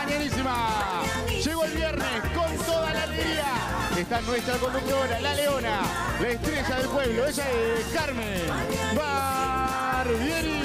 mañanísima. Llegó el viernes con toda la alegría. Está nuestra conductora, la leona, la estrella del pueblo. Ella es Carmen Barbieri.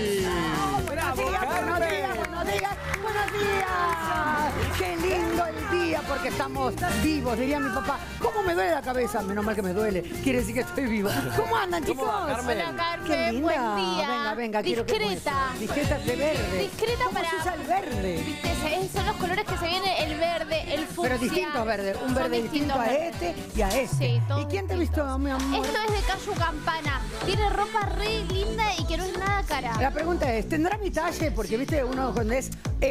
Buenos días. Buenos días. Qué lindo el día porque estamos vivos, diría mi papá. ¿Cómo me duele la cabeza? Menos mal que me duele. Quiere decir que estoy vivo. ¿Cómo andan, chicos? Hola, Qué Carmen. linda. Buen día. Venga. Discreta. Discreta de verde. Discreta ¿Cómo para... se usa el verde? Viste, son los colores que se vienen, el verde, el fucsia. Pero distintos verdes. Un verde distinto a este y a este. Sí, todos ¿Y quién te ha visto, mi amor? Esto es de Cayu Campana. Tiene ropa re linda y que no es nada cara. La pregunta es, ¿tendrá mi talle? Porque, viste, uno cuando es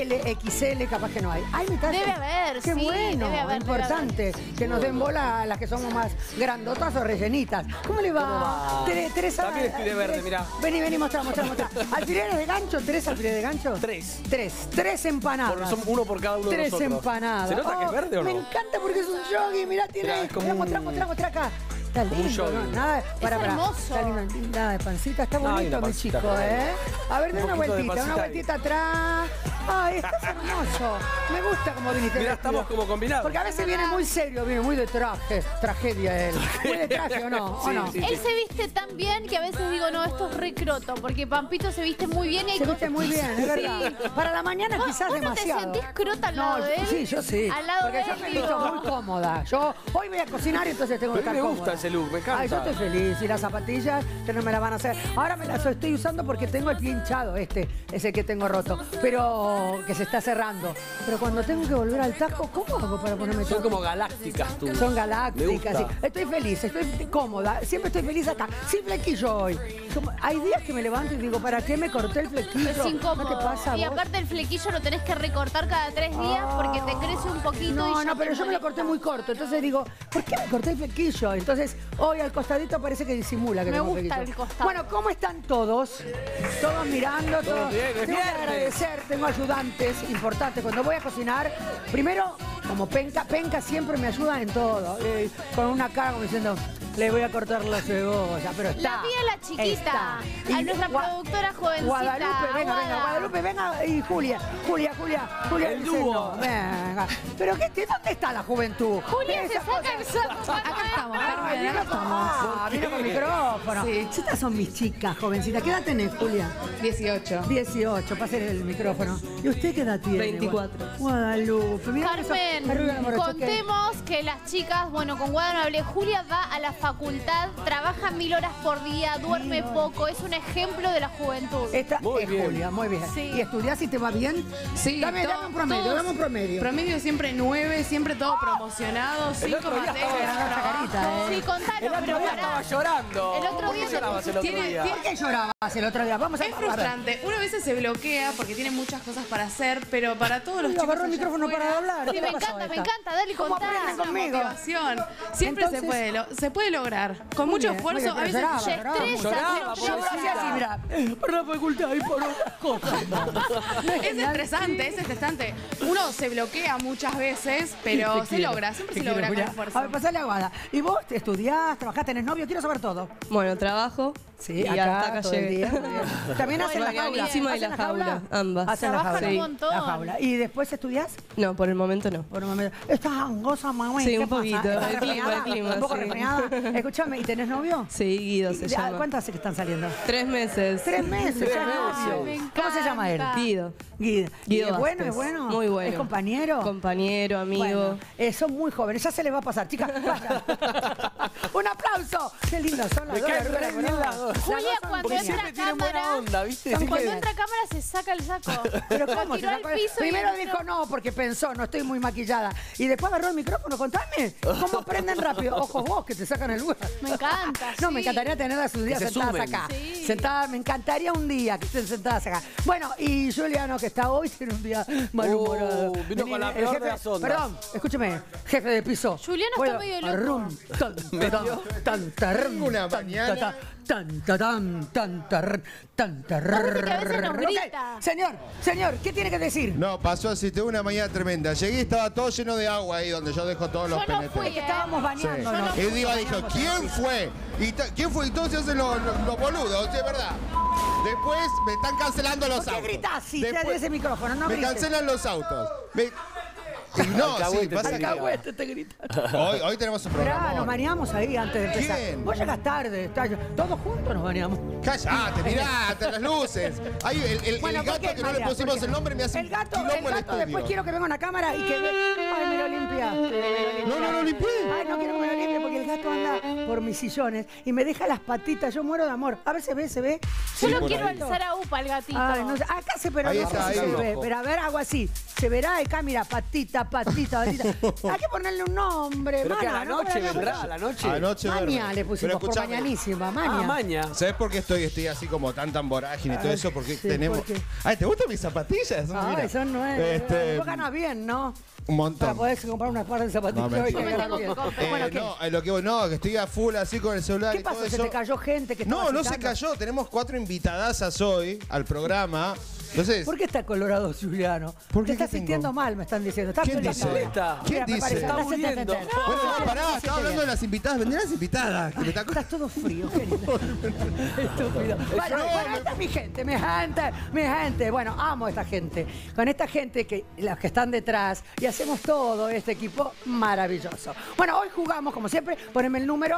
LXL capaz que no hay. ¿Hay mi talle? Debe haber, Qué sí, bueno, debe haber, importante. Que nos den bola a las que somos más grandotas o rellenitas. ¿Cómo le va? Teresa. También estoy de verde, mirá. Vení, mostrá. ¿Alfileres de gancho? ¿3 alfileres de gancho? Tres empanadas. Uno por cada uno de Tres nosotros. empanadas. ¿Se nota que es verde o no? Me encanta porque es un jogging, mirá, tiene. Mirá, es como Mirá, un- mostrá acá. Está Como un lindo, ¿no? jogging. Nada, hermoso. Está lindo, nada de pancita, está No, hay bonito, una mi pancita, chico, ¿eh? A ver, Un de una poquito de vueltita pancita ahí. atrás. Ay, estás hermoso. Me gusta como viniste. Mirá, vestido. estamos como combinados. Porque a veces viene muy serio, viene muy de traje, tragedia él. Muy de traje, ¿o no? ¿O Sí, no? sí. Él se viste tan bien que a veces digo, no, esto es recroto, porque Pampito se viste muy bien y hay Se cosas... viste muy bien, es verdad. Para la mañana quizás ¿Vos no demasiado. te sentís crota al lado de él? Sí, yo sí. Al lado porque de yo él, me he digo... visto muy cómoda. Yo hoy voy a cocinar y entonces tengo que Pero a estar mí me cómoda. gusta ese look, me encanta. Ay, yo estoy feliz. Y las zapatillas que no me las van a hacer. Ahora me las estoy usando porque tengo el pie hinchado, este es el que tengo roto. Pero que se está cerrando. Pero cuando tengo que volver al taco, ¿cómo hago para ponerme Son taco? como galácticas tú. Son Me galácticas. gusta. Sí. Estoy feliz, estoy cómoda. Siempre estoy feliz acá. Sin flequillo hoy. Hay días que me levanto y digo, ¿para qué me corté el flequillo? Es incómodo. ¿No te pasa a Y vos? aparte el flequillo lo tenés que recortar cada 3 días porque te crece un poquito y No, ya no, te pero yo me lo molesta. corté muy corto. Entonces digo, ¿por qué me corté el flequillo? Entonces, hoy al costadito parece que disimula que Me tengo gusta flequillo. el costado. Bueno, ¿cómo están todos? Todos mirando, todos. bien, es Tengo que viernes. agradecer, tengo ayudantes importantes. Cuando voy a cocinar, primero, como Penca siempre me ayuda en todo. Con una cara como diciendo, le voy a cortar la cebolla, pero está. La pía la chiquita, está. a nuestra productora jovencita. Guadalupe, venga, Aguada. Guadalupe, venga, y Julia, El dice dúo. no, venga. Pero ¿dónde está la juventud? Julia se Esa saca cosa- el saco. Acá estamos, Ah, Carmen, vino acá estamos. vino con micrófono. Sí. Estas son mis chicas, jovencitas. ¿Qué edad tenés, Julia? 18. 18, pasen el micrófono. ¿Y usted qué edad tiene? 24. Guadalupe, mira Carmen, contemos que las chicas, bueno, con Guada no hablé, Julia va a la facultad, trabaja 1000 horas por día, duerme 1000 horas. poco, es un ejemplo de la juventud. Esta Muy es bien. Julia, muy bien. Sí. ¿Y estudiás y te va bien? Sí, Dame un promedio, dame un promedio. Promedio siempre 9, siempre todo promocionado, 5 otro día estaba materias. Esa carita, Sí, contanos, El otro pero día pará. estaba llorando. El otro ¿Por qué día llorabas el otro tiene- día? ¿Por qué llorabas el otro día? Vamos a Es a ver. frustrante. Uno a veces se bloquea porque tiene muchas cosas para hacer, pero para todos los Uy, chicos agarró el allá micrófono afuera, para hablar. Sí, ¿Qué me le pasó a encanta, me esta? encanta, dale, ¿Cómo contá. aprenden es una conmigo? motivación. Siempre Entonces- se puede lograr. Con Muy mucho bien, esfuerzo. muy A bien, veces pero Se lloraba, estresa, Lloraba, se Yo estresa. hacía así, mira, por la facultad y por otras cosas. es estresante, es estresante. Uno se bloquea muchas veces, pero Te se quiero, logra, siempre te se quiero, logra con Julia. esfuerzo. A ver, pasale a Guada. ¿Y vos te estudiás, trabajás, tenés novio? Quiero saber todo. Bueno, trabajo. Sí, y acá, hasta acá todo el llegué. día. Muy bien. También hacen la Bueno, jaula. encima de ¿Hacen la jaula, ambas. Hacen la Trabajan jaula. un montón. La jaula. ¿Y después estudiás? No, por el momento no. Por un momento. ¿Estás angosa, mamá? Sí, ¿Qué un pasa? poquito. ¿Estás El clima, resfriada? el clima, ¿Un poco sí. resfriada? Escúchame, ¿y tenés novio? Sí, Guido se llama. ¿Cuánto hace que están saliendo? 3 meses. 3 meses. ya novio. me ¿Cómo se llama él? encanta. Guido. Guido. Guido ¿Es bueno? Vázquez. ¿Es bueno? Muy bueno. ¿Es compañero? Compañero, amigo. Bueno, son muy jóvenes, ya se les va a pasar, chicas. Vayan. ¡Un aplauso! ¡Qué lindas son las Me dos! caen re bien las dos. Julia, Las dos son cuando Porque geniales. siempre tienen buena cámara, onda, ¿viste? Son Siempre- Cuando entra a cámara se saca el saco. Pero Lo ¿cómo? tiró al piso y Primero entró. dijo no, porque pensó, no estoy muy maquillada. Y después agarró el micrófono, contame. ¿Cómo prenden rápido? Ojos vos, que te sacan el lugar. Me encanta, No, sí. me encantaría tenerlas un día Que se sentadas sumen. acá. Sí. Sentadas, me encantaría un día que estén sentadas acá. Bueno, y Juliano, que está hoy, tiene un día malhumorado. Vino con la el peor jefe- de las ondas. Perdón, escúcheme, jefe de piso. Juliano está Bueno, medio loco. arrum, tan, tan, tan, tarrum, Una tan, mañana. tan, tan, tar, tan, tar. Viste que a veces nos Ok, grita. Señor, ¿qué tiene que decir? No, pasó así, tuve una mañana tremenda. Llegué y estaba todo lleno de agua ahí donde yo dejo todos los Yo no penetes. fui, Que estábamos bañándonos. Y Diva dijo, ¿quién fue? ¿Quién fue? Y todos se hacen los boludos, ¿sí es verdad? Después me están cancelando los ¿Por qué autos. gritas así? Después De ese micrófono, no me grites. cancelan los autos. Y no, sí, Alcahuete, pasa que Alcahuete te grita. hoy tenemos un Esperá, programa. nos bañamos ahí antes de empezar. ¿Quién? Vos llegás tarde, todos juntos nos bañamos. Cállate, mirá, ante las luces. Ahí el Bueno, ¿por gato qué, que no le María? pusimos Porque el nombre me hace el gato, quilombo en el estudio. después quiero que venga una cámara y que ve. Ay, me lo limpiaste. No, no lo limpié. Ay, no quiero que me lo limpie porque el gato anda por mis sillones y me deja las patitas. Yo muero de amor. A ver, se ve, se ve. Yo lo por quiero ahí. alzar a UPA, el gatito. Ay, no sé. Acá se, pero Ahí no está, sé si ahí. se ve. Pero a ver, hago así. Se verá acá, mira, patita, patita, patita. Hay que ponerle un nombre, Pero que a mana, la ¿no? noche Para vendrá, a la noche. Anoche Maña duerme. le Pero pusimos por escuchame, mañanísima, Ah, maña. maña. ¿sabes por qué estoy así como tan borrágine y todo eso? Porque sí, tenemos... ¿por qué? Ay, ¿te gustan mis zapatillas? Ay, Mira. son nuevas. Este, Vos ganas bien, ¿no? un montón. Para poder comprar unas par de zapatillas. No, hoy mentira. que Yo me ganas tengo que bien. comprar. Bueno, ¿qué? No, lo que voy, no, que estoy a full así con el celular ¿Qué y todo pasó? ¿Se eso. te cayó gente que estaba No, no se citando? cayó. Tenemos 4 invitadasas hoy al programa. Entonces, ¿Por qué está colorado, Juliano? ¿Por qué? Te estás ¿Qué tengo? sintiendo mal, me están diciendo. ¿Estás ¿Quién peleando? dice? Está. ¿Quién Mira, me dice? parece, Está hacete muriendo. atender. bueno, no, Hacete pará, atender. estaba hablando de las invitadas. Vendrán las invitadas. Que me está... Estás todo frío, querido. Estúpido. Bueno, bueno, esta es mi gente, mi gente. Bueno, amo a esta gente. Con esta gente, que los que están detrás, y hacemos todo este equipo maravilloso. Bueno, hoy jugamos, como siempre, poneme el número,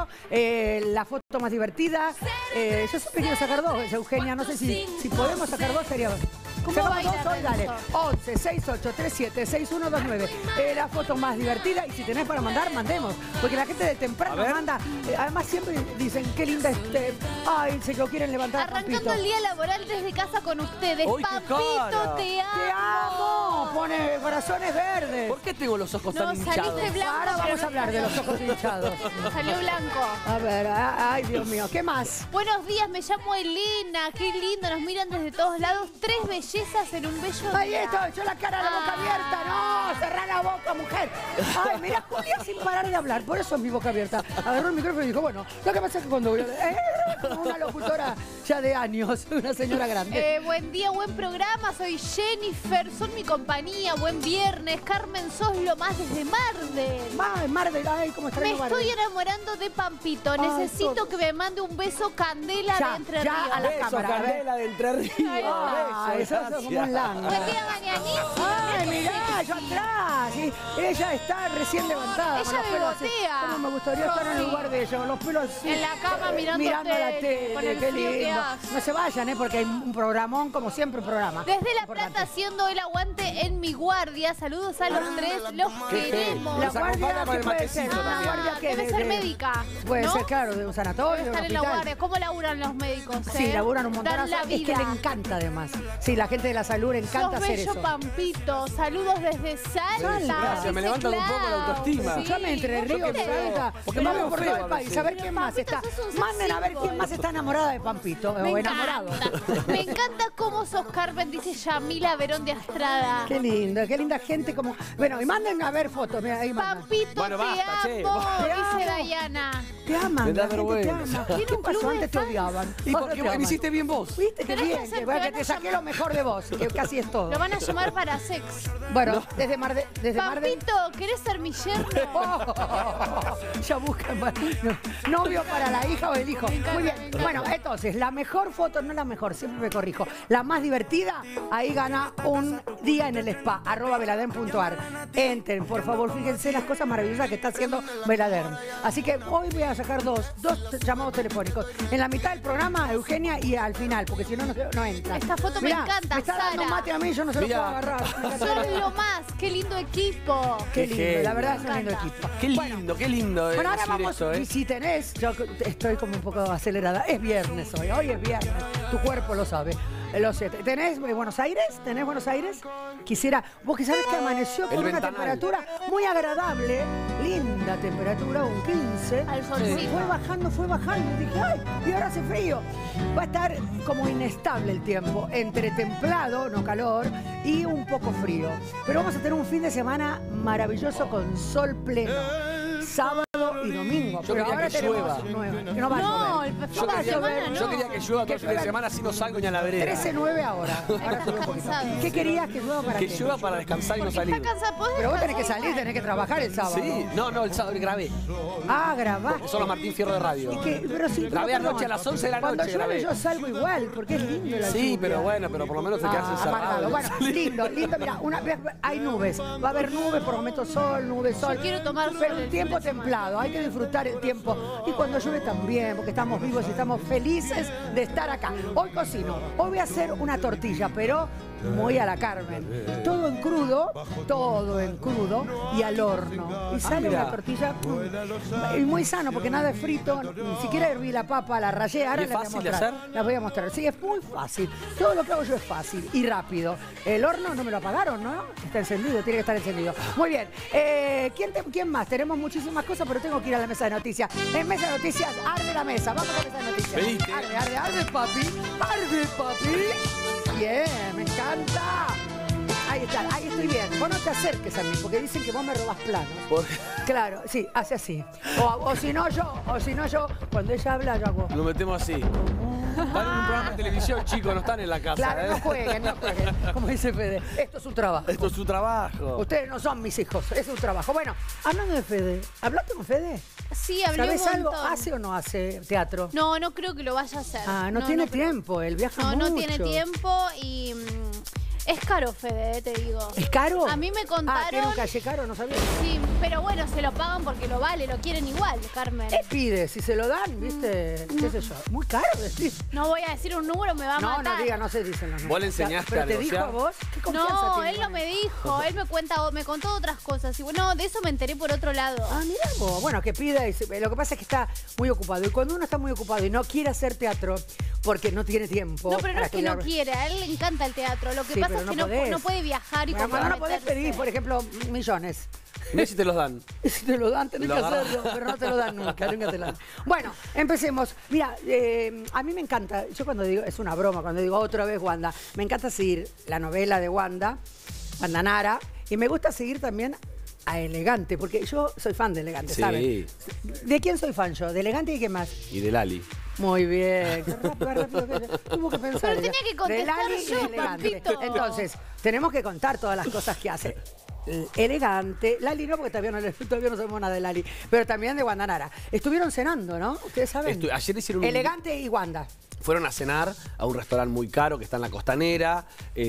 la foto más divertida. Yo siempre quiero sacar dos, Eugenia. No sé si podemos sacar dos, sería... ¿Cómo ¿Sacamos bailan dos hoy? Dale. eso? 11 68 37 6129. La foto más divertida. Y si tenés para mandar, mandemos. Porque la gente de temprano A ver. manda. Además, siempre dicen qué linda ay, se lo quieren levantar. Arrancando Pampito. el día laboral desde casa con ustedes. ¡Uy, qué Pampito, cara! te amo. ¡Te amo! Pone corazones verdes. ¿Por qué tengo los ojos No, tan hinchados? saliste blanco. Ahora pero vamos no a hablar de los ojos hinchados. Salió blanco. A ver, ay, Dios mío. ¿Qué más? Buenos días, me llamo Elena. Qué lindo, nos miran desde todos lados. 3 bellezas en un bello Ahí día. estoy, yo la cara, la boca abierta. No, cerrá la boca, mujer. Ay, mira, Julia sin parar de hablar. Por eso es mi boca abierta. Agarró el micrófono y dijo, bueno, lo que pasa es que cuando voy a... una locutora ya de años, una señora grande. Buen día, buen programa. Soy Jennifer, son mi compañía. Buen viernes. Carmen, sos lo más desde Marden. Mar del... Ay, cómo está Me el lugar. estoy enamorando de Pampito. Ay, Necesito todo. que me mande un beso candela Ya, de Entre ya, Ríos. a la Beso, cámara, a ver. Candela de Entre Ríos. Ay, Beso, eso es como un lango. Buen día, mañanita. Ay, mirá, yo atrás. Sí, ella está recién levantada. con Ella los pelos así. bebotea. ¿Cómo me gustaría estar en el lugar de ella? Con los pelos así. En la cama mirando la tele, tele. con el Qué frío que lindo. hace. No se vayan, porque hay un programón, como siempre, un programa. Desde La Importante. Plata haciendo el aguante en mi guardia. Saludos a los tres, los Qué queremos. La Nos acompaña guardia, con ¿qué el puede ser? matecito Una también. guardia que Debe ser médica. Puede ¿no? ser, claro, de un sanatorio, Debe de un estar en la hospital. guardia. ¿Cómo laburan los médicos? Sí, laburan un montón. Dan la Es que vida. le encanta, además. Sí, la gente de la salud le encanta Sos hacer bello, eso. Pampito. Saludos desde Salta. Gracias, me dice levantan un poco la Clau. autoestima. Sí, Escuchame, Entre ¿vos Ríos, qué crees? Salta. Porque Me me veo veo por feo todo el a país. veces. A ver quién más Pampito, está. sos un Manden a ver sex quién más symbol. está enamorada de Pampito. Me O enamorado. encanta. Me encanta cómo sos Carmen, dice Yamila Verón de Astrada. Qué linda gente como... Bueno, y manden a ver fotos. Mira, ahí mandan. Pampito, Bueno, te basta, che, amo, basta. Te dice amo. Diana. Te aman, Me da la gente te vergüenza. ama. Tiene ¿Qué un pasó? club de Antes te fans. odiaban. ¿Y Ahora por te qué me aman. hiciste bien vos? ¿Viste qué Tenés que bien? hacer, Que, bueno, te que van a te saqué lo mejor de vos, que casi es todo. Lo van a llamar para sex. Bueno, desde Mar de... Pampito, ¿querés ser mi yerno? Ya buscan novio para la hija o el hijo. encanta, Muy bien. me encanta. Bueno, entonces, la mejor foto, no la mejor, siempre me corrijo. La más divertida, ahí gana un día en el spa, @veladerm.ar. Entren, por favor, fíjense las cosas maravillosas que está haciendo Veladerm. Así que hoy voy a sacar dos llamados telefónicos. En la mitad del programa, Eugenia, y al final, porque si no, no entra. Esta foto me Mirá, encanta, me está dando Sara. mate a mí, yo no se lo Mirá. puedo agarrar. Sos lo más, qué lindo equipo. Qué Qué lindo, la genio. verdad es un Me lindo encanta. equipo. Qué lindo Bueno, ahora decir vamos, esto, y si tenés, yo estoy como un poco acelerada, es viernes hoy es viernes, tu cuerpo lo sabe, lo sé. ¿Tenés Buenos Aires? ¿Tenés Buenos Aires? Quisiera, vos que sabés que amaneció con El una ventanal. temperatura muy agradable, linda temperatura, un 15. Al solcito. Fue bajando, y dije, ay, y ahora hace frío. Va a estar como inestable el tiempo, entre templado, no calor, y un poco frío. Pero vamos a tener un fin de semana maravilloso con sol pleno. Sábado y domingo. Yo pero quería ahora que llueva. tenemos 9. Que no va a llover. No, el Yo fin de quería, semana no. yo quería que llueva todo el fin de semana, así no salgo ni a la vereda. 13-9 ahora. Ahora sube un poquito. ¿Qué querías que llueva para Que qué? llueva para descansar y no Porque salir. está cansada. ¿Podés Pero vos tenés que descansar salir, igual? tenés que trabajar el sábado. Sí, no, el sábado grabé. Ah, grabás. Son los Martín Fierro de radio. Pero sí, Grabé anoche a las 11 de la Cuando noche, llueve grabé. yo salgo igual, porque es lindo la Sí, lluvia. pero bueno, pero por lo menos te quedas Amargado. encerrado. Bueno, lindo, mira, una vez hay nubes, va a haber nubes, por momentos sol, nubes, sol. Yo quiero tomar pero sol un el tiempo fin de semana. templado, hay que disfrutar el tiempo. Y cuando llueve también, porque estamos vivos y estamos felices de estar acá. Hoy cocino, hoy voy a hacer una tortilla, pero muy a la Carmen. Todo en crudo y al horno. Y sale mira. una tortilla y muy sano, porque nada es frito, ni siquiera herví la papa, la rallé. Ahora ¿Y es les voy a fácil de mostrar. hacer? Las voy a mostrar. Sí, es muy fácil. Todo lo que hago yo es fácil y rápido. El horno no me lo apagaron, ¿no? Está encendido, tiene que estar encendido. Muy bien. ¿Quién más? Tenemos muchísimas cosas, pero tengo que ir a la mesa de noticias. En mesa de noticias, arde la mesa. Vamos a la mesa de noticias. ¿Pediste? Arde, papi. Arde, papi. Bien, me encanta. Ahí está, ahí estoy bien. Vos no te acerques a mí, porque dicen que vos me robás planos. Claro, sí, hace así. O si no yo, cuando ella habla, yo hago. Lo metemos así. Están en un programa de televisión, chicos, no están en la casa. Claro, no jueguen. Como dice Fede, esto es un trabajo. Esto es su trabajo. Ustedes no son mis hijos, es un trabajo. Bueno, hablando de Fede, ¿hablaste con Fede? Sí, hablé un ¿Sabés algo? montón. ¿Hace o no hace teatro? No, no creo que lo vaya a hacer. Ah, no tiene creo. tiempo, él viaja No, mucho. no tiene tiempo y es caro, Fede, te digo. ¿Es caro? A mí me Ah, ¿tiene contaron. un calle caro? No sabía. Sí, pero bueno, se lo pagan porque lo vale, lo quieren igual, Carmen. ¿Qué pide? Si se lo dan, ¿viste? ¿Qué sé yo? Muy caro, decís. No voy a decir un número, me va a No, matar. no diga, no se dicen los números. ¿Vos le enseñaste ¿Pero a te dijo negociar? a vos? ¿Qué confianza No, tiene él no con me dijo, él me contó otras cosas. Y bueno, de eso me enteré por otro lado. Ah, mirá vos. Bueno, que pida. Lo que pasa es que está muy ocupado. Y cuando uno está muy ocupado y no quiere hacer teatro porque no tiene tiempo. No, pero no para es que no estudiar- quiere, a él le encanta el teatro. Lo que Sí, pasa pero es que no podés. no puede viajar y Bueno, cuando no podés comprometerse. pedir, por ejemplo, millones. Mirá si te los dan. Y si te lo dan, tenés Lo que agarrás. hacerlo, pero no te lo dan nunca, nunca te lo dan. Bueno, empecemos. Mira, a mí me encanta, yo cuando digo, es una broma, cuando digo otra vez Wanda, me encanta seguir la novela de Wanda Nara, y me gusta seguir también a Elegante, porque yo soy fan de Elegante, Sí. ¿saben? ¿De quién soy fan yo? ¿De Elegante y qué más? Y de Lali. Muy bien. Qué rápido que tuvo que pensar. Pero ella. tenía que contestar De Lali y yo, de Elegante. papito. Entonces, tenemos que contar todas las cosas que hace. Elegante, Lali no, porque todavía no sabemos nada de Lali, pero también de Wanda Nara. Estuvieron cenando, ¿no? Ustedes saben. Ayer hicieron un... Elegante y Wanda. Fueron a cenar a un restaurante muy caro que está en la Costanera.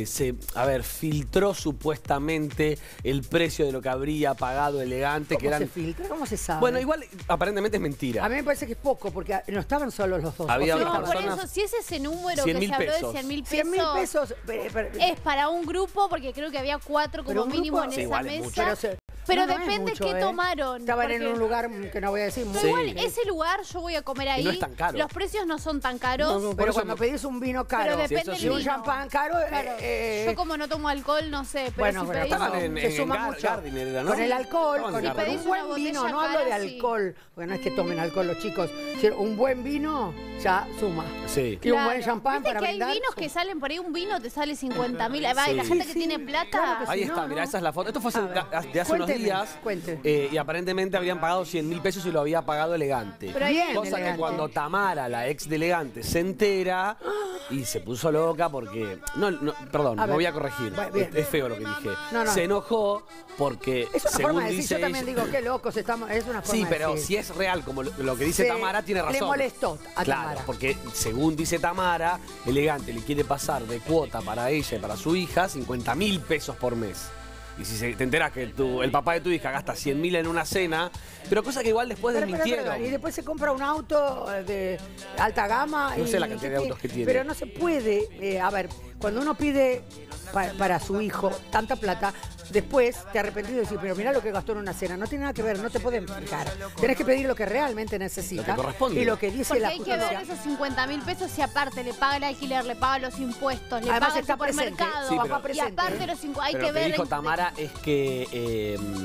Filtró supuestamente el precio de lo que habría pagado Elegante. ¿Cómo que eran... se filtra? ¿Cómo se sabe? Bueno, igual aparentemente es mentira. A mí me parece que es poco, porque no estaban solos los dos. Había ¿O sí otras No, por estaban? personas- eso, si es ese número 100.000 que se habló de pesos. 100.000 100.000 pesos. es para un grupo, porque creo que había 4 Pero como un mínimo grupo- en Sí, esa igual es mucho. mesa. Pero no es depende mucho, qué ¿eh? tomaron. Estaban en porque- un lugar que no voy a decir. Pero Sí. igual, ese lugar yo voy a comer ahí. no es tan caro. Los precios no son tan caros. No, Por pero eso cuando no- pedís un vino caro Pero depende eso del sí. y un vino. champán caro, Claro. Yo como no tomo alcohol, no sé, pero bueno, si pero pedís, estaban en- se suma mucho. Gardiner era, ¿no? Con el alcohol, Estaban con, en con Gardiner. un buen Pedís una vino, botella no hablo de cara, sí. alcohol, porque no es que tomen alcohol los chicos, sino un buen vino ya suma. Sí. Y un Claro. buen champán Viste para que hay brindar. vinos que salen por ahí, un vino te sale 50.000. Ahí va, y la Sí. gente Sí, que tiene sí, plata. claro que sí. Ahí no, está, no. mirá, esa es la foto. Esto fue A ver. de hace unos Cuénteme, días. cuente. Y aparentemente habrían pagado 100.000 pesos y lo había pagado Elegante. Pero ahí Bien, Cosa que Elegante. cuando Tamara, la ex de Elegante, se entera y se puso loca porque... Perdón, A me ver. voy a corregir. Bueno, bien. Es feo lo que dije. No, no. Se enojó porque, Es una según forma de decir, dice yo también ella- digo, qué locos estamos, es una forma Sí, de pero decir. si es real, como lo que dice Se- Tamara, tiene razón. le molestó a Claro, Tamara. porque según dice Tamara, Elegante le quiere pasar de cuota para ella y para su hija 50.000 pesos por mes. Y si te enteras que el papá de tu hija gasta 100.000 en una cena, pero cosa que igual después Pero, desmintieron. y después se compra un auto de alta gama. No y sé la cantidad de autos que tiene. Pero no se puede. A ver, cuando uno pide para su hijo tanta plata, después te arrepentís de decir, pero mirá lo que gastó en una cena. No tiene nada que ver, no te pueden fijar. Tenés que pedir lo que realmente necesita. Lo que corresponde. Y lo que dice Porque la hay que justicia. ver esos 50.000 pesos si aparte le paga el alquiler, le paga los impuestos, le Además paga el está presente. supermercado. Sí, Papá pero- y presente. aparte los hay Pero que lo que ver. dijo Tamara es que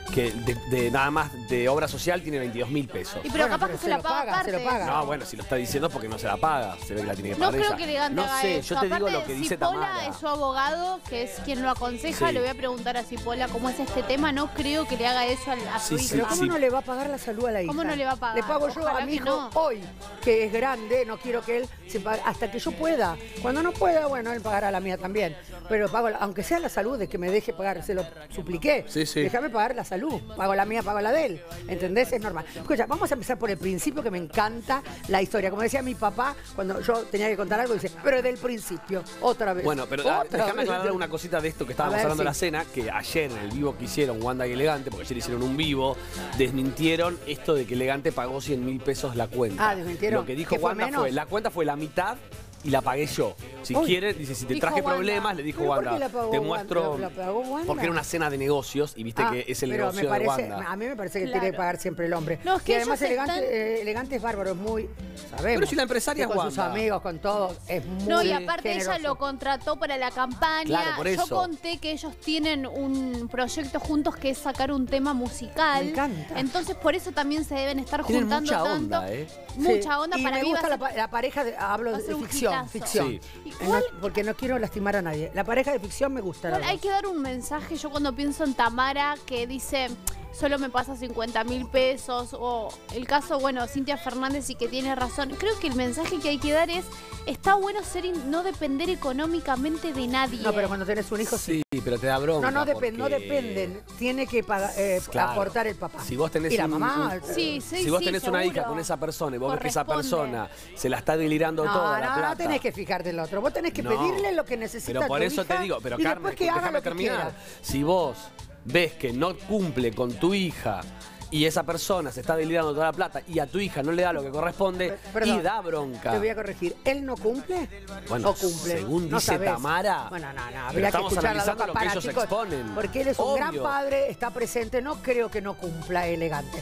que de nada más de obra social tiene 22.000 pesos. Y pero Bueno, capaz pero que se la paga aparte. se lo paga. No, bueno, si lo está diciendo es porque no se la paga. Se ve que la tiene que No pagar creo ella. que Elegante No haga sé, eso. yo te digo Aparte, lo que si dice Pola Tamara. es su abogado, que es quien lo aconseja, Sí. le voy a preguntar a Cipolla cómo es este tema. No creo que le haga eso a su Sí, hija. Pero ¿cómo sí. no le va a pagar la salud a la hija? ¿Cómo no le va a pagar? Le pago yo Ojalá a mi que hijo no. hoy, que es grande, no quiero que él se pague hasta que yo pueda. Cuando no pueda, bueno, él pagará la mía también. Pero pago, aunque sea la salud, de que me deje pagar, se lo supliqué. Sí, sí. Déjame pagar la salud. Pago la mía, pago la de él. ¿Entendés? Es normal. Escucha, vamos a empezar por el principio, que me encanta la historia. Como decía mi papá, cuando yo tenía que contar algo, dice, pero del principio, otra vez. Bueno, pero Otra déjame vez. aclarar una cosita de esto que estábamos A ver, hablando de la sí. cena, que ayer en el vivo que hicieron Wanda y Elegante, porque ayer hicieron un vivo, desmintieron esto de que Elegante pagó 100.000 pesos la cuenta. Ah, desmintieron. Lo que dijo ¿Que fue Wanda menos? fue, la cuenta fue la mitad y la pagué yo. Si Uy. quieren, dice, si te Dijo traje Wanda. problemas, le dijo ¿Pero por Wanda, qué la pagó te Wanda? muestro... ¿La pagó Wanda? Porque era una cena de negocios y viste Ah, que es el pero negocio me parece, de Wanda. a mí me parece que Claro. tiene que pagar siempre el hombre. No, es que y además ellos elegante es bárbaro, es muy, sabemos. Pero si la empresaria que es con sus Wanda. amigos, con todo, es muy No, y aparte generoso. ella lo contrató para la campaña. Claro, por eso. Yo conté que ellos tienen un proyecto juntos que es sacar un tema musical. Me encanta. Entonces por eso también se deben estar Tienen juntando mucha tanto. onda, ¿eh? Mucha onda y para me mí. gusta va a ser- la pareja, hablo va a de ser un ficción, hitazo. ficción. Sí. Igual- Porque no quiero lastimar a nadie. La pareja de ficción me gusta. Igual la hay verdad. que dar un mensaje. Yo cuando pienso en Tamara que dice solo me pasa 50.000 pesos, o el caso, bueno, Cintia Fernández, y que tiene razón. Creo que el mensaje que hay que dar es, está bueno no depender económicamente de nadie. No, pero cuando tenés un hijo, sí. Sí, pero te da bronca. No porque- dependen. Tiene que Claro. aportar el papá. Si vos tenés y la un- mamá. Sí, sí, Si vos sí, tenés una hija seguro. con esa persona y vos ves que esa Corresponde. persona se la está delirando toda la plata. No tenés que fijarte en el otro. Vos tenés que No. pedirle lo que necesita Pero por tu eso hija te digo, pero y Carmen, después que haga déjame lo que terminar. quiera. Si vos ves que no cumple con tu hija y esa persona se está delirando toda la plata y a tu hija no le da lo que corresponde Perdón, y da bronca. Te voy a corregir. ¿Él no cumple? Bueno, ¿O cumple? según No dice sabés. Tamara, Bueno, no, pero habría que estamos escuchar la analizando boca lo que para, ellos chicos, exponen. porque él es un gran Obvio. padre, está presente, no creo que no cumpla Elegante.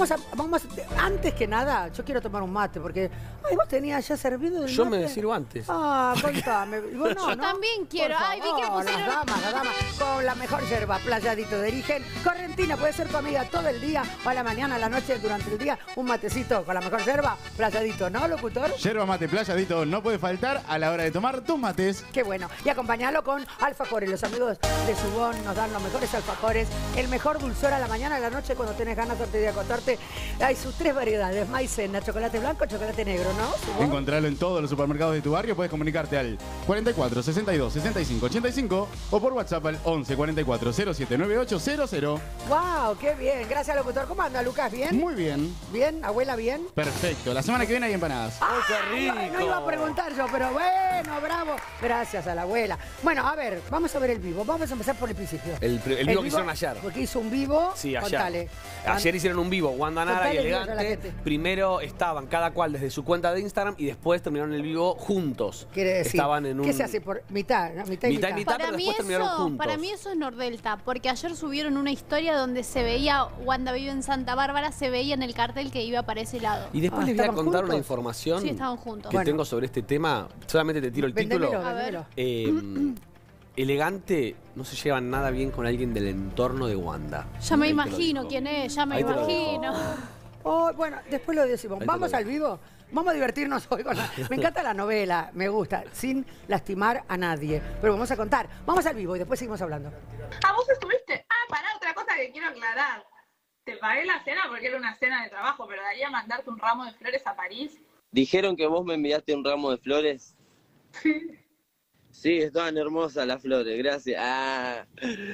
Antes que nada, yo quiero tomar un mate, porque, ay, vos tenías ya servido el Yo mate. me sirvo antes. Ah, contame. Y vos no, Yo ¿no? también quiero. Por Ay, vi que favor, pusieron- las damas, con la mejor yerba, Playadito de origen. Correntina, puede ser tu amiga todo el día, o a la mañana, a la noche, durante el día, un matecito con la mejor yerba, Playadito, ¿no, locutor? Yerba mate playadito no puede faltar a la hora de tomar tus mates. Qué bueno. Y acompañalo con alfajores. Los amigos de Subón nos dan los mejores alfajores. El mejor dulzor a la mañana, a la noche, cuando tenés ganas antes de acostarte. Hay sus 3 variedades. Maicena, chocolate blanco, chocolate negro, ¿no? Subón. Encontralo en todos los supermercados de tu barrio. Puedes comunicarte al 44 62 65 85 o por WhatsApp al 11 44 07 9800. ¡Wow! ¡Qué bien! Gracias, locutor. ¿Cómo anda, Lucas? ¿Bien? Muy bien. ¿Bien? ¿Abuela bien? Perfecto. La semana que viene hay empanadas. ¡Ay, qué rico! No iba a preguntar yo, pero bueno, bravo. Gracias a la abuela. Bueno, a ver, vamos a ver el vivo. Vamos a empezar por el principio. El vivo que hicieron ayer. Porque hizo un vivo. Sí, ayer. Contale. Ayer hicieron un vivo, Wanda Nara y Contale el vivo a la Elegante. gente. Primero estaban cada cual desde su cuenta de Instagram y después terminaron el vivo juntos. Quiere decir, Estaban en un... ¿qué se hace por mitad? ¿No? Mitad y Mitad y mitad. Para pero mí, después terminaron juntos. para mí eso es Nordelta, porque ayer subieron una historia donde se veía, Wanda vive en Santa Bárbara, se veía en el cartel que iba para ese lado. Y después Ah, les voy a ¿estaban contar juntos? una información Sí, estaban juntos. que Bueno. tengo sobre este tema. Solamente te tiro el Vendémelo, título. A ver. vendémelo. Elegante no se lleva nada bien con alguien del entorno de Wanda. Ya me Ahí te lo imagino digo. quién es, ya me Ahí te lo imagino. Oh, bueno, después lo decimos. Ahí te ¿Vamos lo al vivo? Vamos a divertirnos hoy con Me encanta la novela, me gusta, sin lastimar a nadie. Pero vamos a contar. Vamos al vivo y después seguimos hablando. Ah, vos estuviste. Ah, pará, otra cosa que quiero aclarar. Te pagué la cena porque era una cena de trabajo, pero de ahí a mandarte un ramo de flores a París. Dijeron que vos me enviaste un ramo de flores. Sí, estaban hermosas las flores, gracias. Ah,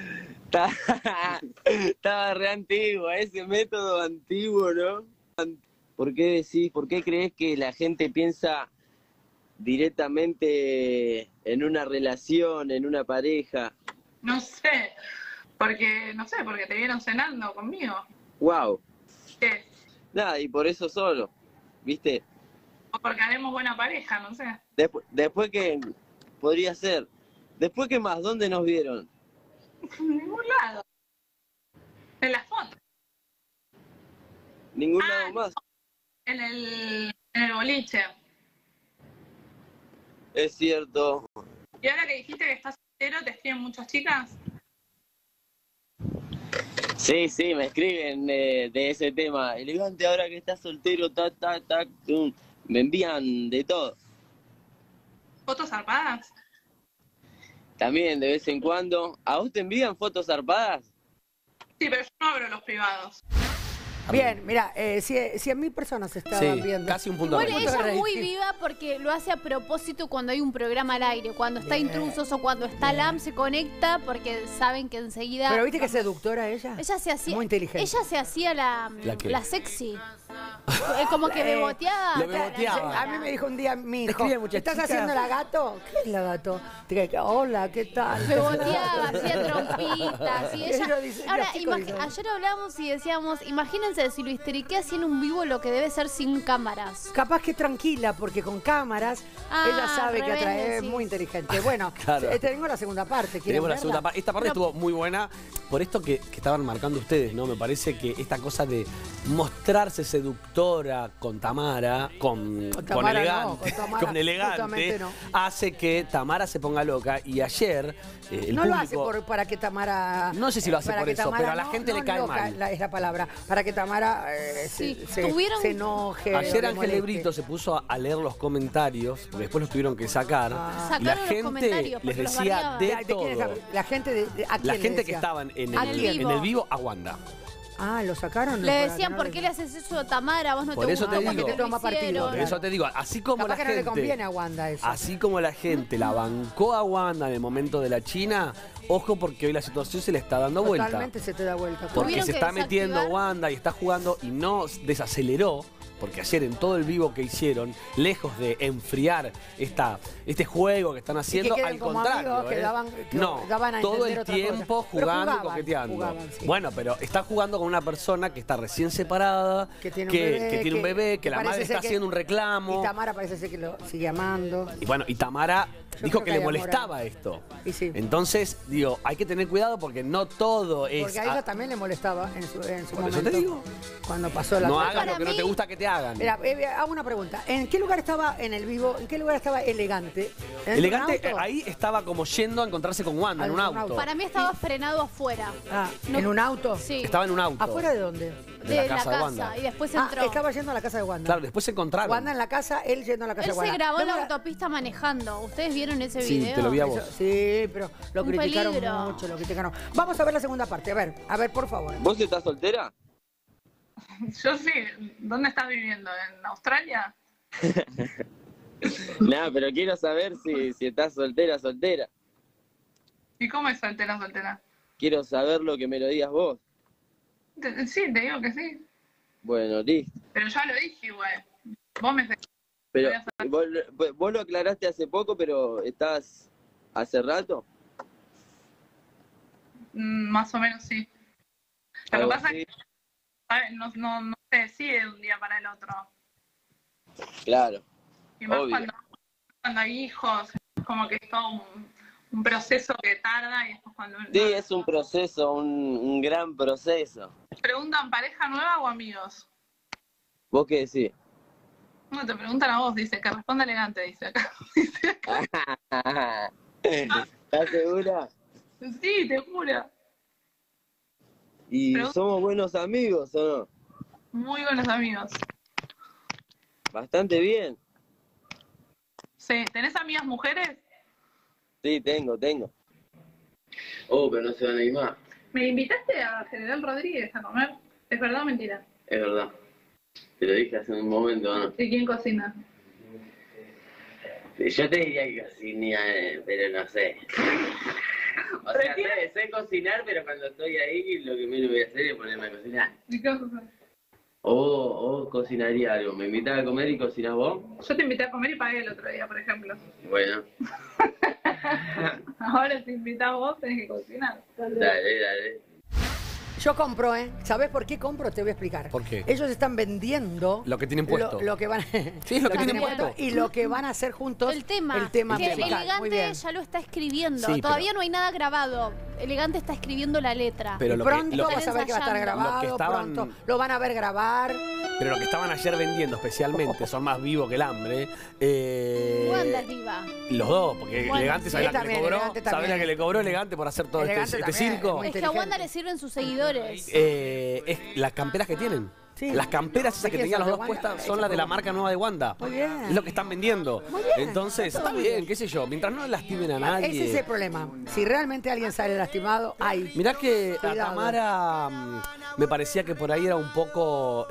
estaba re antiguo, ese método antiguo, ¿no? ¿Por qué decís, por qué crees que la gente piensa directamente en una relación, en una pareja? No sé, porque te vieron cenando conmigo. Wow. ¿Qué? Nada, y por eso solo, ¿viste? O porque haremos buena pareja, no sé. Después que podría ser. Después que más, ¿dónde nos vieron? En ningún lado. En las fotos, Ningún Ah, lado más. en el boliche. Es cierto. Y ahora que dijiste que estás soltero, ¿te escriben muchas chicas? Sí, me escriben de ese tema. Elegante, ahora que estás soltero, me envían de todo. ¿Fotos zarpadas? También de vez en cuando. ¿A vos te envían fotos zarpadas? Sí, pero yo no abro los privados. Bien, mira, 100.000 personas estaban Sí, viendo. casi un punto. Igual de ella es muy viva porque lo hace a propósito cuando hay un programa al aire. Cuando está Intrusos o cuando está LAM se conecta porque saben que enseguida... Pero viste que seductora ella. Ella se hacía... Muy inteligente. Ella se hacía la qué? sexy. Como que beboteaba. Lo beboteaba. A mí me dijo un día mi hijo, Escribe, muchachita. ¿estás haciendo la gato? ¿Qué es la gato? Hola, ¿qué tal? Beboteaba, hacía trompitas. Y ella... Ellos dicen, Ahora, los chicos dicen. ayer hablábamos y decíamos, imagínense si lo histeriquea así en un vivo lo que debe ser sin cámaras. Capaz que tranquila, porque con cámaras ella sabe que rebelde, atrae, es sí. muy inteligente. Bueno, Claro. tengo la segunda parte. ¿quieren Tenemos la verla? segunda parte. Esta parte estuvo muy buena por esto que estaban marcando ustedes, ¿no? Me parece que esta cosa de mostrarse seductora con Tamara, con Tamara elegante, no, con Tamara con elegante, justamente no. hace que Tamara se ponga loca. Y ayer el No público... lo hace para que Tamara... No sé si lo hace para por que eso, Tamara pero a la gente le cae loca, mal. Es la palabra. Para que Tamara Sí, se enoje. Ayer le Ángel moleste. de Brito se puso a leer los comentarios, porque después los tuvieron que sacar. Sacaron Y la los gente comentarios les porque los decía bardeaban. de ¿De quién es todo. la gente ¿a quién La le gente que decía? estaban en ¿A el, quién? en el vivo a Wanda. Ah, ¿lo sacaron? Le Para que decían, no ¿por qué le haces eso a Tamara? Vos no Por te eso gusta te lo digo. que Porque toma partido, hicieron. Por eso te digo, así como Capaz la que no le gente... conviene a Wanda eso. Así como la gente la bancó a Wanda en el momento de la China, ojo porque hoy la situación se le está dando vuelta. Totalmente se te da vuelta. Porque Tuvieron se que está metiendo desactivar. Wanda y está jugando y no desaceleró. Porque ayer en todo el vivo que hicieron, lejos de enfriar este juego que están haciendo, queden al como contrario. amigos, que no, daban a todo entender el otra tiempo cosa. Pero jugando y jugaban, coqueteando. jugaban, sí. Bueno, pero está jugando con una persona que está recién separada, Que tiene un bebé, que la parece madre ser está haciendo un reclamo. Y Tamara parece ser que lo sigue amando. Y bueno, y Tamara dijo creo que que le hay amor molestaba ahí. esto. Y sí. Entonces, digo, hay que tener cuidado porque no todo es... Porque a ella también le molestaba en su Por momento. eso te digo. Cuando pasó la No fecha. hagas lo Para que no te mí- gusta que te hagan. Mira, hago una pregunta. ¿En qué lugar estaba en el vivo? ¿En qué lugar estaba elegante? ¿En Elegante, un auto? ahí estaba como yendo a encontrarse con Wanda en un auto. Para mí estaba frenado afuera. Ah, No- ¿en un auto? Sí. Estaba en un auto. ¿Afuera de dónde? de la casa de Wanda. Y después Ah, entró. estaba yendo a la casa de Wanda. Claro, después se encontraron. Wanda en la casa, él yendo a la casa Él de Wanda. se grabó en la Vemos autopista manejando. ¿Ustedes vieron ese Sí, video? te lo vi a vos. Sí, pero lo Un criticaron peligro. mucho, lo criticaron. Vamos a ver la segunda parte. A ver, por favor. ¿Vos estás soltera? Yo sí. ¿Dónde estás viviendo? ¿En Australia? Nada, pero quiero saber si estás soltera. ¿Y cómo es soltera? Quiero saber lo que me lo digas vos. Sí, te digo que sí. Bueno, listo. Pero ya lo dije igual. Vos me... Pero Voy a vos lo aclaraste hace poco, pero ¿estás hace rato? Más o menos sí. Lo que Algo pasa así. es que no se decide de un día para el otro. Claro. Y más Obvio. cuando hay hijos, como que es todo un proceso que tarda y después cuando... Sí, es un proceso, un gran proceso. ¿Preguntan pareja nueva o amigos? ¿Vos qué decís? No, te preguntan a vos, dice, que responda elegante, dice acá. Dice acá. ¿Estás segura? Sí, te juro. ¿Y Pero- somos buenos amigos o no? Muy buenos amigos. Bastante bien. Sí, ¿tenés amigas mujeres? Sí, tengo. Oh, pero no se van a ir más. ¿Me invitaste a General Rodríguez a comer? ¿Es verdad o mentira? Es verdad. Te lo dije hace un momento, ¿no? ¿Y quién cocina? Yo te diría que cocina, pero no sé. O sea, sé cocinar, pero cuando estoy ahí lo que menos voy a hacer es ponerme a cocinar. ¿Y qué vas a hacer? O cocinaría algo. ¿Me invitas a comer y cocinás vos? Yo te invité a comer y pagué el otro día, por ejemplo. Bueno, Ahora si invitás vos, tenés que cocinar. dale. Yo compro, ¿eh? ¿Sabés por qué compro? Te voy a explicar. ¿Por qué? Ellos están vendiendo... Lo que tienen puesto. Lo que van Sí, es lo que tienen puesto. Y lo que van a hacer juntos... El tema, que que musical. Muy bien. Elegante ya lo está escribiendo. Sí, Todavía pero- no hay nada grabado. Elegante está escribiendo la letra. Pero Y lo que- pronto lo- vas a ver que va a estar ensayando. grabado, Lo que estaban- pronto lo van a ver grabar. Pero lo que estaban ayer vendiendo especialmente, son más vivos que el hambre. Wanda es diva. Los dos, porque Bueno, Elegante, ¿sabés sí, la que le también, cobró? Elegante ¿Sabés también. la que le cobró Elegante por hacer todo Elegante este también, circo? muy Es que a Wanda inteligente. le sirven sus seguidores. Es las camperas que tienen. Sí. Las camperas esas ¿De que qué tenían son? los ¿De dos Wanda? puestas son las de la marca nueva de Wanda. Muy bien. Es lo que están vendiendo. Muy bien, Entonces, está está todo bien, bien. qué sé yo. Mientras no lastimen a nadie. Ese es el problema. Si realmente alguien sale lastimado, hay. Mirá que a Cuidado. Tamara me parecía que por ahí era un poco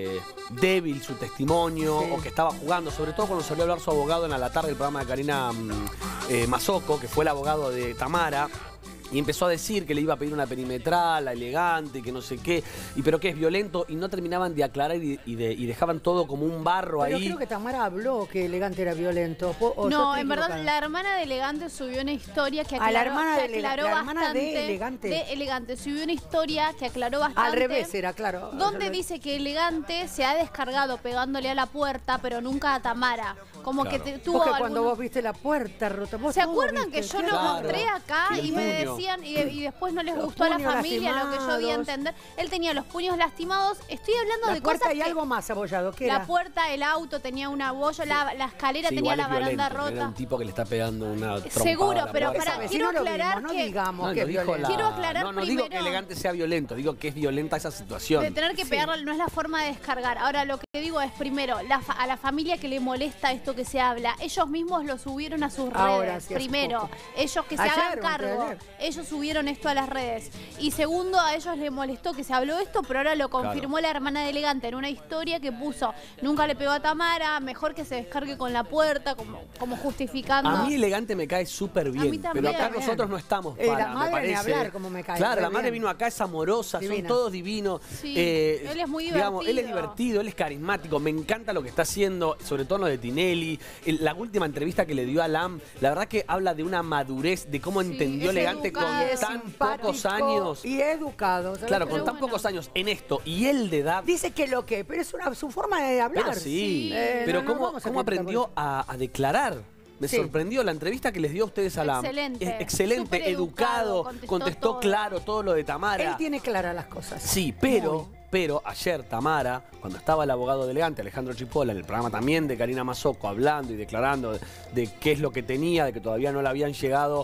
débil su testimonio, Sí. o que estaba jugando, sobre todo cuando salió a hablar su abogado en A la Tarde, el programa de Karina Mazzocco, que fue el abogado de Tamara. Y empezó a decir que le iba a pedir una perimetral, a Elegante, que no sé qué, pero que es violento, y no terminaban de aclarar y dejaban todo como un barro Pero ahí. creo que Tamara habló que Elegante era violento. ¿O yo No, estoy en verdad, equivocada? la hermana de Elegante subió una historia que Ah, aclaró, la hermana que de Ele- aclaró la hermana de bastante. Elegante. De Elegante. Subió una historia que aclaró bastante. Al revés era, claro. Donde dice que Elegante se ha descargado pegándole a la puerta, pero nunca a Tamara. Como Claro. que tuvo Porque cuando algunos- vos viste la puerta rota, vos ¿Se todo acuerdan que viste, yo lo claro. mostré acá Y el y me puño. decían, y después no les Los gustó a la puños familia lo que yo di a lastimados. entender? Él tenía los puños lastimados. Estoy hablando La de puerta cosas y que algo más abollado. ¿Qué la era? puerta, el auto tenía una boya, la escalera Sí, tenía igual la es baranda violento, era rota. un tipo que le está pegando una trompada Seguro, a la pero puerta. para- Esa vez, quiero si no lo aclarar vimos, que- no digamos No, que lo es dijo violento. Quiero aclarar no digo que primero- Elegante sea violento, digo que es violenta esa situación. De tener que pegarle no es la forma de descargar. Ahora, lo que digo es, primero, a la familia que le molesta esto que se habla, ellos mismos lo subieron a sus redes. Ahora, sí, hace Primero, poco. ellos que se Ayer hagan o cargo, anteayer. ellos subieron esto a las redes. Y segundo, a ellos les molestó que se habló esto, pero ahora lo confirmó la hermana de Elegante en una historia que puso, nunca le pegó a Tamara, mejor que se descargue con la puerta, como justificando. A mí Elegante me cae súper bien, mí también. pero acá Bien. nosotros no estamos La para, madre me ni parece. hablar como me cae, Claro, re la madre bien. vino acá, es amorosa, son Divina. todos divinos. Sí, él es muy Digamos, él es divertido. divertido, él es carismático, me encanta lo que está haciendo, sobre todo lo de Tinelli. La última entrevista que le dio a Lam, la verdad que habla de una madurez, de cómo entendió es Elegante con educado. Es tan simpático pocos años. y educado. ¿sabes? Claro, Pero con tan bueno. pocos años en esto y él de edad. Dice que lo que, pero es su forma de hablar. Pero sí, Sí. pero No, no ¿cómo, vamos a cómo criticar aprendió por a declarar? Me Sí. sorprendió la entrevista que les dio a ustedes a la... Excelente. Es excelente, Súper educado, educado, contestó contestó todo. claro todo lo de Tamara. Él tiene claras las cosas. Sí, Muy. pero ayer Tamara, cuando estaba el abogado de Elegante, Alejandro Chipola, en el programa también de Karina Mazzocco, hablando y declarando de qué es lo que tenía, de que todavía no le habían llegado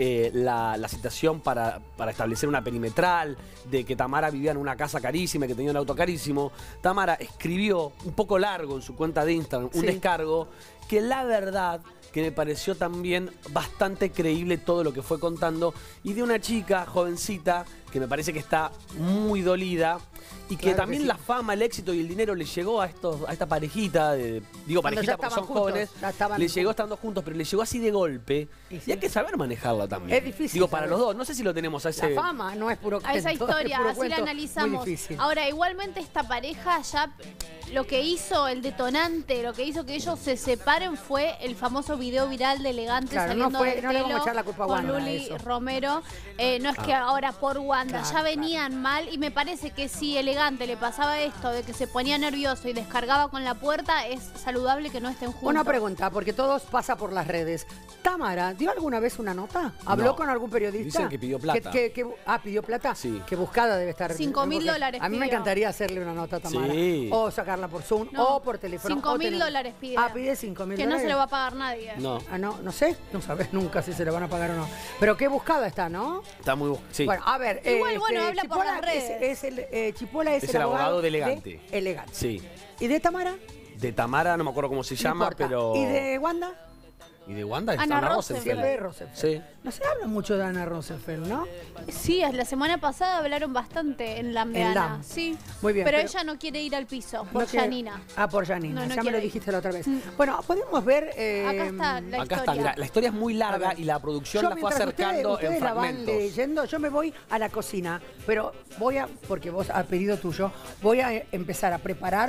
la citación para establecer una perimetral, de que Tamara vivía en una casa carísima y que tenía un auto carísimo, Tamara escribió un poco largo en su cuenta de Instagram un Sí. descargo que la verdad que me pareció también bastante creíble todo lo que fue contando, y de una chica jovencita que me parece que está muy dolida y que Claro que también sí. la fama, el éxito y el dinero le llegó a esta parejita, digo Cuando parejita ya porque son estaban juntos, jóvenes, ya estaban le llegó juntos. estando juntos, pero le llegó así de golpe Y y, sí. hay que saber manejarla también. Es difícil Digo, para saber. los dos, no sé si lo tenemos a ese... La fama no es puro A esa cuento, es historia, puro así cuento, la muy analizamos. difícil. Ahora, igualmente esta pareja ya lo que hizo, el detonante, lo que hizo que ellos se separen fue el famoso video viral de Elegante Claro, no saliendo fue- del no le vamos a telo echar la culpa a con Wanda, Luli eso. Romero. No es que ahora por Wanda, Claro, ya venían mal y me parece que si Elegante le pasaba esto de que se ponía nervioso y descargaba con la puerta, es saludable que no estén juntos. Una pregunta, porque todos pasa por las redes. ¿Tamara dio alguna vez una nota? ¿Habló No. con algún periodista? Dicen que pidió plata. ¿Pidió plata? Sí. Qué buscada debe estar. 5.000 Porque dólares A mí me pidió. encantaría hacerle una nota a Tamara. Sí. O sacarla por Zoom, No, o por teléfono. 5.000 o dólares pide. Ah, pide 5.000 Que dólares. no se lo va a pagar nadie. No, Ah, no sé. No sabes nunca si se le van a pagar o no. Pero qué buscada está, ¿no? está muy... Sí. Bueno, a ver. Igual, bueno, habla por Chipola las redes. Chipola es Es el abogado de Elegante. Elegante. Sí. ¿Y de Tamara? De Tamara, no me acuerdo cómo se No llama, importa. pero... ¿Y de Wanda? ¿Y de Wanda? Es Ana Ana Rosenfeld. Siempre de Rosenfeld. Rosenfeld. Sí. No se habla mucho de Ana Rosenfeld, ¿no? Sí, la semana pasada hablaron bastante en LAM de En Ana. LAM. Sí. Muy bien, Pero pero- ella no quiere ir al piso por No quiere- Janina. Ah, por Janina. No, no ya me quiere lo ir. dijiste la otra vez. Bueno, podemos ver... Acá está la Acá está, historia. mira, la historia es muy A larga ver. y la producción Yo la fue mientras acercando ustedes en la van fragmentos. leyendo, yo me voy a la cocina, pero porque vos a pedido tuyo, voy a empezar a preparar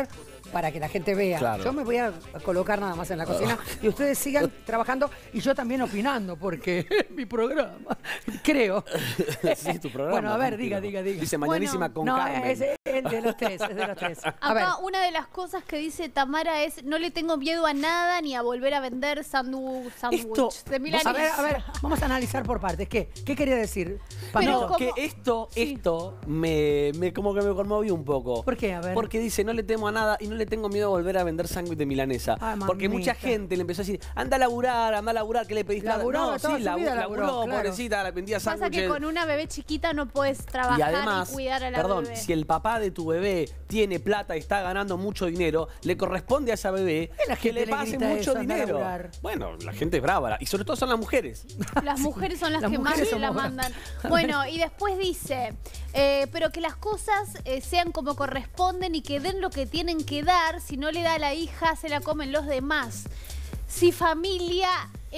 para que la gente vea. Claro. Yo me voy a colocar nada más en la cocina y ustedes sigan trabajando y yo también opinando, porque es mi programa, creo. Sí, tu programa. Bueno, a ver, diga. Dice mañanísima con No, Carmen. es de los tres, es de los tres. A ver. Acá una de las cosas que dice Tamara es: no le tengo miedo a nada ni a volver a vender sándwich de milanesa. A ver, vamos a analizar por partes. ¿Qué quería decir? Pero No, que esto me como que me conmovió un poco. ¿Por qué? A ver. Porque dice, no le temo a nada y no le tengo miedo a volver a vender sándwich de milanesa. Ay, porque mamita. mucha gente le empezó a decir, anda a laburar, ¿qué le pedís? Laburó, No, toda sí, su vida laburó, laburó, claro. pobrecita, la vendía Pasa sándwiches. que con una bebé chiquita no puedes trabajar Y además, y cuidar a la perdón, bebé. si el papá de tu bebé tiene plata y está ganando mucho dinero, le corresponde a esa bebé la que gente le le pase grita mucho eso, anda a dinero. laburar. Bueno, la gente es brava, y sobre todo son las mujeres. Las mujeres son las las que más mujeres se la somos mandan. Bueno, y después dice, pero que las cosas sean como corresponden y que den lo que tienen que dar. Si no le da a la hija, se la comen los demás. Sin familia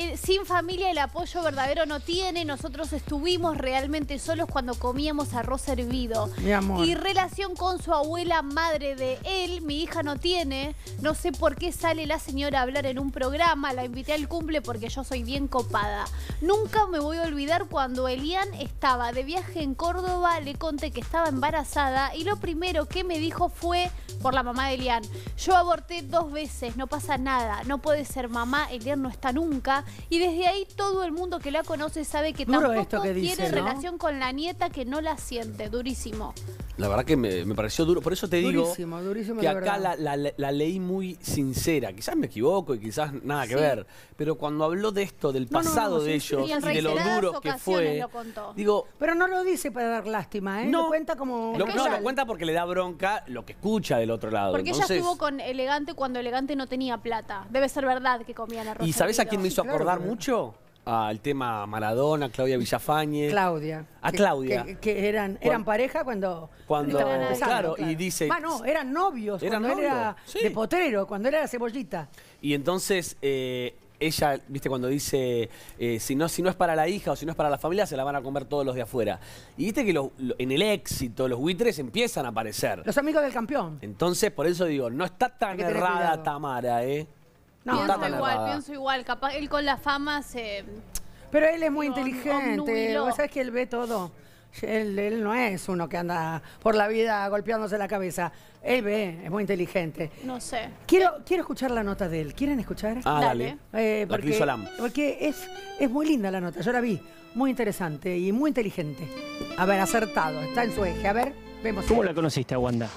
el apoyo verdadero no tiene. Nosotros estuvimos realmente solos cuando comíamos arroz hervido. Mi amor. Y relación con su abuela, madre de él, mi hija no tiene. No sé por qué sale la señora a hablar en un programa. La invité al cumple porque yo soy bien copada. Nunca me voy a olvidar cuando Elian estaba de viaje en Córdoba. Le conté que estaba embarazada y lo primero que me dijo fue, por la mamá de Elian: yo aborté 2 veces, no pasa nada, no puede ser mamá, Elian no está nunca. Y desde ahí todo el mundo que la conoce sabe que Duro tampoco esto que dice, quiere ¿no? relación con la nieta, que no la siente. Durísimo. La verdad que me pareció duro. Por eso te Durísimo, digo durísimo, que de acá verdad. la leí muy sincera. Quizás me equivoco y quizás nada que Sí. ver. Pero cuando habló de esto, del No, no, pasado no, de sí, ellos Y en y de lo reiteradas duro que ocasiones fue, lo contó. digo, Pero no lo dice para dar lástima, ¿eh? No. Lo cuenta como... lo real. cuenta porque le da bronca lo que escucha del otro lado. Porque Entonces, ella estuvo con Elegante cuando Elegante no tenía plata. Debe ser verdad que comían arroz ¿y sabés a hervido. quién me hizo Claro, acordar pero- mucho? Al tema Maradona, Claudia Villafañe. Claudia. A Claudia. Que eran pareja cuando estaban empezando, claro, y dice... no, eran novios. Eran cuando él era novios, sí. de potrero, cuando él era cebollita. Y entonces ella, viste, cuando dice, si no es para la hija o si no es para la familia, se la van a comer todos los de afuera. Y viste que en el éxito los buitres empiezan a aparecer. Los amigos del campeón. Entonces, por eso digo, no está tan Hay que tener errada cuidado. Tamara, ¿eh? No, está Pienso tan igual, errada. pienso igual. Capaz él con la fama se... Pero él es muy Lo inteligente. obnubiló. Vos sabés que él ve todo. Él no es uno que anda por la vida golpeándose la cabeza. Él ve, es muy inteligente. No sé. Quiero escuchar la nota de él. ¿Quieren escuchar? Ah, Dale. dale. La que hizo Lam. Porque es muy linda la nota. Yo la vi. Muy interesante y muy inteligente. A ver, acertado. Está en su eje. A ver, vemos. ¿Cómo la conociste a Wanda?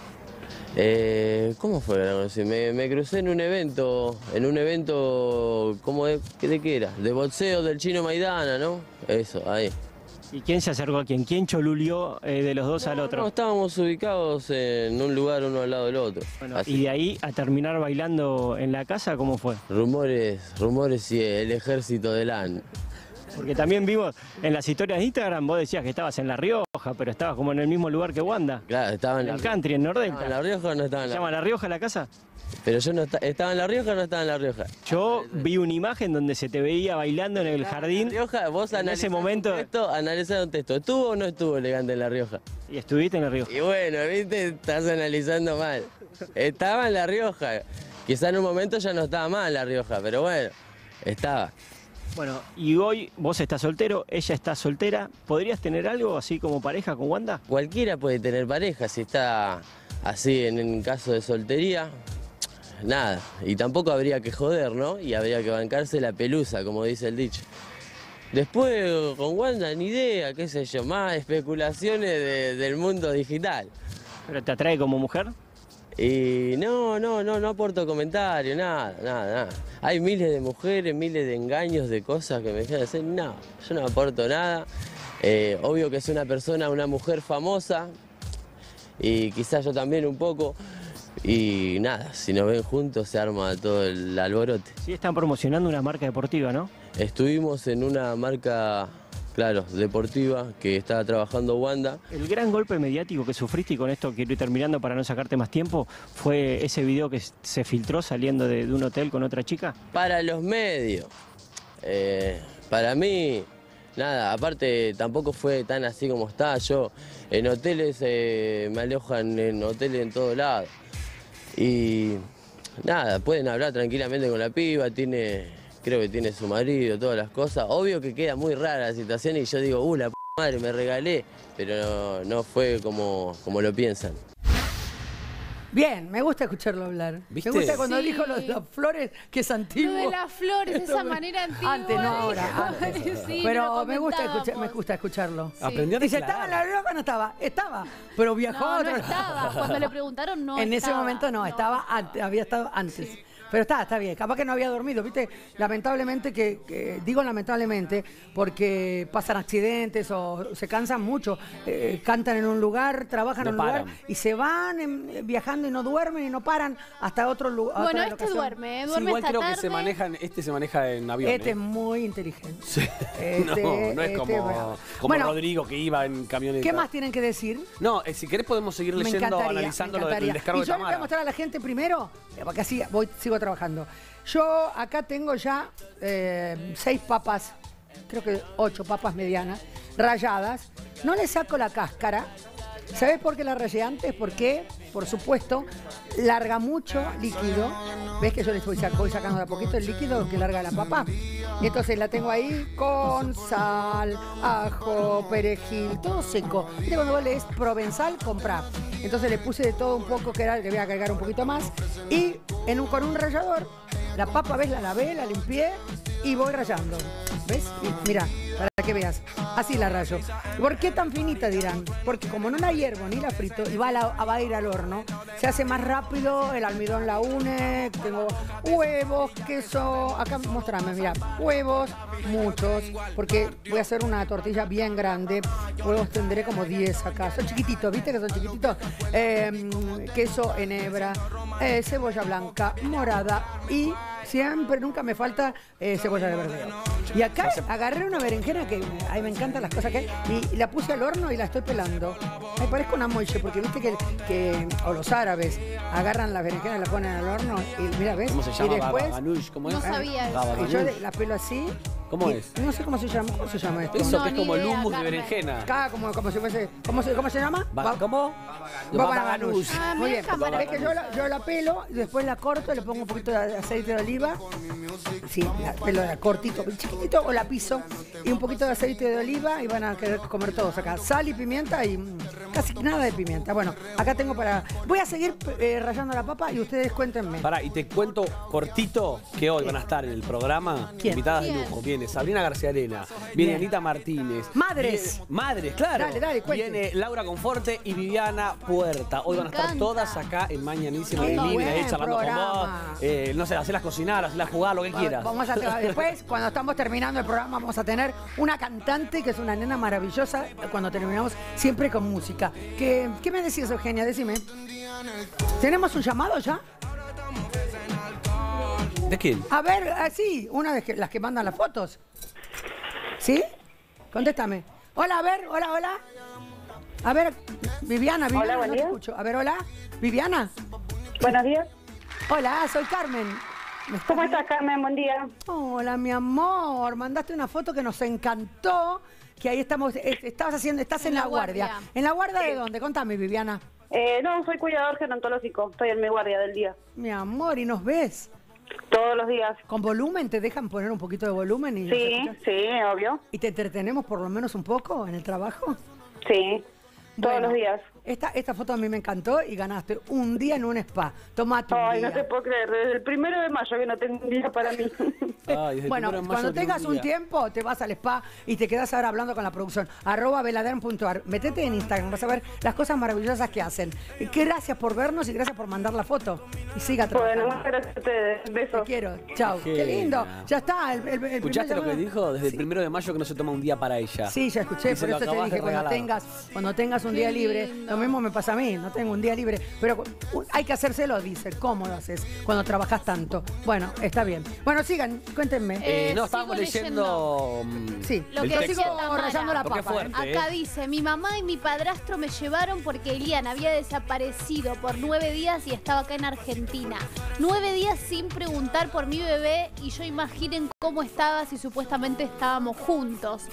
¿Cómo fue que la conocí? Me crucé en un evento, ¿cómo de qué era? De boxeo del Chino Maidana, ¿no? Eso, ahí. ¿Y quién se acercó a quién? ¿Quién cholulió de los dos al No, otro? estábamos ubicados en un lugar uno al lado del otro. Bueno, Así. y de ahí a terminar bailando en la casa, ¿cómo fue? Rumores y el ejército de LAN. Porque también vimos en las historias de Instagram, vos decías que estabas en La Rioja, pero estabas como en el mismo lugar que Wanda. Claro, estaba En en el la, country, en ¿estaba Nordelta. en La Rioja o no estaba en ¿Se La llama La Rioja la casa? Pero yo no estaba en La Rioja o no estaba en La Rioja. Yo vi una imagen donde se te veía bailando en el jardín. La Rioja, vos en ese momento analizá un texto. ¿Estuvo o no estuvo elegante en La Rioja? y estuviste en La Rioja. Y bueno, viste, estás analizando mal. Estaba en La Rioja. Quizá en un momento ya no estaba mal en La Rioja, pero bueno, estaba. Bueno, y hoy vos estás soltero, ella está soltera. ¿Podrías tener algo así como pareja con Wanda? Cualquiera puede tener pareja si está así en caso de soltería. Nada, y tampoco habría que joder, ¿no? Y habría que bancarse la pelusa, como dice el dicho. Después con Wanda ni idea, qué sé yo, más especulaciones del mundo digital. ¿Pero te atrae como mujer? Y no aporto comentario, nada. Hay miles de mujeres, miles de engaños, de cosas que me dejan hacer. No, yo no aporto nada. Obvio que es una mujer famosa y quizás yo también un poco. Y nada, si nos ven juntos se arma todo el alborote. Sí, están promocionando una marca deportiva, ¿no? Estuvimos en una marca, claro, deportiva que estaba trabajando Wanda. El gran golpe mediático que sufriste, y con esto quiero ir terminando para no sacarte más tiempo, fue ese video que se filtró saliendo de un hotel con otra chica. Para los medios, para mí, nada, aparte tampoco fue tan así como está. Yo en hoteles me alojan en hoteles en todos lados. Y nada, pueden hablar tranquilamente con la piba, creo que tiene su marido, todas las cosas. Obvio que queda muy rara la situación y yo digo, la p madre, me regalé, pero no fue como lo piensan. Bien, me gusta escucharlo hablar. ¿Viste? Me gusta cuando Sí. dijo lo de las flores, que es antiguo. Lo de las flores, esa manera antigua. Antes, no ahora, antes. Sí, Pero lo me gusta comentábamos. escucharlo. Sí. Aprendió a Dice, declarar. ¿estaba en la Europa? No estaba. Estaba, pero viajó a No, otro no estaba. Cuando le preguntaron, no En ese estaba. momento no, estaba antes, había estado antes. Sí. Pero está bien, capaz que no había dormido, ¿viste? Lamentablemente, digo lamentablemente, porque pasan accidentes o se cansan mucho, cantan en un lugar, trabajan en un lugar y se van viajando y no duermen y no paran hasta otro lugar. Bueno, este duerme, Sí, duerme igual esta creo tarde. que se maneja en avión. Este es muy inteligente. Sí. No es como Bueno, Rodrigo que iba en camioneta. ¿qué más tienen que decir? No, si querés podemos seguir Me leyendo, encantaría, analizando me lo del encantaría. descargo Y de yo le voy a Tamara. mostrar a la gente primero, porque así sigo trabajando. Yo acá tengo ya 6 papas, creo que 8 papas medianas, ralladas. No le saco la cáscara. ¿Sabes por qué la rayé antes? Porque, por supuesto, larga mucho líquido. ¿Ves que yo le voy sacando de a poquito el líquido que larga la papa? Y entonces la tengo ahí con sal, ajo, perejil, todo seco. Y cuando vos lees provenzal, comprá. Entonces le puse de todo un poco, le voy a agregar un poquito más. Y con un rallador, la papa, ¿ves? La lavé, la limpié y voy rallando. ¿Ves? Y mira, para que veas. Así la rayo. ¿Por qué tan finita, dirán? Porque como no la hiervo ni la frito y va a ir al horno, se hace más rápido, el almidón la une, tengo huevos, queso, acá mostrame, mira, huevos, muchos, porque voy a hacer una tortilla bien grande, huevos tendré como 10 acá, son chiquititos, ¿viste que son chiquititos? Queso en hebra, cebolla blanca, morada y siempre, nunca me falta cebolla de verdeo. Y acá agarré una berenjena que me encantan las cosas que hay y la puse al horno y la estoy pelando. Me parezco una moche porque viste que o los árabes agarran las berenjenas y la ponen al horno y mira, ¿ves? ¿Cómo se llama? Y después Ganush, ¿cómo es? No sabía eso. y yo la pelo así. ¿Cómo y es? No sé cómo se llama esto. Eso No, que es ni como el idea, hummus de Carmen. berenjena. Acá como si fuese. ¿Cómo se llama? ¿Cómo? Baba ganoush. Ah, Muy mira, bien. cámara. Ves que yo la pelo, y después la corto, le pongo un poquito de aceite de oliva. Sí, la pelo cortito, chiquitito, o la piso. Y un poquito de aceite de oliva y van a querer comer todos acá. Sal y pimienta y casi nada de pimienta. Bueno, acá tengo para... Voy a seguir rallando la papa y ustedes cuéntenme. Pará, y te cuento cortito que hoy van a estar en el programa ¿Quién? invitadas de ¿Quién? lujo. Viene Sabrina García Arena, viene Bien. Anita Martínez. Madres. Madres, claro. Dale, cuente. Viene Laura Conforte y Viviana Puerta. Hoy Me van a estar encanta. todas acá en Mañanísima Qué de Living, ahí buen charlando con vos. programa. No sé, hacerlas cocinar, hacerlas jugar, lo que quieras. Después, cuando estamos terminando el programa, vamos a tener una cantante que es una nena maravillosa. Cuando terminamos, siempre con música. ¿Qué me decías, Eugenia? Decime. ¿Tenemos un llamado ya? ¿De quién? A ver, sí, una de las que mandan las fotos. ¿Sí? Contéstame. Hola, a ver, hola. A ver, Viviana, Hola, buen no te día. escucho. A ver, hola. Viviana. Buenos días. Hola, soy Carmen. ¿Cómo estás, Carmen? Buen día. Hola, mi amor. Mandaste una foto que nos encantó. Que ahí estás en la guardia. ¿En la guardia de dónde? Contame, Viviana. No, soy cuidador gerontológico. Estoy en mi guardia del día. Mi amor, ¿y nos ves? Todos los días. ¿Con volumen? ¿Te dejan poner un poquito de volumen? Y nos Sí, escuchas? sí, obvio. ¿Y te entretenemos por lo menos un poco en el trabajo? Sí, todos Bueno, los días. Esta foto a mí me encantó y ganaste un día en un spa. Tomate un Ay, día. no te puedo creer. Desde el 1 de mayo que no tengo un día para mí. Ay, desde el Bueno, 1 de mayo cuando tiene tengas un día. tiempo, te vas al spa y te quedas ahora hablando con la producción. @veladern.ar. Metete en Instagram, vas a ver las cosas maravillosas que hacen. Gracias por vernos y gracias por mandar la foto. Y siga trabajando. Bueno, muchas gracias a ustedes. Te Besos. quiero. Chao. Qué Genia. lindo. Ya está. El ¿Escuchaste primer lo que llamado. dijo? Desde el 1 de mayo que no se toma un día para ella. Sí, ya escuché, Y se por lo eso te acabas de dije, cuando regalar. tengas un día Qué libre, lindo. lo mismo me pasa a mí, no tengo un día libre, pero hay que hacérselo, dice, ¿cómo lo haces cuando trabajas tanto? Bueno, está bien. Bueno, sigan, cuéntenme. No, sigo estábamos leyendo. leyendo Sí, Lo el que texto. decía Tamara. rayando la Porque papa. es fuerte. Acá dice, mi mamá y mi padrastro me llevaron porque Elian había desaparecido por 9 días y estaba acá en Argentina. 9 días sin preguntar por mi bebé y yo imaginen cómo estaba si supuestamente estábamos juntos.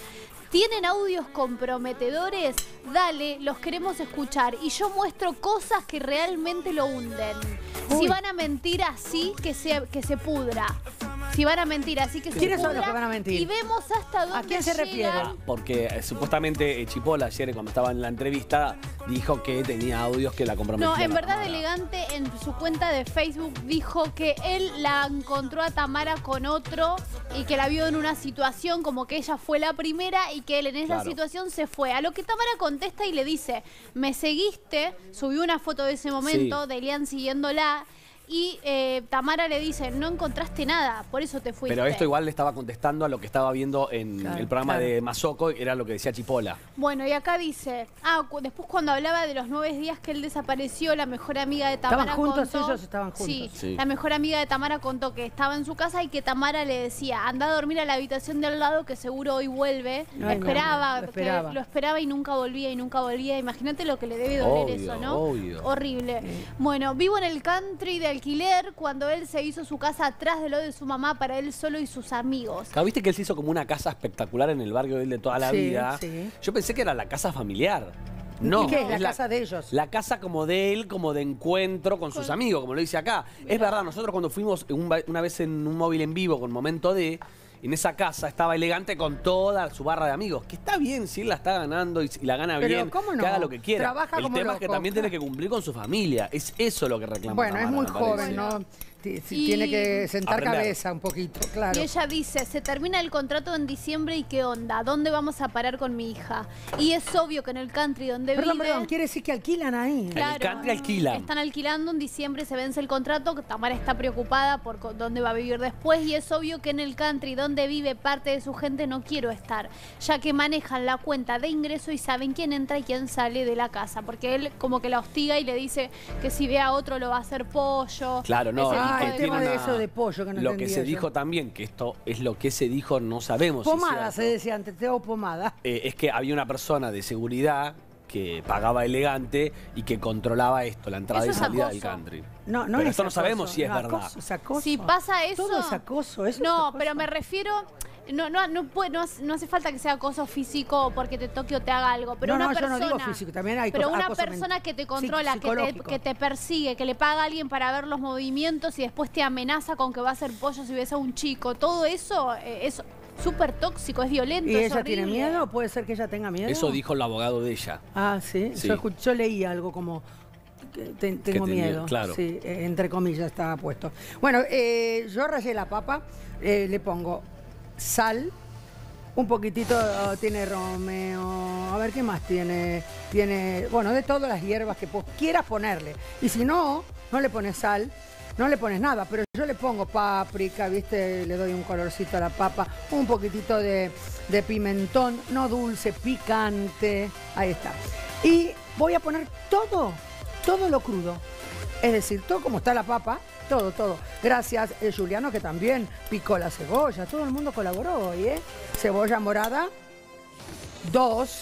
¿Tienen audios comprometedores? Dale, los queremos escuchar. Y yo muestro cosas que realmente lo hunden. Uy. Si van a mentir así, que se pudra. Si van a mentir así, que se ¿Quiénes pudra. son los que van a mentir? Y vemos hasta dónde ¿A quién se refiere? llegan. Porque supuestamente Chipola ayer cuando estaba en la entrevista dijo que tenía audios que la comprometían. No, en a verdad Tamara. Elegante en su cuenta de Facebook dijo que él la encontró a Tamara con otro y que la vio en una situación como que ella fue la primera y que él en esa Claro. situación se fue. A lo que Tamara contesta y le dice, me seguiste, subió una foto de ese momento, Sí. de Elian siguiéndola. Y Tamara le dice, no encontraste nada, por eso te fuiste. Pero esto igual le estaba contestando a lo que estaba viendo en Claro, el programa claro. de Mazoco, era lo que decía Chipola. Bueno, y acá dice, después cuando hablaba de los 9 días que él desapareció, la mejor amiga de Tamara ¿Estaban juntos contó, ellos? ¿Estaban juntos? Sí, Sí. la mejor amiga de Tamara contó que estaba en su casa y que Tamara le decía, anda a dormir a la habitación de al lado que seguro hoy vuelve. Ay, esperaba, no, lo esperaba. lo esperaba y nunca volvía y nunca volvía. Imagínate lo que le debe doler Obvio, eso, ¿no? obvio. Horrible. Bueno, vivo en el country de alquiler cuando él se hizo su casa atrás de lo de su mamá para él solo y sus amigos. Claro, viste que él se hizo como una casa espectacular en el barrio de él de toda la Sí, vida. sí. Yo pensé que era la casa familiar. No, ¿Y qué es? La es casa de ellos. La casa como de él, como de encuentro con sus amigos, como lo dice acá. Es verdad, nosotros cuando fuimos una vez en un móvil en vivo con Momento D, en esa casa estaba Elegante con toda su barra de amigos. Que está bien, si él la está ganando y la gana Pero, bien, ¿cómo no? que haga lo que quiera. Trabaja el como tema es que loco. también tiene que cumplir con su familia. Es eso lo que reclama Bueno, es Tamara, muy me parece. joven, ¿no? Y- Tiene que sentar Aprender. cabeza un poquito, claro. Y ella dice, se termina el contrato en diciembre y qué onda, ¿dónde vamos a parar con mi hija? Y es obvio que en el country donde Perdón, vive... quiere decir que alquilan ahí. En el country alquilan. Están alquilando, en diciembre se vence el contrato, que Tamara está preocupada por dónde va a vivir después y es obvio que en el country donde vive parte de su gente no quiero estar, ya que manejan la cuenta de ingreso y saben quién entra y quién sale de la casa, porque él como que la hostiga y le dice que si ve a otro lo va a hacer pollo. Claro, no, ese y tipo Ah, que el de tema tiene de cosas. eso de pollo que no lo que entendía se yo. dijo también, que esto es lo que se dijo, no sabemos si es Pomada, se cierto. decía antes, tengo pomada. Es que había una persona de seguridad que pagaba Elegante y que controlaba esto, la entrada Eso y es salida del acoso. country. No, no Pero es esto no acoso, sabemos si es no, verdad. acoso, es acoso. Si pasa eso... Todo es acoso, eso es No, acoso. pero me refiero... No hace falta que sea acoso físico porque te toque o te haga algo, pero No, una no, yo persona, no digo físico, también hay pero una acoso persona que te controla, psicológico. que te persigue, que le paga a alguien para ver los movimientos y después te amenaza con que va a hacer pollo si ves a un chico, todo eso es súper tóxico, es violento. ¿Y es ella tiene horrible. miedo? ¿Puede ser que ella tenga miedo? Eso dijo el abogado de ella. Ah, sí. Sí. Yo leí algo como que tengo tenía- miedo. claro. Sí, entre comillas estaba puesto. Bueno, yo rayé la papa, le pongo sal, un poquitito tiene romeo, a ver qué más tiene, bueno, de todas las hierbas que quieras ponerle. Y si no, no le pones sal, no le pones nada, pero yo le pongo páprica, ¿viste? Le doy un colorcito a la papa, un poquitito de pimentón, no dulce, picante, ahí está. Y voy a poner todo lo crudo, es decir, todo como está la papa, todo. Gracias, Juliano, que también picó la cebolla, todo el mundo colaboró hoy, ¿eh? Cebolla morada, 2.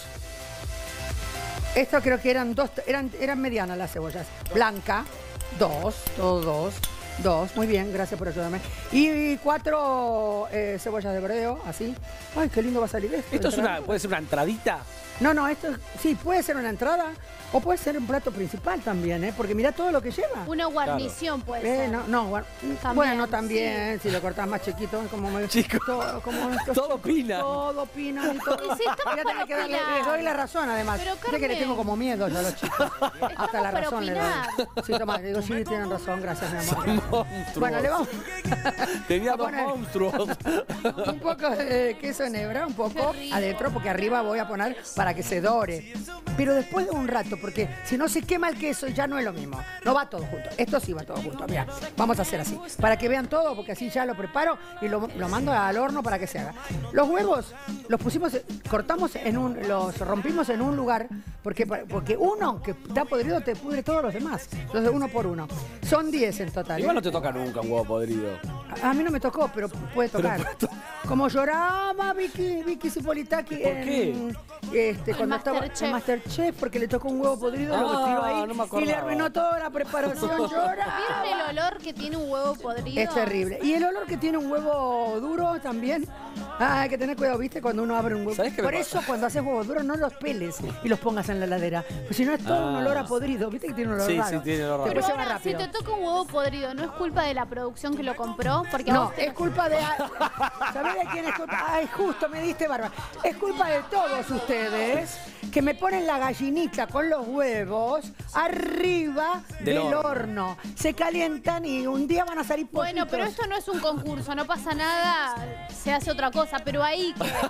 Esto creo que eran 2, eran medianas las cebollas. Blanca, 2, todo 2. Muy bien, gracias por ayudarme. Y 4 cebollas de verdeo, así. Ay, qué lindo va a salir esto. ¿Esto es puede ser una entradita? No, esto sí, puede ser una entrada o puede ser un plato principal también, ¿eh? Porque mirá todo lo que lleva. Una guarnición puede ser. Bueno, también, si lo cortás más chiquito, como me... Chico. Todo opina. Todo opina. Y todo. Y sí, estamos Voy a tener para que darle, opinar. les doy la razón, además. Pero, Viste que le Carmen. tengo como miedo yo a los chicos. Hasta la para razón le doy. opinar. Sí, toma, digo, sí, tienen razón, gracias, mi amor. Monstruos. Bueno, le vamos Tenía a dos poner monstruos. un poco de queso en hebra, un poco Qué rico. adentro, porque arriba voy a poner para que se dore. Pero después de un rato, porque si no se quema el queso ya no es lo mismo. No va todo junto. Esto sí va todo junto. Mira, vamos a hacer así. Para que vean todo, porque así ya lo preparo y lo mando al horno para que se haga. Los huevos los pusimos, cortamos los rompimos en un lugar, porque uno que está podrido te pudre todos los demás. Entonces, uno por uno. Son 10 en total. Igual no te toca nunca un huevo podrido. A mí no me tocó, pero puede tocar. Como lloraba Vicky Cipolitaki cuando estaba en Masterchef, porque le tocó un huevo podrido, lo tiró ahí no me y le acordaba. arruinó toda la preparación. Lloraba. ¿Vieron el olor que tiene un huevo podrido? Es terrible. Y el olor que tiene un huevo duro también. Ah, hay que tener cuidado, ¿viste? Cuando uno abre un huevo. ¿Sabés qué me Por pasa? eso, cuando haces huevos duros, no los peles y los pongas en la heladera. Pues si no, es todo un olor a podrido. ¿Viste que tiene un olor Sí, raro? sí, tiene olor raro. Pero Después se va ahora, si rápido. te toca un huevo podrido, ¿no es culpa de la producción que lo compró? Porque a No, vos te- es culpa de... ¿Sabés de quién es culpa? Ay, justo, me diste barba. Es culpa de todos ustedes que me ponen la gallinita con los huevos arriba del horno. Se calientan y un día van a salir pollitos. Bueno, pero esto no es un concurso, no pasa nada, se hace otra cosa, pero ahí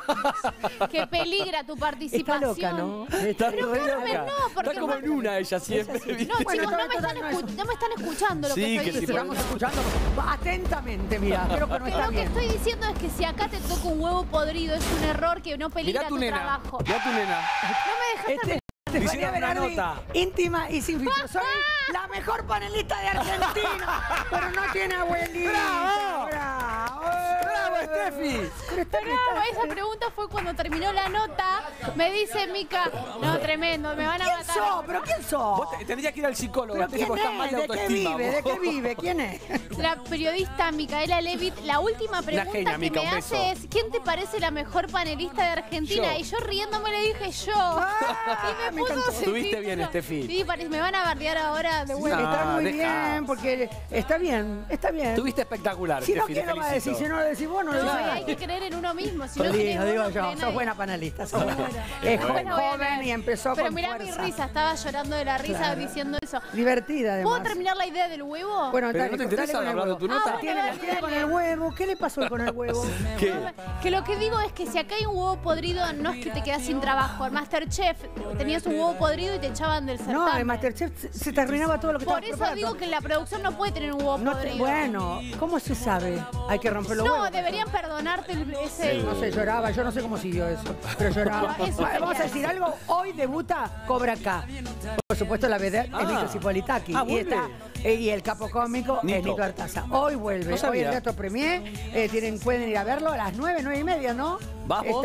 que peligra tu Está participación. loca, ¿no? Está Pero re Carmen, loca. no, porque Está como en una ella siempre. ¿viste? No, Bueno, chicos, no me, total, están no es eso. no me están escuchando lo Sí, que que estoy sí, diciendo. Estamos escuchando atentamente, mira. Creo que no Que está lo que bien. estoy diciendo es que si acá te toca un huevo podrido es un error que no peligra Mirá tu tu nena. trabajo. Mirá tu nena. No me dejaste Estefanía hicieron una Berardi, nota. íntima y sin filtro. Soy la mejor panelista de Argentina, pero no tiene abuelita. ¡Bravo! ¡Bravo! ¡Bravo, Steffi! Pero está No, esa pregunta fue cuando terminó la nota. Me dice Mica, no, tremendo, me van a ¿Quién matar. sos? ¿Pero quién sos? Vos tendrías que ir al psicólogo, ¿Pero Steffi, quién porque estás mal es? de ¿De qué autoestima. vive? ¿De vos. qué vive? ¿Quién es? La periodista Micaela Levitt, la última pregunta genia, que Mica, me un beso. hace es ¿quién te parece la mejor panelista de Argentina? Yo. Y yo riéndome le dije yo. Ah, y me me puso encantó. Estuviste bien, título. Steffi. Sí, me van a bardear ahora de vuelta. Está muy deja. bien, porque está bien, está bien. Estuviste espectacular, Si no, Steffi, te ¿quién lo va a decir? felicito. Si no lo decís vos, no lo No, decís. hay que creer en uno mismo. Si Lo no digo, crees vos, digo no yo, cree sos nadie. buena panelista, sos buena. Es Bueno, joven y empezó Pero con mirá fuerza. mi risa, estaba llorando de la risa Claro. diciendo eso. Divertida, además. ¿Puedo terminar la idea del huevo? Bueno, Pero dale, ¿no te interesa dale con el hablar de huevo. tu nota? Ah, Tiene, la tiene con el huevo. ¿Qué le pasó con el huevo? ¿Qué? Que lo que digo es que si acá hay un huevo podrido, no es que te quedas sin trabajo. En Masterchef tenías un huevo podrido y te echaban del certamen. No, en Masterchef se terminaba todo lo que Por estaba eso preparando. digo que la producción no puede tener un huevo No podrido. bueno, ¿cómo se sabe? Hay que romper los No, huevos. deberían perdonarte ese... No sé, lloraba, yo no sé cómo siguió eso, pero lloraba. No, eso Vamos a quería decir algo, hoy debuta Cobra K. Por supuesto la vedette es Nico Cipolitaki. Ah, y, vuelve. y el capo cómico es Nico. Nico Artaza. Hoy vuelve, No hoy sabía. el Teatro Premier, pueden ir a verlo a las 9, 9:30, ¿no? ¿Vas vos?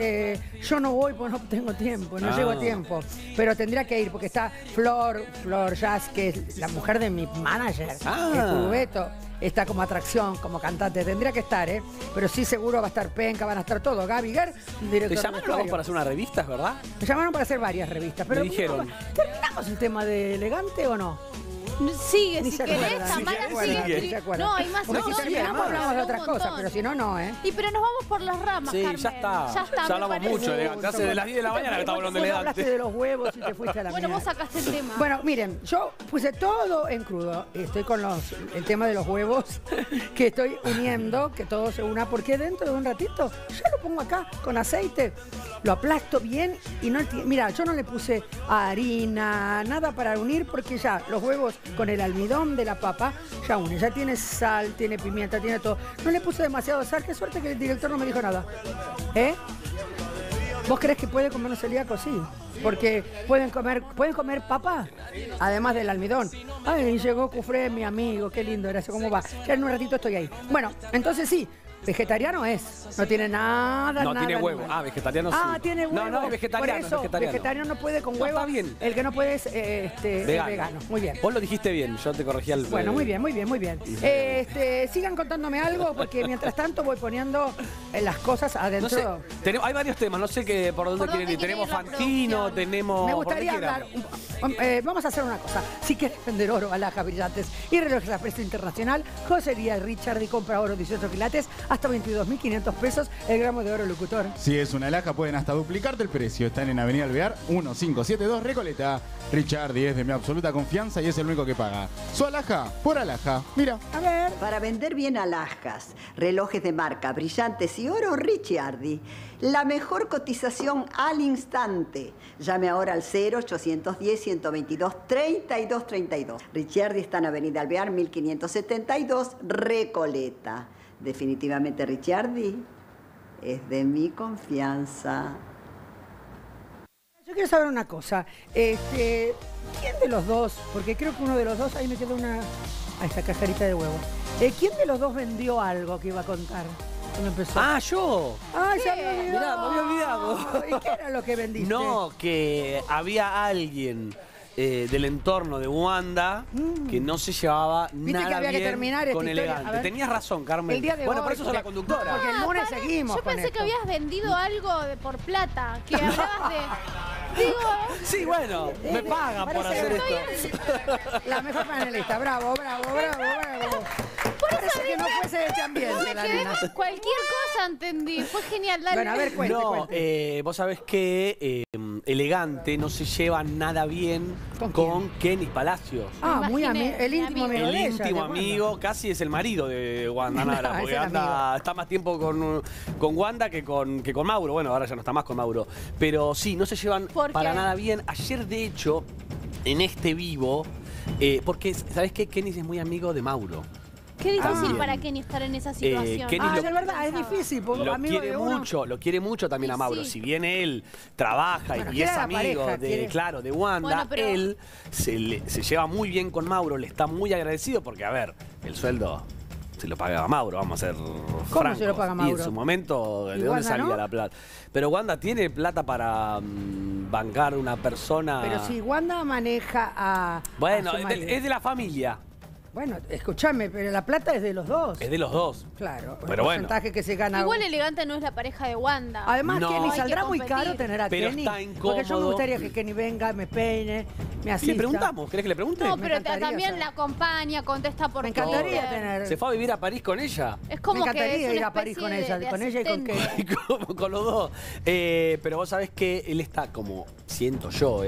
Yo no voy porque no tengo tiempo, no Ah. llego a tiempo. Pero tendría que ir porque está Flor Jazz, que es la mujer de mi manager, Ah. el Turubeto. Está como atracción, como cantante. Tendría que estar, ¿eh? Pero sí, seguro va a estar Penca, van a estar todos. Gaby Guer, director ¿Te de llamaron a vos vestuario. para hacer una revista, es verdad? Me llamaron para hacer varias revistas. Pero Me dijeron. ¿terminamos el tema de elegante o no? Sigue, Ni si se querés, acuerdan. Tamara Ni se acuerdan, sigue. ni se acuerdan. No, hay más Porque si historias. terminamos hablamos de otras Un cosas, montón. pero si no, no, ¿eh? Y pero nos vamos por las ramas, Sí, Carmen. ya está. Ya está, Ya me hablamos parece. mucho de elegante. Hace de las 10 de la mañana que estamos hablando de Vos hablaste elegante. de los huevos y te fuiste a la Bueno, mierda. vos sacaste el tema. Bueno, miren, yo puse todo en crudo. Estoy con el tema de los huevos, que estoy uniendo, que todo se una, porque dentro de un ratito ya lo pongo acá con aceite, lo aplasto bien y no... Mira, yo no le puse harina, nada para unir, porque ya los huevos con el almidón de la papa ya une. Ya tiene sal, tiene pimienta, tiene todo. No le puse demasiado sal, qué suerte que el director no me dijo nada. ¿Eh? ¿Vos creés que puede comer un celíaco? Sí. Porque pueden comer papa, además del almidón. Ay, llegó Cufré, mi amigo, qué lindo, gracias, ¿cómo va? Ya en un ratito estoy ahí. Bueno, entonces sí, vegetariano es. No tiene nada, No, nada tiene huevo. animal. Ah, vegetariano sí. Ah, tiene huevo. No, no, es vegetariano. Por eso, es vegetariano. vegetariano no puede con No, huevo. está bien. El que no puede es vegano. Muy bien. Vos lo dijiste bien, yo te corregí al... Bueno, muy bien, muy bien, muy bien. Sigan contándome algo, porque mientras tanto voy poniendo las cosas No adentro. sé, hay varios temas, no sé por dónde ¿Por quieren dónde ir. quiere Tenemos ir la Fantino, producción? tenemos... Me por gustaría donde quieran. hablar, vamos a hacer una cosa. Si querés vender oro, alhajas brillantes y relojes a precio internacional, Joyería Richard y compra oro 18 quilates hasta 22.500 pesos el gramo de oro locutor. Si es una alhaja, pueden hasta duplicarte el precio. Están en Avenida Alvear 1572 Recoleta. Richard es de mi absoluta confianza y es el único que paga. Su alhaja por alhaja. Mira. A ver. Para vender bien alhajas, relojes de marca, brillantes y oro, Ricciardi. La mejor cotización al instante. Llame ahora al 0810-122-3232. Ricciardi está en Avenida Alvear 1572 Recoleta. Definitivamente Ricciardi es de mi confianza. Yo quiero saber una cosa. ¿Quién de los dos? Porque creo que uno de los dos, ahí me quedó esta cajarita de huevo. ¿Quién de los dos vendió algo que iba a contar? Cuando empezó. Ah, yo. ¡Ay, se me olvidó! Mirá, me había olvidado. ¿Y qué era lo que vendiste? No, que había alguien del entorno de Wanda que no se llevaba Viste nada que había que bien terminar con esta historia. A Elegante. ver. Tenías razón, Carmen. El día de bueno, hoy, por eso sos la conductora. Porque el lunes seguimos Yo con pensé esto. que habías vendido algo por plata, que hablabas de... Digo, Sí, bueno, me pagan por hacer parece esto. La mejor panelista, bravo. Parece que no fuese de este ambiente, la nena. cualquier cosa entendí. Fue genial, dale. Bueno, a ver, cuente. Vos sabés que Elegante no se lleva nada bien con Kenny Palacios. Ah, muy amigo, el íntimo amigo El de ella, íntimo de Wanda. amigo, casi es el marido de Wanda Nara, No, porque es el amigo. está más tiempo con Wanda que con Mauro. Bueno, ahora ya no está más con Mauro. Pero sí, no se llevan ¿Por para qué? nada bien. Ayer, de hecho, en este vivo, porque, ¿sabés qué? Kenny es muy amigo de Mauro. Qué difícil También. para Kenny estar en esa situación. Kenny Es verdad, es difícil, porque Lo amigo quiere de uno. mucho, lo quiere mucho también a Mauro. sí. Si bien él trabaja Bueno, y quiere es a la amigo pareja, de, quiere. claro, de Wanda, Bueno, pero- él se lleva muy bien con Mauro, le está muy agradecido porque, a ver, el sueldo se lo pagaba Mauro, vamos a ser francos. se lo paga Y Mauro? en su momento, ¿de ¿Y dónde Wanda salía no? la plata? Pero Wanda tiene plata para bancar una persona. Pero si Wanda maneja a. Bueno, a su marido. es de la familia, Bueno, escúchame, pero la plata es de los dos. es de los dos. Claro. Pero el bueno. porcentaje que se gana. Igual Elegante no es la pareja de Wanda. Además, No. Kenny, Hay que saldrá muy competir. caro tener a Pero Kenny. está Porque yo me incómodo. gustaría que Kenny venga, me peine, me Y asista. le preguntamos, ¿querés que le pregunte? No, Me pero encantaría también saber. la acompaña, contesta por Me encantaría Twitter. tener. ¿Se fue a vivir a París con ella? Es como Me encantaría que es una ir a París con especie ella, de con ella y con asistente. Kenny. con los dos. Pero vos sabés que él está como, siento yo,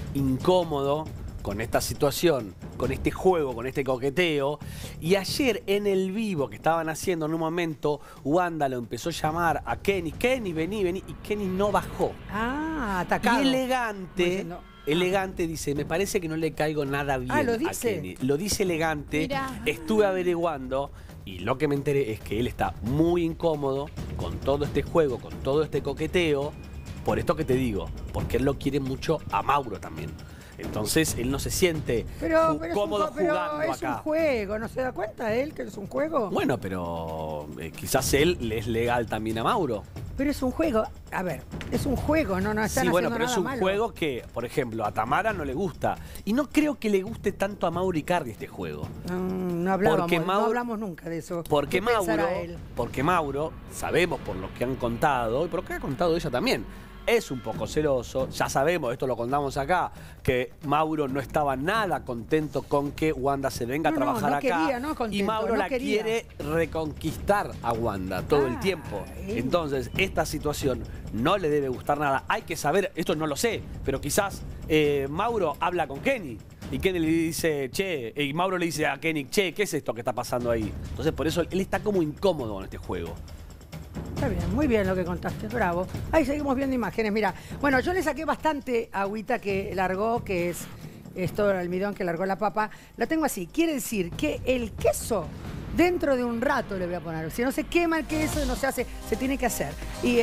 incómodo con esta situación, con este juego, con este coqueteo. Y ayer en el vivo que estaban haciendo, en un momento, Wanda lo empezó a llamar a Kenny. Kenny, vení. Y Kenny no bajó. Ah, atacado. Y Elegante... Diciendo, Elegante dice, me parece que no le caigo nada bien ¿lo a dice? Kenny. Lo dice Elegante. Mirá. Estuve averiguando y lo que me enteré es que él está muy incómodo con todo este juego, con todo este coqueteo. Por esto que te digo, porque él lo quiere mucho a Mauro también. Entonces él no se siente pero cómodo pero jugando es un acá. juego, ¿no se da cuenta él que es un juego? Bueno, pero quizás él le es legal también a Mauro. Pero es un juego. A ver, es un juego, no están Sí, bueno, haciendo pero es nada un malo. juego que, por ejemplo, a Tamara no le gusta. Y no creo que le guste tanto a Mauro Icardi este juego. No hablábamos, Porque no hablamos nunca de eso. Porque ¿Qué pensará él? Mauro, sabemos por lo que han contado, y por lo que ha contado ella también, es un poco celoso. Ya sabemos, esto lo contamos acá, que Mauro no estaba nada contento con que Wanda se venga a trabajar no acá. quería, no contento, y Mauro no la quería. quiere reconquistar a Wanda todo el tiempo. Entonces, esta situación no le debe gustar nada. Hay que saber, esto no lo sé, pero quizás Mauro habla con Kenny. Y Kenny le dice, che, y Mauro le dice a Kenny, che, ¿qué es esto que está pasando ahí? Entonces, por eso él está como incómodo en este juego. Está bien, muy bien lo que contaste, bravo. Ahí seguimos viendo imágenes, mira. Bueno, yo le saqué bastante agüita que largó, que es todo el almidón que largó la papa. La tengo así, quiere decir que el queso, dentro de un rato le voy a poner. Si no se quema el queso, no se hace, se tiene que hacer.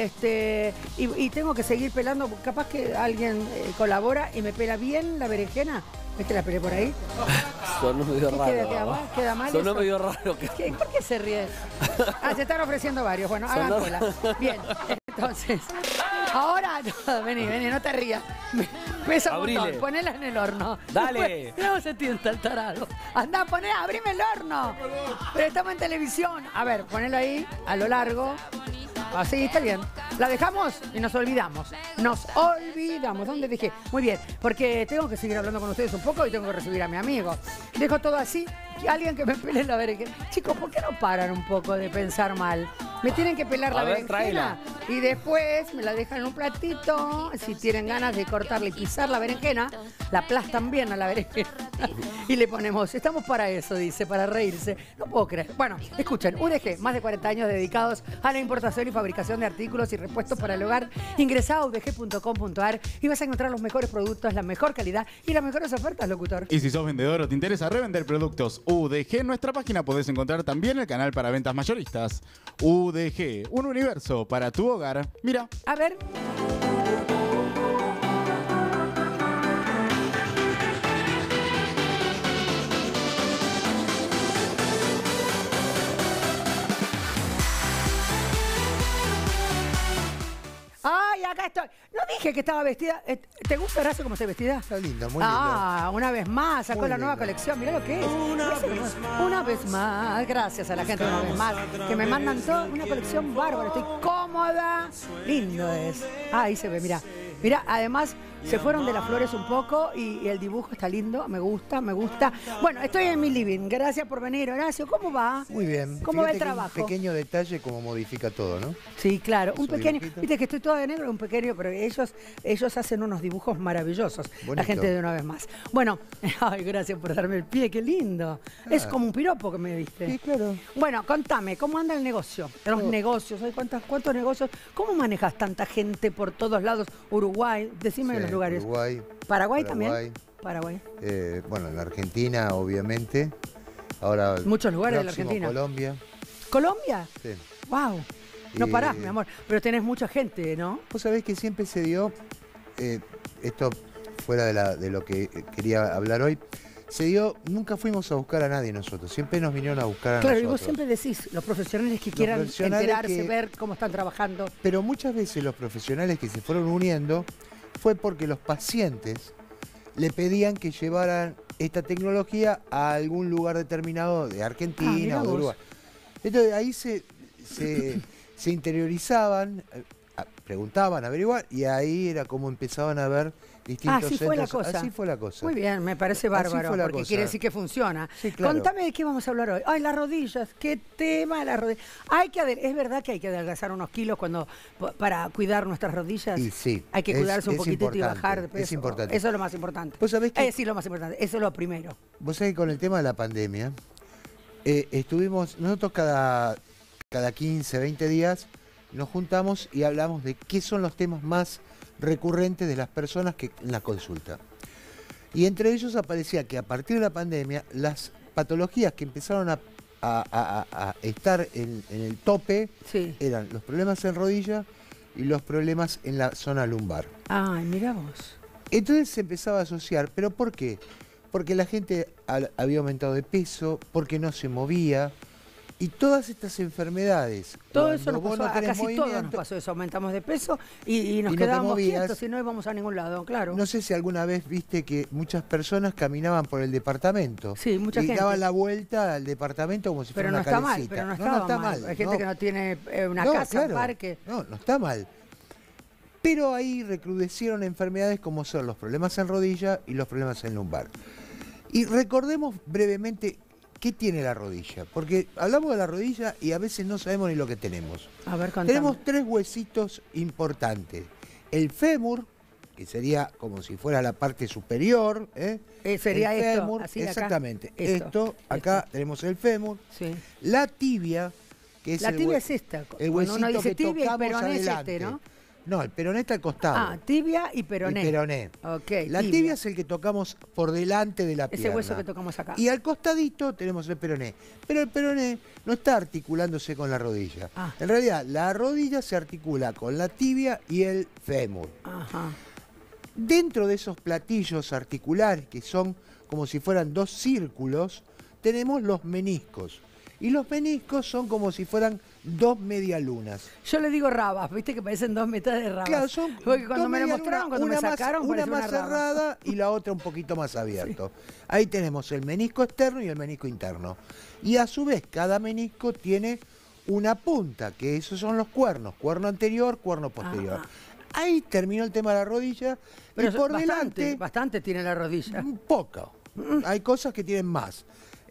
Y tengo que seguir pelando, capaz que alguien colabora y me pela bien la berenjena. ¿Ves que la pelé por ahí? Sonó medio raro. ¿Queda mal Sonó eso? medio raro. ¿Por qué se ríe? Se están ofreciendo varios. Bueno, hagan Sonó- cola. Bien, entonces. Ahora, no, vení, no te rías. Pesa un Abrile. montón, ponela en el horno. Dale. Mirá cómo se tienta el tarado. Andá, abrime el horno. Pero estamos en televisión. A ver, ponelo ahí, a lo largo. Así, está bien. La dejamos y nos olvidamos. Nos olvidamos. ¿Dónde dejé? Muy bien, porque tengo que seguir hablando con ustedes un poco y tengo que recibir a mi amigo. Dejo todo así. Alguien que me pele la berenjena. Chicos, ¿por qué no paran un poco de pensar mal? Me tienen que pelar la A ver, berenjena tráela. y después me la dejan en un platito. Si tienen ganas de cortarla y pisar la berenjena, la aplastan bien a la berenjena y le ponemos, estamos para eso, dice, para reírse. No puedo creer. Bueno, escuchen, UDG, más de 40 años dedicados a la importación y fabricación de artículos y repuestos para el hogar. Ingresá a udg.com.ar y vas a encontrar los mejores productos, la mejor calidad y las mejores ofertas, locutor. Y si sos vendedor o te interesa revender productos UDG, en nuestra página podés encontrar también el canal para ventas mayoristas. UDG, un universo para tu hogar. Mira. A ver. Ay, acá estoy. No dije que estaba vestida. ¿Te gusta, Horacio, cómo estoy vestida? Está linda, muy linda. Una vez más, sacó Muy la nueva linda. colección. Mirá lo que es. Una vez más. Gracias a la gente de Una Vez Más. Que me mandan todo. Una colección bárbara. Estoy cómoda. Lindo es. Ahí se ve, mirá. Mirá, además se fueron de las flores un poco y el dibujo está lindo, me gusta, me gusta. Bueno, estoy en mi living. Gracias por venir, Horacio. ¿Cómo va? Muy bien. ¿Cómo va el Fíjate que trabajo? Un pequeño detalle como modifica todo, ¿no? Sí, claro. Un Su pequeño. dibujito. Viste que estoy toda de negro, un pequeño, pero ellos hacen unos dibujos maravillosos. La Bonito. gente de Una Vez Más. Bueno, ay, gracias por darme el pie, qué lindo. Es como un piropo que me diste. Sí, claro. Bueno, contame, ¿cómo anda el negocio? Los negocios, ¿hay cuántos negocios? ¿Cómo manejas tanta gente por todos lados? Uruguay, decime Sí, los lugares. Uruguay. Paraguay también. Paraguay. Bueno, en la Argentina, obviamente. Ahora. Muchos lugares de la próximo, Argentina. Colombia. ¿Colombia? Sí. Wow. No Y- parás, mi amor. Pero tenés mucha gente, ¿no? Vos sabés que siempre se dio, esto fuera de lo que quería hablar hoy, se dio, nunca fuimos a buscar a nadie nosotros, siempre nos vinieron a buscar a Claro, y nosotros. vos siempre decís, los profesionales que quieran profesionales enterarse, que- ver cómo están trabajando. Pero muchas veces los profesionales que se fueron uniendo fue porque los pacientes le pedían que llevaran esta tecnología a algún lugar determinado de Argentina mirá o de vos. Uruguay. Entonces ahí se interiorizaban, preguntaban, averiguaban, y ahí era como empezaban a ver distintos Así fue la centros. cosa. Así fue la cosa. Muy bien, me parece Así bárbaro, fue la porque cosa. quiere decir que funciona. Sí, claro. Contame de qué vamos a hablar hoy. Ay, las rodillas, qué tema las rodillas. Es verdad que hay que adelgazar unos kilos para cuidar nuestras rodillas. Y sí, Hay que cuidarse un poquitito y importante, bajar de peso. es importante. Eso es lo más importante. Vos sabés que Sí, lo más importante. Eso es lo primero. vos sabés que con el tema de la pandemia, estuvimos, nosotros cada 15, 20 días nos juntamos y hablamos de qué son los temas más recurrentes de las personas que en la consulta. Y entre ellos aparecía que a partir de la pandemia, las patologías que empezaron a estar en el tope eran los problemas en rodilla y los problemas en la zona lumbar. Ay, mira vos. Entonces se empezaba a asociar, ¿pero por qué? Porque la gente había aumentado de peso, porque no se movía, y todas estas enfermedades. Todo eso cuando nos vos pasó, no a tenés casi todo nos movimiento- pasó eso. Aumentamos de peso y nos Y no te quedábamos movías. quietos y no íbamos a ningún lado, claro. No sé si alguna vez viste que muchas personas caminaban por el departamento. Sí, mucha y gente. daban la vuelta al departamento como si Pero fuera no una está mal, calecita. pero no no estaba está mal. mal. Hay gente no. que no tiene una No, casa, claro. un parque. No está mal. Pero ahí recrudecieron enfermedades como son los problemas en rodilla y los problemas en lumbar. Y recordemos brevemente qué tiene la rodilla, porque hablamos de la rodilla y a veces no sabemos ni lo que tenemos. A ver, contame. Tenemos tres huesitos importantes. El fémur, que sería como si fuera la parte superior. Sería el esto, fémur, así de acá. exactamente. Esto, Acá tenemos el fémur. Sí. La tibia, que es La el tibia hue- es esta. el Cuando huesito uno dice que tibia y tocamos peroné es adelante. este, ¿no? No, el peroné está al costado. Ah, tibia y peroné. Y peroné. Ok, La tibia es el que tocamos por delante de la pierna. Ese hueso que tocamos acá. Y al costadito tenemos el peroné. Pero el peroné no está articulándose con la rodilla. Ah. En realidad, la rodilla se articula con la tibia y el fémur. Ajá. Dentro de esos platillos articulares, que son como si fueran dos círculos, tenemos los meniscos. Y los meniscos son como si fueran dos medialunas. Yo le digo rabas, viste que parecen dos mitades de rabas. Claro, son Porque cuando dos me lo medialunas, mostraron, cuando me una sacaron, una parecía más una raba. cerrada y la otra un poquito más abierto. Ahí tenemos el menisco externo y el menisco interno. Y a su vez, cada menisco tiene una punta, que esos son los cuernos. Cuerno anterior, cuerno posterior. Ahí terminó el tema de la rodilla. Pero y por bastante, delante, bastante tiene la rodilla. un poco. Hay cosas que tienen más.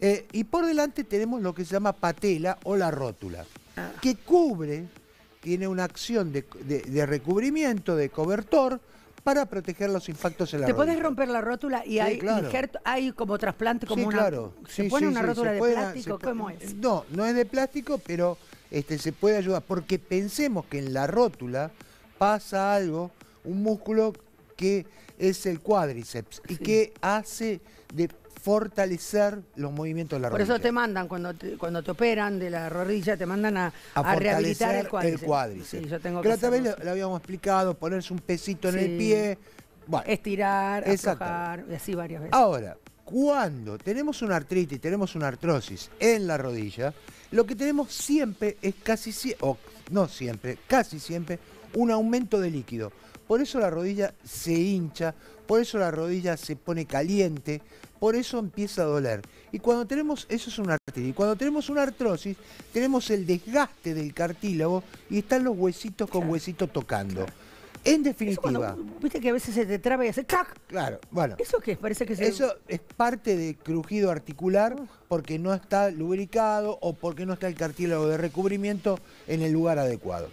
Y por delante tenemos lo que se llama patela o la rótula, que cubre, tiene una acción de recubrimiento, de cobertor, para proteger los impactos en la Te rodilla. podés romper la rótula y Sí, hay claro. injerto, hay como trasplante, como Sí, una. claro. ¿Se Sí, pone sí, una sí, rótula se de puede- plástico? se ¿Cómo puede- es? No es de plástico, pero se puede ayudar. Porque pensemos que en la rótula pasa algo, un músculo que es el cuádriceps y que hace de fortalecer los movimientos de la Por rodilla. eso te mandan, cuando te operan de la rodilla, te mandan a rehabilitar el fortalecer cuádriceps. Sí, yo tengo que que la otra vez hacerlo. le habíamos explicado, ponerse un pesito en el Sí. pie. Bueno, Estirar, exacto. aflojar, y así varias veces. Ahora, cuando tenemos una artritis, tenemos una artrosis en la rodilla, lo que tenemos siempre es casi siempre un aumento de líquido. por eso la rodilla se hincha, por eso la rodilla se pone caliente, por eso empieza a doler. Y cuando tenemos, eso es una artritis, y cuando tenemos una artrosis, tenemos el desgaste del cartílago y están los huesitos con huesitos tocando. En definitiva... Viste que a veces se te traba y hace ¡crac! Claro, bueno. ¿Eso qué? Parece que se... Eso es parte de crujido articular porque no está lubricado o porque no está el cartílago de recubrimiento en el lugar adecuado.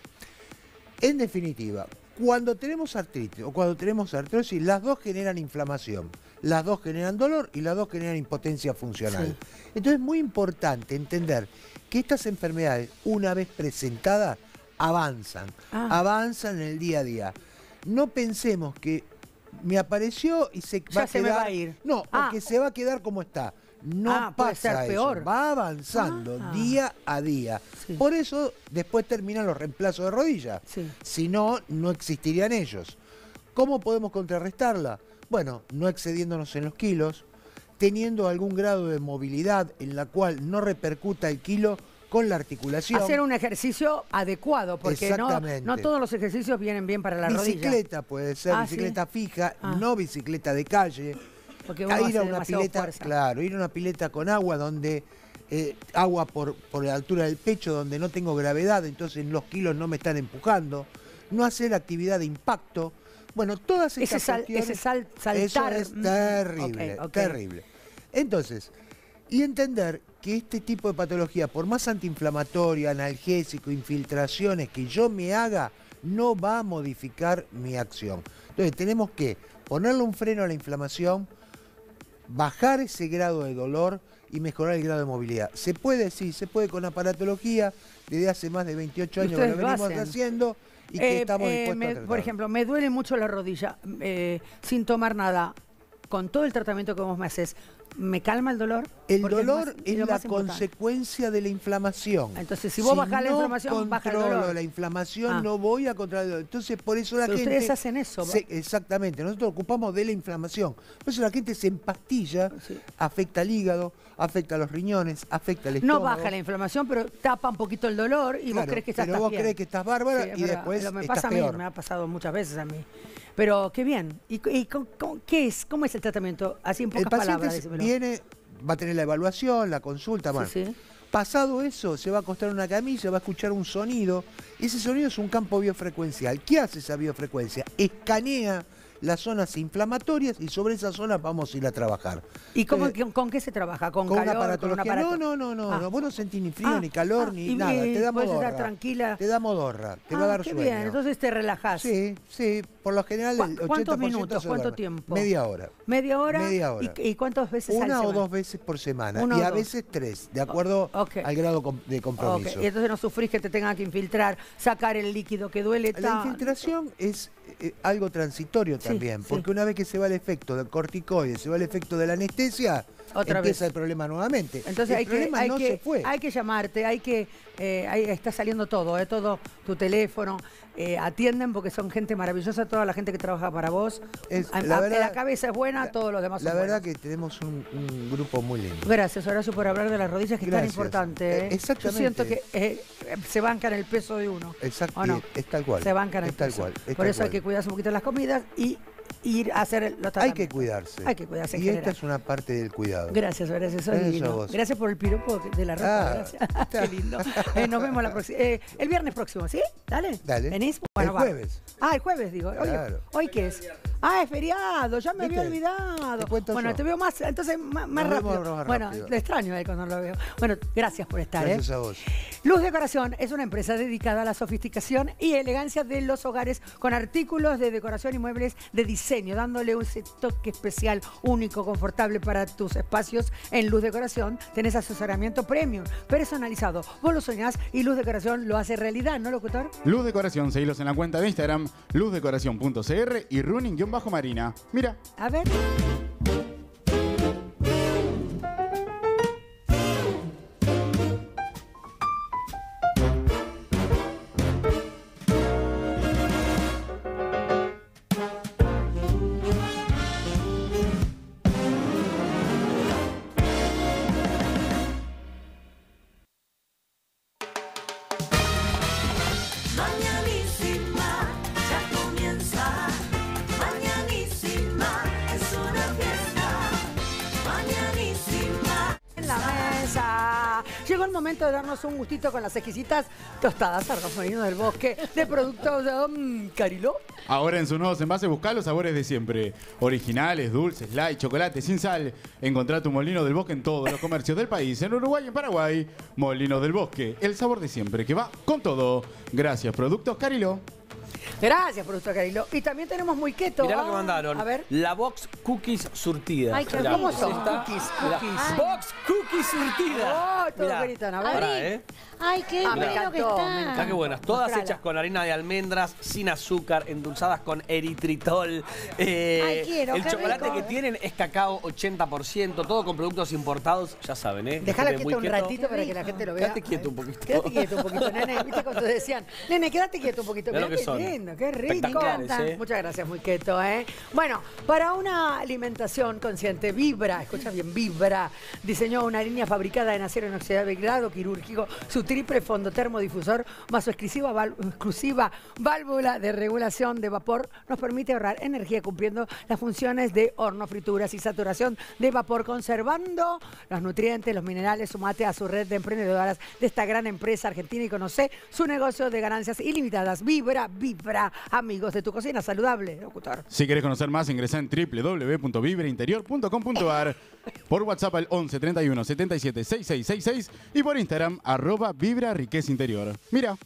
En definitiva, cuando tenemos artritis o cuando tenemos artrosis, las dos generan inflamación, las dos generan dolor y las dos generan impotencia funcional. Sí. Entonces es muy importante entender que estas enfermedades, una vez presentadas, avanzan en el día a día. No pensemos que me apareció y se va a quedar... me va a ir. No, porque se va a quedar como está. No puede pasa ser peor. eso. Va avanzando día a día. Sí. Por eso después terminan los reemplazos de rodillas. Sí. Si no, no existirían ellos. ¿Cómo podemos contrarrestarla? Bueno, no excediéndonos en los kilos, teniendo algún grado de movilidad en la cual no repercuta el kilo con la articulación. Hacer un ejercicio adecuado, porque no todos los ejercicios vienen bien para la rodilla. Bicicleta puede ser, bicicleta fija, no bicicleta de calle. Porque ir a una pileta, ir a una pileta con agua donde agua por la altura del pecho, donde no tengo gravedad, entonces los kilos no me están empujando. No hacer actividad de impacto. Bueno, todas estas cuestiones, saltar. Eso es terrible, terrible. Entonces, y entender que este tipo de patología, por más antiinflamatoria, analgésico, infiltraciones que yo me haga, no va a modificar mi acción. Entonces tenemos que ponerle un freno a la inflamación, bajar ese grado de dolor y mejorar el grado de movilidad. Se puede, sí, se puede con aparatología, desde hace más de 28 años que lo venimos haciendo y que estamos dispuestos a tratar. Por ejemplo, me duele mucho la rodilla, sin tomar nada, con todo el tratamiento que vos me haces, ¿me calma el dolor? El dolor es la consecuencia de la inflamación. Entonces, si vos bajás la inflamación, baja el dolor. Si no controlo la inflamación, no voy a controlar el dolor. Entonces, por eso la gente... ustedes hacen eso. Exactamente. Nosotros ocupamos de la inflamación. Por eso la gente se empastilla, afecta al hígado, afecta a los riñones, afecta al estómago. No baja la inflamación, pero tapa un poquito el dolor y vos crees que estás bien. Pero vos crees que estás bárbara y después estás peor. Me ha pasado muchas veces a mí. Pero qué bien. ¿Y qué es? ¿Cómo es el tratamiento? Así en pocas palabras. El paciente viene, va a tener la evaluación, la consulta. Bueno, pasado eso, se va a acostar en una camilla, va a escuchar un sonido. Ese sonido es un campo biofrecuencial. ¿Qué hace esa biofrecuencia? Escanea las zonas inflamatorias y sobre esas zonas vamos a ir a trabajar. ¿Y con qué se trabaja? ¿Con calor? Una aparatología. No, vos no sentís ni frío, ni calor, ni nada. Te da modorra. Puedes estar tranquila. Te da modorra, te va a dar sueño. Qué bien, entonces te relajás. Sí, por lo general el 80% ¿Cuántos minutos? ¿Cuánto tiempo? Media hora. ¿Media hora? Media hora. ¿Y cuántas veces Una o dos veces por semana. Y a veces 3, de acuerdo al grado de compromiso. Y entonces no sufrís que te tengan que infiltrar, sacar el líquido que duele. La infiltración es algo transitorio también, porque una vez que se va el efecto del corticoide, se va el efecto de la anestesia, empieza el problema nuevamente. Entonces hay que llamarte, ahí está saliendo todo, todo tu teléfono, atienden porque son gente maravillosa, toda la gente que trabaja para vos. La cabeza es buena, todos los demás son buenos. La verdad que tenemos un grupo muy lindo. Gracias, Horacio, por hablar de las rodillas, que es tan importante. Exactamente. Yo siento que se bancan el peso de uno. Exacto, ¿o no? Es tal cual. Se bancan el peso. Por eso hay que cuidarse un poquito las comidas y ir a hacer los tratamientos. Hay que cuidarse. Hay que cuidarse. Y esta es una parte del cuidado. Gracias, soy divino. Gracias por el piropo de la ropa. Gracias. Qué lindo. Nos vemos el viernes próximo, ¿sí? Dale. ¿Venís? Bueno, el jueves. El jueves, digo. Claro. ¿Hoy qué es? Es feriado, ya me había olvidado. Te veo más, entonces más rápido. Bueno, lo extraño cuando lo veo. Bueno, gracias por estar. Gracias a vos. Luz Decoración es una empresa dedicada a la sofisticación y elegancia de los hogares con artículos de decoración y muebles de diseño, dándole ese toque especial, único, confortable para tus espacios. En Luz Decoración tenés asesoramiento premium, personalizado. Vos lo soñás y Luz Decoración lo hace realidad, ¿no, locutor? Luz Decoración, seguilos en la cuenta de Instagram, luzdecoración.cr y running-marina. Mira. A ver. Mañanísima, ya comienza. Llegó el momento de darnos un gustito con las exquisitas tostadas Argos Molinos del Bosque de productos Cariló. Ahora en sus nuevos envases buscá los sabores de siempre. Originales, dulces, light, chocolate, sin sal. Encontrá tu Molino del Bosque en todos los comercios del país. En Uruguay y en Paraguay. Molinos del Bosque, el sabor de siempre que va con todo. Gracias, Productos Cariló. Gracias, Productos Cariló. Y también tenemos muy keto. Mirá lo que mandaron. A ver. La Box Cookies surtida. Ay, Mirá, ¿cómo son? esta. Cookies. Box Cookies surtida. Oh, todo Mirá. gritan. A ver. Pará, Ay, qué bueno que está. Está que buenas. Todas Mostrala. hechas con harina de almendras, sin azúcar, endulzadas con eritritol. quiero, el qué chocolate rico. que tienen es cacao 80%, todo con productos importados, ya saben, ¿eh? Déjala Gente quieto muy un ratito para que la gente lo vea. Quédate quieto un poquito. Quédate quieto un poquito, nene. ¿Viste cuando decían? Nene, quédate quieto un poquito. Mirá Mirá lo que qué son. lindo, qué rico. Espectaculares, ¿eh? Muchas gracias, muy keto, ¿eh? Bueno, para una alimentación consciente, Vibra, escucha bien, Vibra, diseñó una línea fabricada en acero inoxidable grado quirúrgico, su triple fondo termodifusor, más su exclusiva válvula de regulación de vapor, nos permite ahorrar energía cumpliendo las funciones de horno, frituras y saturación de vapor, conservando los nutrientes, los minerales. Sumate a su red de emprendedoras de esta gran empresa argentina y conoce su negocio de ganancias ilimitadas. Vibra, Vibra, amigos de tu cocina saludable, locutor. Si querés conocer más, ingresá en www.vibrainterior.com.ar, por WhatsApp al 11 31 77 6666 y por Instagram @Vibra Riqueza Interior. Mira.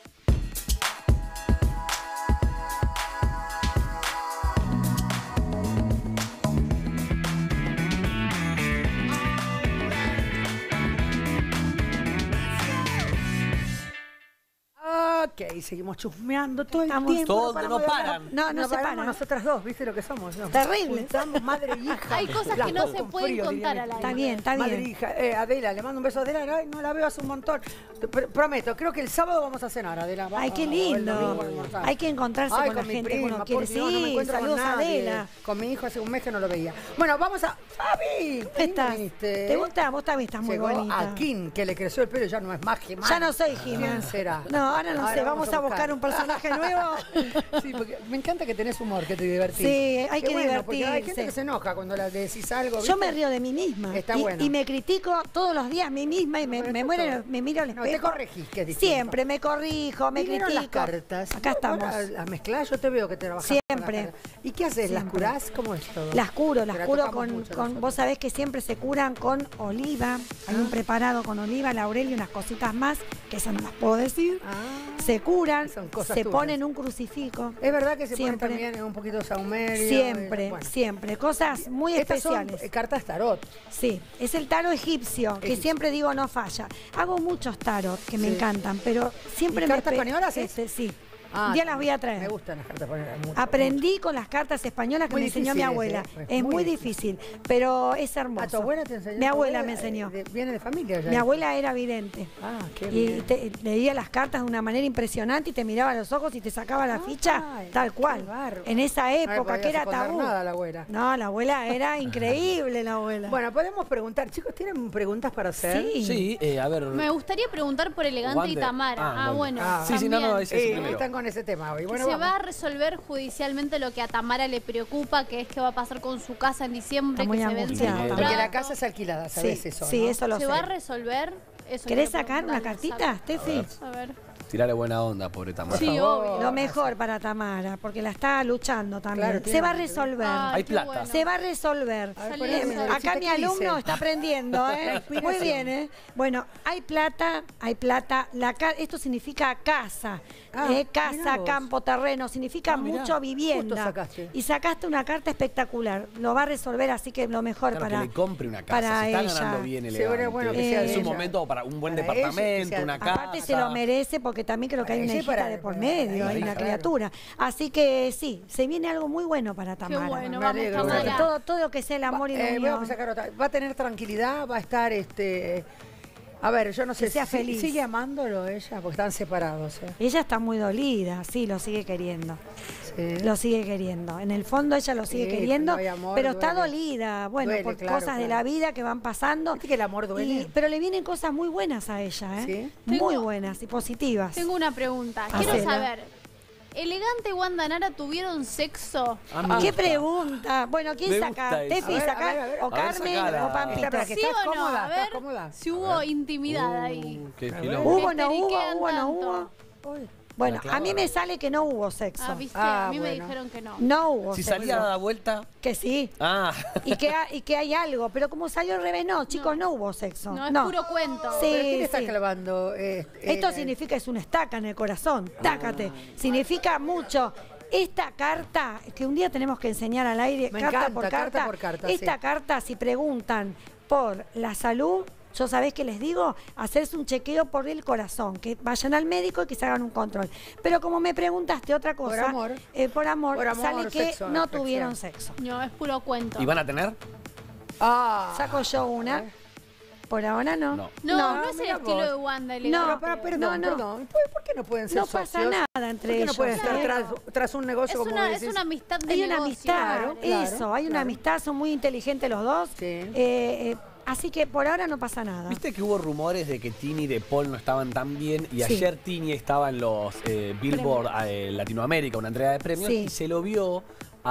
Ok, seguimos chusmeando todo el Estamos tiempo. todos, paramos no de paran. hablar. No, no se paramos paran. nosotras dos, ¿viste lo que somos? Terrible. Juntamos madre e hija. Hay cosas Las que no dos se con pueden frío, contar diría al mi aire. Está bien, está madre e bien. hija. Adela, le mando un beso a Adela. Ay, no la veo hace un montón. Prometo, creo que el sábado vamos a cenar, Adela. Ay, qué O el domingo lindo. vamos a almorzar. Hay que encontrarse Ay, con la mi gente que prima, uno por quiere. Dios, no me Sí, encuentro con saludos a nadie. Adela. Con mi hijo hace un mes que no lo veía. Bueno, vamos a... ¡Fabi! ¿Qué Estás. viniste? ¿Te gusta? Vos también estás muy Llegó bonita. a Kim, que le creció el pelo y ya no es más He-Man. Ya no soy He-Man. ¿Quién será? No, ahora no sé. Vamos a buscar un personaje nuevo. Sí, porque me encanta que tenés humor, que te divertís. Sí, hay Qué que bueno, porque hay gente divertirse. que se enoja cuando le decís algo. Yo ¿viste? me río de mí misma. Está y, bueno. y me critico todos los días a mí misma y me muero, me miro al No, espejo. te corregís, que es distinto. Siempre me corrijo, me ¿Vinieron critico. las cartas? Acá estamos. ¿Las mezclás? Yo te veo que trabajas Siempre. con las cartas. ¿Y qué haces? ¿Las Siempre. curás? ¿Cómo es todo? Las curo Te la con, tocamos mucho con nosotros. vos sabés que siempre se curan con oliva. Hay un preparado con oliva, laurel y unas cositas más, que eso no las puedo decir. Se curan, Son cosas se tuyas. ponen un crucifijo. Es verdad que se Siempre. pone también un poquito saumerio. Siempre, bueno. siempre. Cosas muy Estas son, especiales. cartas tarot. Sí, es el tarot egipcio, que siempre digo no falla. Hago muchos tarot que me Sí. encantan, pero siempre ¿Y me cartas españolas es? sí. Ah, un día las voy a traer. Me gustan las cartas españolas mucho. Aprendí con las cartas españolas que Muy me enseñó mi difíciles, abuela. ¿eh? Es muy difícil, pero es hermoso. ¿A tu abuela te enseñó? Mi ¿Tu abuela me enseñó. ¿Viene de familia ya? Mi abuela era vidente. Ah, qué Y bien. leía las cartas de una manera impresionante y te miraba a los ojos y te sacaba la ficha tal cual. En esa época, que era tabú. Nada, la abuela. No, la abuela era increíble, la abuela. Bueno, podemos preguntar. Chicos, ¿tienen preguntas para hacer? Sí, a ver. Me gustaría preguntar por Elegante y Wander. Tamara. Ah, bueno. Sí, sí, no, también. ese es el primero. Están con ese tema hoy. Bueno, se vamos. va a resolver judicialmente lo que a Tamara le preocupa, que es qué va a pasar con su casa en diciembre, Está muy que se vence el angustiada. contrato. Porque la casa es alquilada, ¿sabes eso? sí, ¿no? eso lo ¿Se sé. va a resolver? Eso ¿Querés quiero sacar una preguntarle, cartita, ¿sabe? Steffi? A ver. Tirarle buena onda, pobre Tamara. Sí, obvio. Lo mejor para Tamara, porque la está luchando también. Claro, se va a tiene- resolver. Ah, Hay qué plata. bueno. Se va a resolver. A ver, poneme, Teresita, Acá mi ¿qué alumno dice? está aprendiendo, ¿eh? Muy Inspiración. bien, ¿eh? Bueno, hay plata, hay plata. Esto significa casa. Ah, mirá Casa, vos. campo, terreno, significa mirá, mucho justo vivienda. sacaste. Y sacaste una carta espectacular. Lo va a resolver, así que lo mejor Claro, para, que le compre una casa. para Se está ella. ganando bien Sí, elegante. bueno, que sea de Es un ella. momento para un buen Para ella, que departamento, sea- una casa. Aparte se lo merece porque también creo que hay Para una ella y hijita para- de por para medio, la hay hija, una claro. criatura. Así que sí, se viene algo muy bueno para Tamara. bueno, Me vamos, alegro, Tamara. bueno. Todo lo que sea el amor y la unión. Vamos a sacar otra. Va a tener tranquilidad, va a estar A ver, yo no sé Que sea feliz. ¿Sigue amándolo ella? Porque están separados. Ella está muy dolida, sí, lo sigue queriendo. Sí. Lo sigue queriendo. En el fondo ella lo sigue Sí, queriendo, cuando hay amor, pero está duele. dolida, bueno, Duele, por claro, cosas de claro. la vida que van pasando. Viste que el amor duele. Pero le vienen cosas muy buenas a ella, ¿eh? ¿Sí? Muy Tengo- buenas y positivas. Tengo una pregunta. Hacela. Quiero saber, ¿Elegante y Wanda Nara tuvieron sexo? ¿Qué pregunta? Bueno, ¿quién Me saca? gusta eso. ¿Tefi saca? ¿O A ver, Carmen sacala. o Pampita? Espera, que ¿Sí estás o no? cómoda, A ver, estás cómoda. si hubo intimidad ahí. Qué ver. quilombo. ¿Hubo, Que no hubo? esteriquean ¿Hubo, no tanto. hubo? Bueno, a mí me sale que no hubo sexo. Ah, viste, Ah, a mí me bueno. dijeron que no. No hubo Si sexo. salía a dar vuelta. Que sí. Ah. Y que hay algo. Pero como salió al revés, no, chicos, no hubo sexo. No, es puro cuento. Sí, ¿Pero quién está sí. clavando? Esto significa es una estaca en el corazón. Tácate. Significa mucho. Esta carta, que un día tenemos que enseñar al aire, Me carta encanta, por carta. carta por carta, Esta sí. carta, si preguntan por la salud, yo sabés que les digo, hacerse un chequeo por el corazón, que vayan al médico y que se hagan un control. Pero como me preguntaste otra cosa, por amor, sale que sexo, no afección. tuvieron sexo. No, es puro cuento. ¿Y van a tener? Saco yo una. Por ahora no. No. No es el mira estilo vos. de Wanda. No, elegante. Pero, perdón, No, no. perdón. ¿Por qué no pueden ser No socios? pasa nada entre ¿Por qué no ellos, pueden estar ¿eh? tras un negocio Es como una, decís? es una amistad de Hay una negocio. amistad, Claro, eso, hay una claro. amistad, son muy inteligentes los dos. Así que por ahora no pasa nada. Viste que hubo rumores de que Tini y De Paul no estaban tan bien y Sí. ayer Tini estaba en los Billboard Latinoamérica, una entrega de premios, Sí. y se lo vio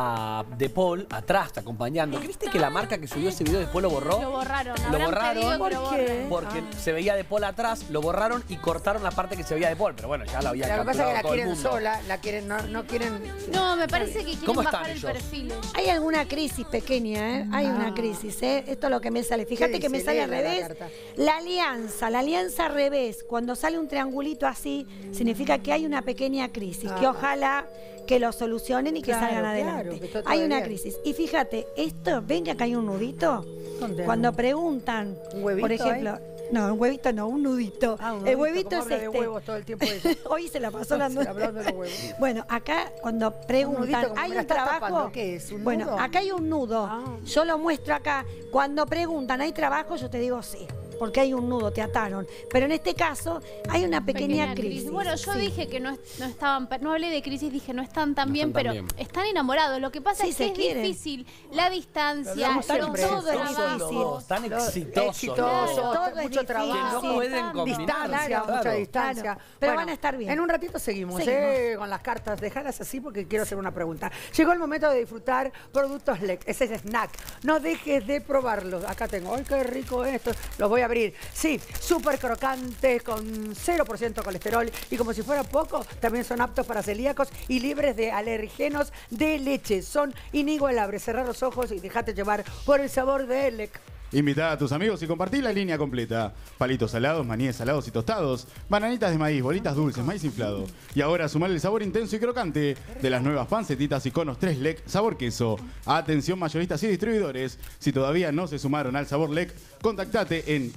a De Paul atrás acompañando. ¿Qué viste que la marca que subió ese video después lo borró? Lo borraron. Lo Habrán borraron pedido que lo borren. porque se veía De Paul atrás, lo borraron y cortaron la parte que se veía De Paul. Pero bueno, ya la había Lo que pasa es que capturado la todo el quieren mundo. sola, la quieren, no quieren... No, me parece que quieren ¿Cómo bajar están el ellos? perfil. Hay alguna crisis pequeña, ¿eh? Hay una crisis, ¿eh? Esto es lo que me sale. Fíjate que me dice? sale al Léela la revés. carta. La alianza al revés. Cuando sale un triangulito así, significa que hay una pequeña crisis, que ojalá que lo solucionen y que Claro, salgan claro, adelante. que está todo Hay una bien. crisis. Y fíjate, esto, ven que acá hay un nudito. ¿Dónde? Cuando preguntan, ¿Un huevito por ejemplo, no, un huevito no, un nudito. Ah, un El nudito, huevito como es habla este. de huevos todo el tiempo ella. Hoy se la pasó hablando hablando de los huevos. Bueno, acá cuando Un nudito, preguntan, como ¿hay me la un estás trabajo? tapando, ¿qué es? ¿Un Bueno, nudo? acá hay un nudo. Yo lo muestro acá. Cuando preguntan, ¿hay trabajo? Yo te digo sí, porque hay un nudo, te ataron. Pero en este caso hay una pequeña crisis. Bueno, yo Sí. dije que no estaban, no hablé de crisis, dije no están tan bien, están tan pero bien. están enamorados. Lo que pasa Sí, es se que es quieren. difícil. La distancia, hablamos siempre. todo el Exitosos trabajo. los dos, tan exitosos. Exitosos, Todo es mucho difícil. trabajo. Que no pueden combinar. Distancia, Claro. mucha distancia. Claro, pero van a estar bien. En un ratito seguimos, Seguimos. con las cartas. Déjalas así porque quiero hacer una pregunta. Llegó el momento de disfrutar productos LEC. Ese es snack. No dejes de probarlos. Acá tengo. ¡Ay, qué rico esto! Los voy a abrir. Sí, súper crocantes, con 0% colesterol. Y como si fuera poco, también son aptos para celíacos y libres de alergenos de leche. Son inigualables. Cerrar los ojos y déjate llevar por el sabor de LEC. Invitá a tus amigos y compartí la línea completa. Palitos salados, maníes salados y tostados, bananitas de maíz, bolitas dulces, maíz inflado. Y ahora sumar el sabor intenso y crocante de las nuevas pancetitas y conos 3 LEC sabor queso. Atención mayoristas y distribuidores, si todavía no se sumaron al sabor LEC, contactate en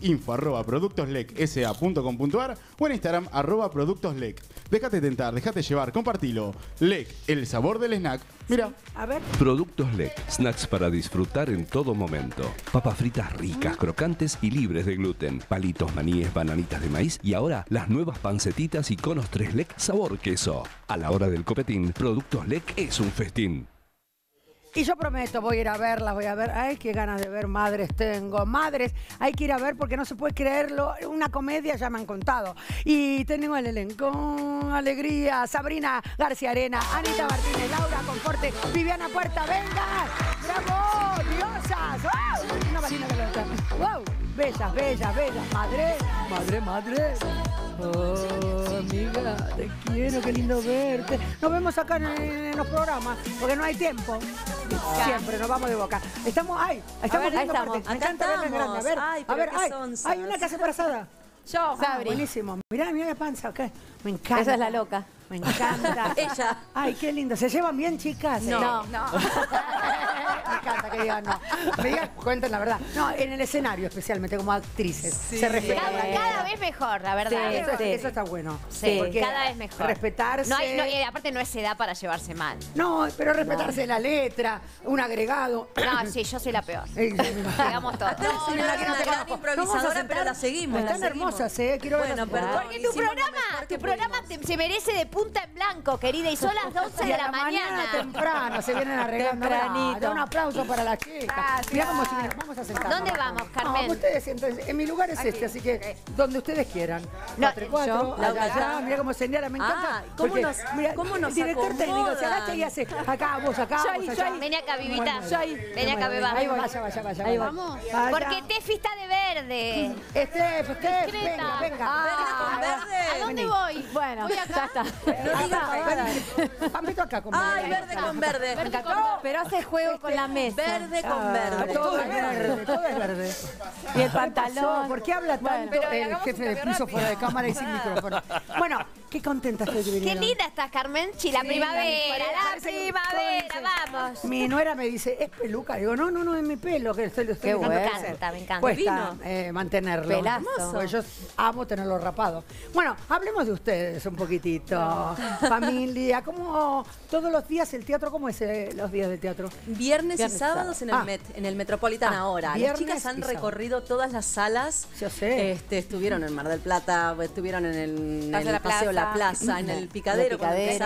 info@productoslec.sa.com.ar o en Instagram @productoslec. Déjate tentar, déjate llevar, compartilo. LEC, el sabor del snack. Mira. A ver. Productos LEC, snacks para disfrutar en todo momento. Papas fritas ricas, crocantes y libres de gluten. Palitos, maníes, bananitas de maíz y ahora las nuevas pancetitas y conos 3 LEC sabor queso. A la hora del copetín, Productos LEC es un festín. Y yo prometo, voy a ir a verlas, voy a ver. Ay, qué ganas de ver Madres tengo. Madres, hay que ir a ver porque no se puede creerlo. Una comedia, ya me han contado. Y tengo el elenco. Alegría, Sabrina García Arena, Anita Martínez, Laura Conforte, Viviana Puerta, venga. ¡Bravo! ¡Diosas! ¡Wow! Una varina de la otra. ¡Wow! Bellas, bellas, bellas. Madre, madre, madre. Oh, amiga, te quiero, qué lindo verte. Nos vemos acá en los programas, porque no hay tiempo. Siempre nos vamos de boca. Estamos, estamos ver, ahí viendo estamos. partes. Me Acá encanta verla en grande. A ver, Ay, a pero ver, qué sonzas. hay una que hace embarazada. Yo, Sabri. Buenísimo. Mirá la panza, ok. Me encanta. Esa es la loca. Me encanta. Ella. Ay, qué lindo. ¿Se llevan bien, chicas? No. Me encanta que digan no. Me digan, cuenten la verdad. No, en el escenario especialmente como actrices. Se respetan. Cada vez mejor, la verdad. Sí, eso está bueno. Sí, Porque cada vez mejor. Respetarse. Aparte no es edad para llevarse mal. No, pero respetarse la letra, un agregado. No, sí, yo soy la peor. Llegamos todos. No, Sí, no, la que no una te gran conozco. improvisadora, ¿Cómo vas a pero sentar? la seguimos. Están la seguimos. hermosas, Quiero Bueno, verlas. perdón. Porque tu programa se merece de punta en blanco, querida, y son las 12 Y de a la mañana. temprano se vienen arreglando. Tempranito. Un aplauso. aplauso para las chicas. Mirá cómo si vamos a sentar. ¿Dónde vamos, Carmen? No, ustedes siéntense. En mi lugar es este, así que donde ustedes quieran. No, 4, allá, mirá cómo señala, me encanta. ¿cómo nos el director técnico se agacha y hace acá, vos acá, vos allá. Vení acá, Vivita. Vení acá, Bueno, beba. ahí va, vaya. Ahí vamos. Porque Tefi está de verde. Steph, venga. ¿A dónde voy? Bueno, voy acá. ya está. Pampito acá con verde. Ay, verde con verde. Pero hace juego con la mesa. Verde con verde. Todo es verde, todo es verde. Y el pantalón. ¿Por qué habla tanto el jefe de piso fuera de cámara y sin micrófono? Bueno, qué contenta estoy de venir. Qué linda estás, Carmenchi. La primavera, vamos. Mi nuera me dice, ¿es peluca? Digo, no, es mi pelo. Que estoy Qué bueno. me encanta. Cuesta mantenerlo. Pelazo. Porque yo amo tenerlo rapado. Bueno, hablemos de ustedes un poquitito. Familia, ¿cómo todos los días el teatro? ¿Cómo es los días de teatro? Viernes y sábados en el Metropolitan ahora. Las chicas han recorrido todas las salas. Yo sé. Estuvieron en Mar del Plata, estuvieron en el Paseo La Plaza, en el Picadero.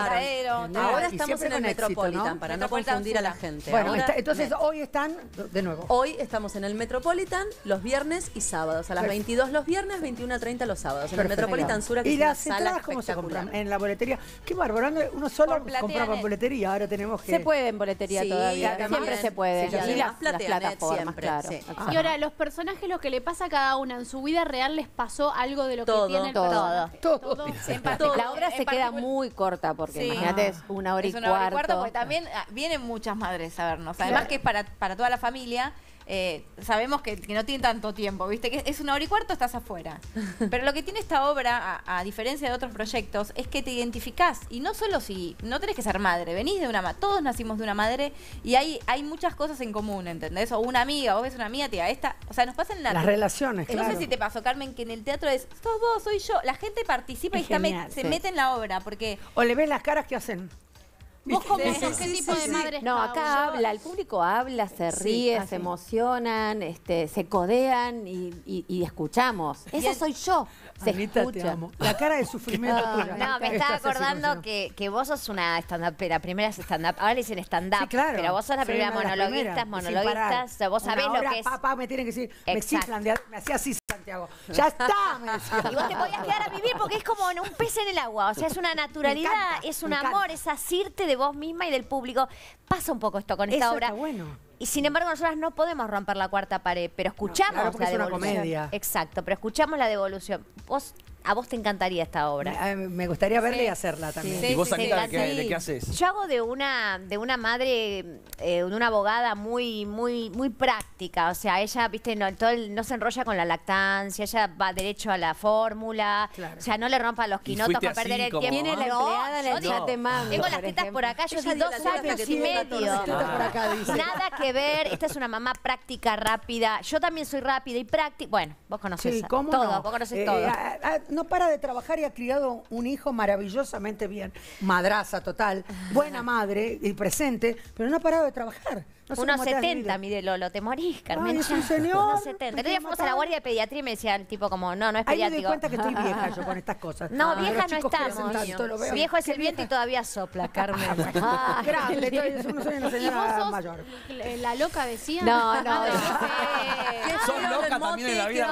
Ahora estamos en el Metropolitan, para no confundir a la gente. Bueno, entonces hoy están de nuevo. Hoy estamos en el Metropolitan los viernes y sábados. A las 22 los viernes, 21:30 los sábados. En el Metropolitan Sur, que ¿Y es una las sala entradas cómo se espectacular. compran? En la boletería. Qué bárbaro, uno solo compraba en boletería, ahora tenemos que... Se puede en boletería Sí, todavía. también. Siempre se puede. Sí, y además las plataformas, siempre, claro. sí. Y ahora, los personajes, lo que le pasa a cada una en su vida real, ¿les pasó algo de lo Todo, que tiene el todo. personaje? Todo. La obra se queda muy corta porque imagínate, es una hora y cuarto. Porque también vienen muchas madres a vernos. Además que es para toda la familia. Sabemos que no tiene tanto tiempo, ¿viste? Que es una hora y cuarto, estás afuera. Pero lo que tiene esta obra, a diferencia de otros proyectos, es que te identificás. Y no solo si no tenés que ser madre, venís de una madre. Todos nacimos de una madre y hay muchas cosas en común, ¿entendés? O una amiga, vos ves una amiga, tía, esta. O sea, nos pasa en la. Las relaciones, No claro. sé si te pasó, Carmen, que en el teatro es sos vos, soy yo. La gente participa y se mete en la obra porque. O le ves las caras que hacen. ¿Vos cómo sos? ¿Qué tipo de madre No, está? acá habla, el público habla, se ríe, se emocionan, se codean y escuchamos. Esa soy yo. Se Anita, te escucha. amo. La cara de sufrimiento tuya. No, me estaba acordando que vos sos una stand-upera, primera es stand-up, ahora le dicen stand-up, Sí, claro. pero vos sos la Soy primera una de las monologuista, primeras, sin parar. o sea, vos sabés Una lo hora, que es. Papá, me tienen que decir, me Exacto. chiflan, me hacía así Santiago. Ya está, me decía. Y vos te podías quedar a vivir porque es como un pez en el agua, o sea, es una naturalidad, es un amor, es asirte de vos misma y del público. Pasa un poco esto con esta Eso obra. está bueno. Y sin embargo, nosotras no podemos romper la cuarta pared, pero escuchamos claro, porque la es una devolución. comedia. Exacto, pero escuchamos la devolución. A vos te encantaría esta obra. Me gustaría verla y hacerla también. ¿Y vos, Anita, de qué haces? Yo hago de una madre, de una abogada muy práctica. O sea, ella, viste, no se enrolla con la lactancia, ella va derecho a la fórmula. Claro. O sea, no le rompa los quinotos fuiste para perder así el como- tiempo. Tiene la empleada en el yo chat de mando, tengo las por tetas por acá, yo Ella di dio 2 la tetas años que y tiene medio. 14 tetas por acá, dice. Nada que ver, esta es una mamá práctica, rápida. Yo también soy rápida y práctica. Bueno, vos conocés Sí, ¿cómo todo, no? vos conocés todo. No para de trabajar y ha criado un hijo maravillosamente bien. Madraza total, buena madre y presente, pero no ha parado de trabajar. No sé Unos cómo te has 70, vivido. mide Lolo, te morís, Carmen. Ay, es un señor. Unos 70. El otro día fuimos a la guardia de pediatría y me decían, tipo, como, no es Ahí me doy pediátrico. cuenta que estoy vieja yo con estas cosas. No, Los vieja no chicos crecen estamos. tanto, lo veo. Viejo es ¿Qué el viento y vieja? todavía sopla, Carmen. Ah, grande, uno soy una ¿Y vos señora sos mayor. la loca decía? No, ¿Sos loca también en la vida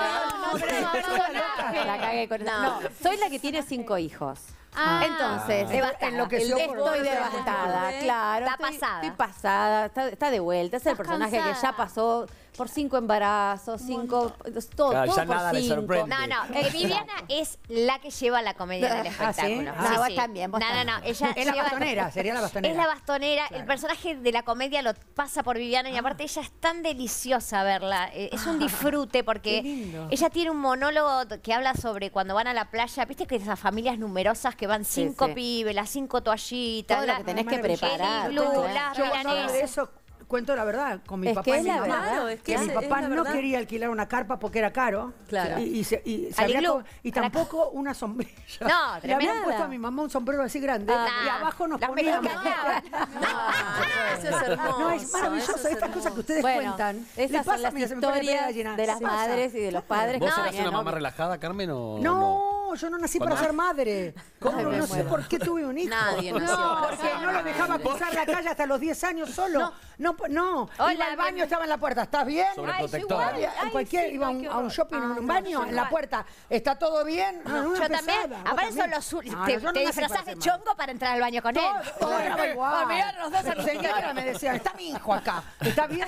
real? La cagué con no, soy la que tiene 5 hijos. Ah. Entonces, Enloqueció por estoy verse devastada, ¿eh? claro. Está pasada. Estoy pasada, está de vuelta. Es el Estás personaje que ya cansada. pasó por 5 embarazos, 5, todo, Claro, todo ya por nada le 5. sorprende. No, Viviana es la que lleva la comedia del espectáculo. ¿sí? Ah, vos también, vos también. No, ella Es la lleva- bastonera, sería la bastonera. Es la bastonera, Claro. el personaje de la comedia lo pasa por Viviana y aparte ella es tan deliciosa verla, es un disfrute Qué porque lindo. ella tiene un monólogo que habla sobre cuando van a la playa, viste que esas familias numerosas que van 5 sí. pibes, las 5 toallitas, Todo lo que tenés que preparar. el iglú, todo. las Yo cuando hablo de milanesas. eso cuento la verdad con mi Es papá que y es mi la mamá. verdad, es que Que es- mi papá es la no verdad. quería alquilar una carpa porque era caro. Claro. Y se Al había iglú. y tampoco una sombrilla. No, Le habían tremenda. puesto a mi mamá un sombrero así grande y abajo nos Las poníamos. mexicanas. Eso es hermoso. No, es maravilloso. eso es Estas cosas que ustedes Bueno, cuentan. Le esas pasa, son las mira, se me pone la piel de historias gallina. de las Sí. madres y de los padres. ¿Vos que eras tenían una mamá obvio. relajada, Carmen, o No, No, yo no nací para ser madre. ¿Cómo? No sé por qué tuve un hijo. Nadie nació No, para porque ser no lo dejaba cruzar la calle hasta los 10 años solo. No. Iba al baño, estaba en la puerta. ¿Estás bien? Sobreprotectora. Iba a un shopping, en un baño, en la puerta. ¿Está todo bien? Yo también. Aparte son los te disfrazás de chongo para entrar al baño con él. Señora, me decía, está mi hijo acá. ¿Está bien?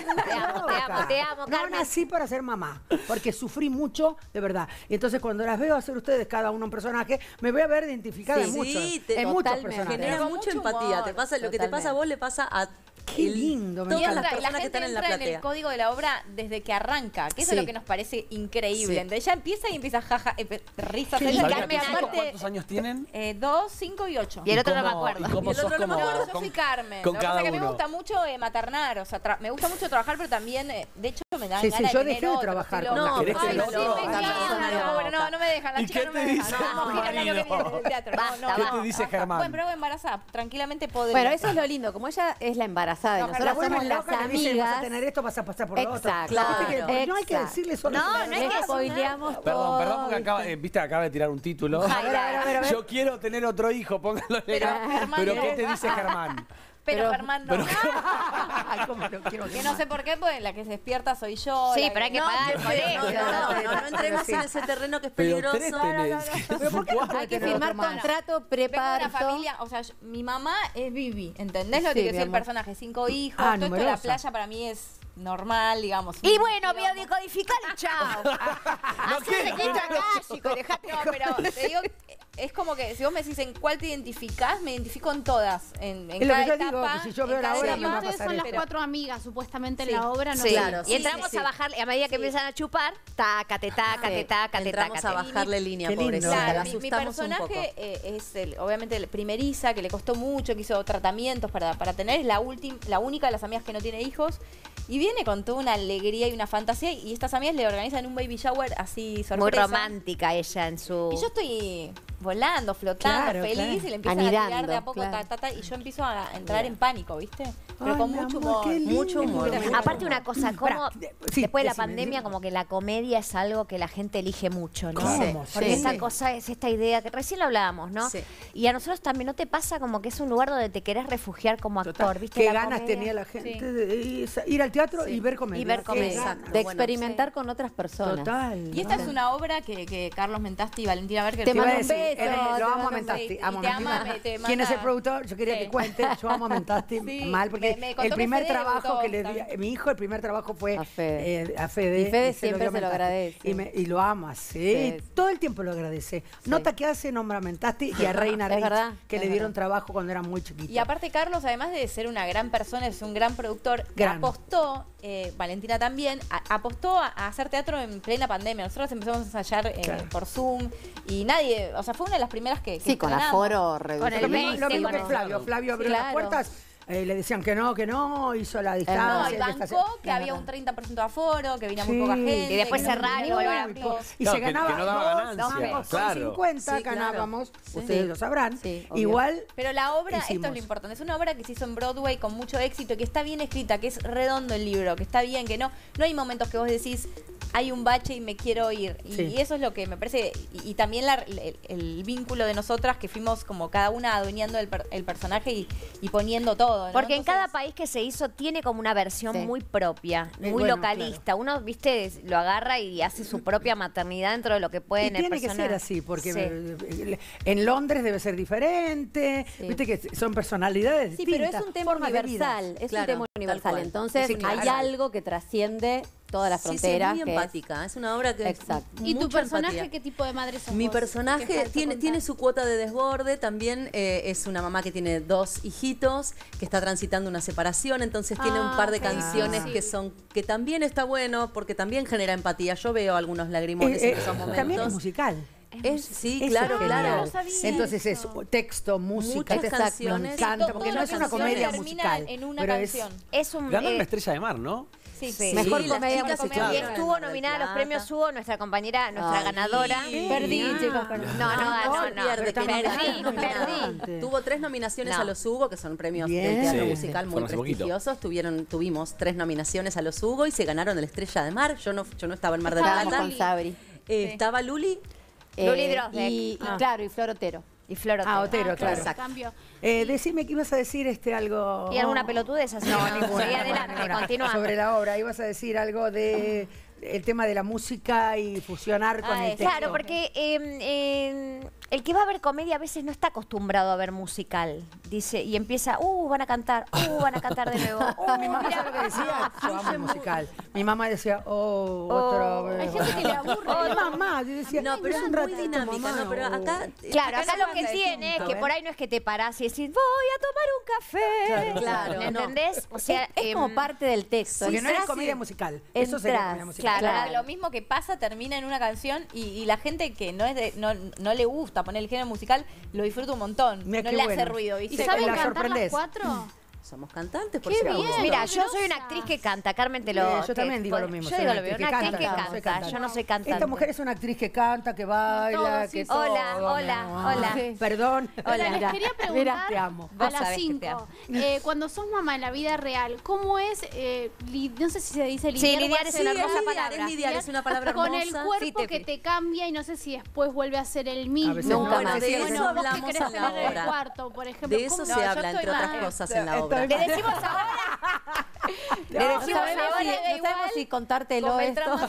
Te amo, No Carmen. nací para ser mamá, porque sufrí mucho, de verdad. Y entonces cuando las veo hacer ustedes, cada uno un personaje, me voy a ver identificada en muchos personajes. Genera mucha empatía. Te pasa, lo que te pasa a vos le pasa a Qué lindo, me todas las encanta. personas que están en la entra en platea. el código de la obra desde que arranca, que eso es lo que nos parece increíble. Sí. Entonces ella empieza y empieza jaja, risas. ¿Cuántos años tienen? 2, 5 y 8. Y el otro no me acuerdo. ¿Y cómo sos como Yo soy Carmen. con Lo que pasa cada es que me uno? gusta mucho maternar, o sea, me gusta mucho trabajar, pero también, de hecho, me dan Sí, ganas yo de dejé tener de otro, trabajar estoy con loca. la ¿Querés Ay, tener sí, otro? me encanta. Bueno, no me dejan, las ¿Y chicas qué no te me dejan. dice? Vamos a ir el año que viene del teatro. ¿Qué te dice Germán? Bueno, pero hago embarazada, tranquilamente podría. Bueno, eso es lo lindo. Como ella es la embarazada y La nosotros buena somos es las loca, le dicen, vas a amigas. tener esto, vas a pasar por lo otro. Exacto. Viste que no hay que decirle solo. No hay que spoileamos Perdón, todo. porque acaba de tirar un título. A ver. Yo quiero tener otro hijo, póngalo legal. Pero ¿qué te dice Germán? Pero Germán no. ¿Cómo lo quiero Que no sé por qué, pues la que se despierta soy yo. Sí, la pero hay que no, pagar el colegio. No entremos en ese terreno que es Pero peligroso. tres tenés. ¿Pero por qué no Hay que tener firmar otro más? contrato, Vengo de preparto. una familia, o sea, mi mamá es Vivi, ¿entendés lo que Sí, quiere mi decir el amor. personaje? 5 hijos, Ah, todo esto de la numerosa. playa para mí es normal, digamos. Y bueno, biodecodificar y chao. Así quiero, registro acásico, dejate. No, pero te digo, es como que si vos me decís en cuál te identificás, me identifico en todas. En Es lo cada que yo digo, etapa. que si yo veo en la cada obra, etapa. me va a Ustedes pasar son las esto. 4 amigas, supuestamente en Sí. la obra. No Sí. sé. Claro, Y entramos sí. a bajarle, a medida que empiezan a chupar, tácate. Entramos a bajarle línea, Qué lindo. pobrecita. La Claro, mi asustamos un poco. personaje es obviamente primeriza, que le costó mucho, que hizo tratamientos para tener, es la única de las amigas que no tiene hijos. Y viene con toda una alegría y una fantasía. Y estas amigas le organizan un baby shower así sorpresa. Muy romántica ella en su... Y yo estoy volando, flotando, Claro, feliz. claro. Y le empiezan a tirar Anidando, de a poco, claro. y yo empiezo a entrar en pánico, ¿viste? Pero Ay, con mi mucho amor, humor. qué lindo. Mucho humor. Aparte una cosa, como Sí, después de la decime, pandemia, decime. como que la comedia es algo que la gente elige mucho, ¿no? ¿Cómo? Porque Sí. esa cosa es esta idea que recién lo hablábamos, ¿no? Sí. Y a nosotros también, ¿no te pasa como que es un lugar donde te querés refugiar como actor, viste? Qué La ganas comedia. tenía la gente de ir al teatro y ver comedia. Y ver Qué comedia. ganas. De experimentar con otras personas. Total. Y esta es una obra que Carlos Mentasti y Valentina Berger Te Te iba a mando un decir, beso, lo te amo a mando un Mentasti. beso. Amo a Y te Mentasti. ama, te ¿Quién es el manda- productor? Yo quería Sí. que cuente. Yo amo a Mentasti Sí, mal porque me contó el que primer Fede trabajo debutó que le di también. mi hijo, el primer trabajo fue A Fede. a Fede. Y Fede se siempre dio se lo Mentasti. agradece. Y lo ama, sí. Sí. Todo el tiempo lo agradece. Nota que hace nombra a Mentasti y a Reina Es Rich, verdad, que es le dieron verdad. trabajo cuando eran muy chiquitos. Y aparte Carlos, además de ser una gran persona, es un gran productor, Gran. apostó, Valentina también, apostó a hacer teatro en plena pandemia. Nosotros empezamos a ensayar Claro. por Zoom y nadie, o sea, fue una de las primeras que Sí, con estrenamos. aforo reducido. Con el Lo mismo, 20, lo mismo que bueno. Flavio abrió las Claro. puertas, le decían que no, hizo la No, distancia. y el bancó distancia- que había un 30% de aforo, que venía muy Sí. poca gente. Y después que cerrar y no- volver a muy abrir. Y Claro, se que ganaba no daba ganancia, dos claro. 50 Sí, claro. ganábamos, Sí. ustedes lo sabrán. Sí, obvio. Igual Pero la obra, esto es hicimos. lo importante, es una obra que se hizo en Broadway con mucho éxito, que está bien escrita, que es redondo el libro, que está bien, que no hay momentos que vos decís, hay un bache y me quiero ir. Y, Sí. y eso es lo que me parece, y también el vínculo de nosotras que fuimos como cada una adueñando el personaje y poniendo todo. ¿no? Porque en Entonces, cada país que se hizo tiene como una versión Sí. muy propia, muy bueno, localista. Uno, viste, lo agarra y hace su propia maternidad dentro de lo que puede y en el tiene que personaje. ser así, porque Sí. en Londres debe ser diferente, Sí. viste que son personalidades Sí, pero distintas. es un tema formas de universal, vida. es Claro, un tema tal universal. cual. Entonces Sí, claro. hay algo que trasciende todas las Sí, sí, es fronteras. muy que es- empática. Es una obra que Exacto. ¿Y tu mucha personaje empatía. qué tipo de madre sos Mi vos? ¿Qué personaje falta tiene contar? su cuota de desborde, también es una mamá que tiene 2 hijitos, que está transitando una separación, entonces tiene un par de ok. canciones Sí. que también está bueno, porque también genera empatía. Yo veo algunos lagrimones en esos momentos. También es musical. Sí, Eso claro, es genial. claro. No sabía Entonces es eso. texto, música, Muchas me canciones. encanta, Sí, porque todas no las es una canciones comedia terminan musical. en una pero canción. Es un... Ganó una Estrella de Mar, ¿no? Sí, Mejor las comedia chicas musical. Y estuvieron estuvo en Mar del nominada a los Plata. premios Hugo, nuestra compañera, nuestra Ay, ganadora. Perdí, chicos. No, no. Pierde, Pero que está Perdí. Tuvo 3 nominaciones No. a los Hugo, que son premios Bien. del teatro Sí, musical muy fueron hace poquito. prestigiosos. Tuvimos 3 nominaciones a los Hugo y se ganaron el Estrella de Mar. Yo no estaba en Mar del Estábamos Plata. con Sabri. Estaba Luli. Luli Drosdek. Y claro, y Flor Otero. Y Flor Otero. Otero, claro. Cambio. Decime que ibas a decir algo. ¿Y alguna pelotudez así? No, ninguna. Seguí adelante, continúa. Sobre la obra, ibas a decir algo de el tema de la música y fusionar con el texto. Claro, porque el que va a ver comedia a veces no está acostumbrado a ver musical. Dice, y empieza, van a cantar de nuevo. Mi mamá sabe lo que decía, yo amo el musical. Mi mamá decía, otra vez. Hay gente que le aburre. Mamá, yo decía, no, pero es muy dinámica, ¿no? Pero acá... Claro, acá lo que tiene es que por ahí no es que te parás y decís, voy a tomar un café. Claro. ¿Me entendés? O sea, es como parte del texto. Porque no es comedia musical. Eso sería comedia musical. Claro, lo mismo que pasa termina en una canción y la gente que no es no le gusta poner el género musical lo disfruta un montón. Mirá, no qué le bueno. hace ruido, ¿viste? ¿Y saben la cantar sorprendés. las 4? Somos cantantes, por Qué cierto. bien. Mira, yo soy una actriz que canta, Carmen te lo... Yo también digo lo mismo. Yo soy digo una lo mismo, actriz una actriz que no soy canta, cantante. yo no soy cantante. Esta mujer es una actriz que canta, que baila, Todo, que sí, todo. Hola. Perdón. Hola, les quería preguntar te amo. a Vos las sabés que te 5. Cuando sos mamá en la vida real, ¿cómo es, no sé si se dice lidiar? Sí, lidiar es una hermosa palabra. Lidiar es una palabra hermosa. Con el cuerpo Sí, que te cambia y no sé si después vuelve a ser el mismo. A veces Nunca no. más. De Bueno, eso vos que hablamos querés en la tener el obra. cuarto, por ejemplo. De eso ¿cómo? se No, yo habla, entre estoy otras mal. cosas, en la obra. Le decimos ahora... Le decimos No ahora sabemos si contártelo esto.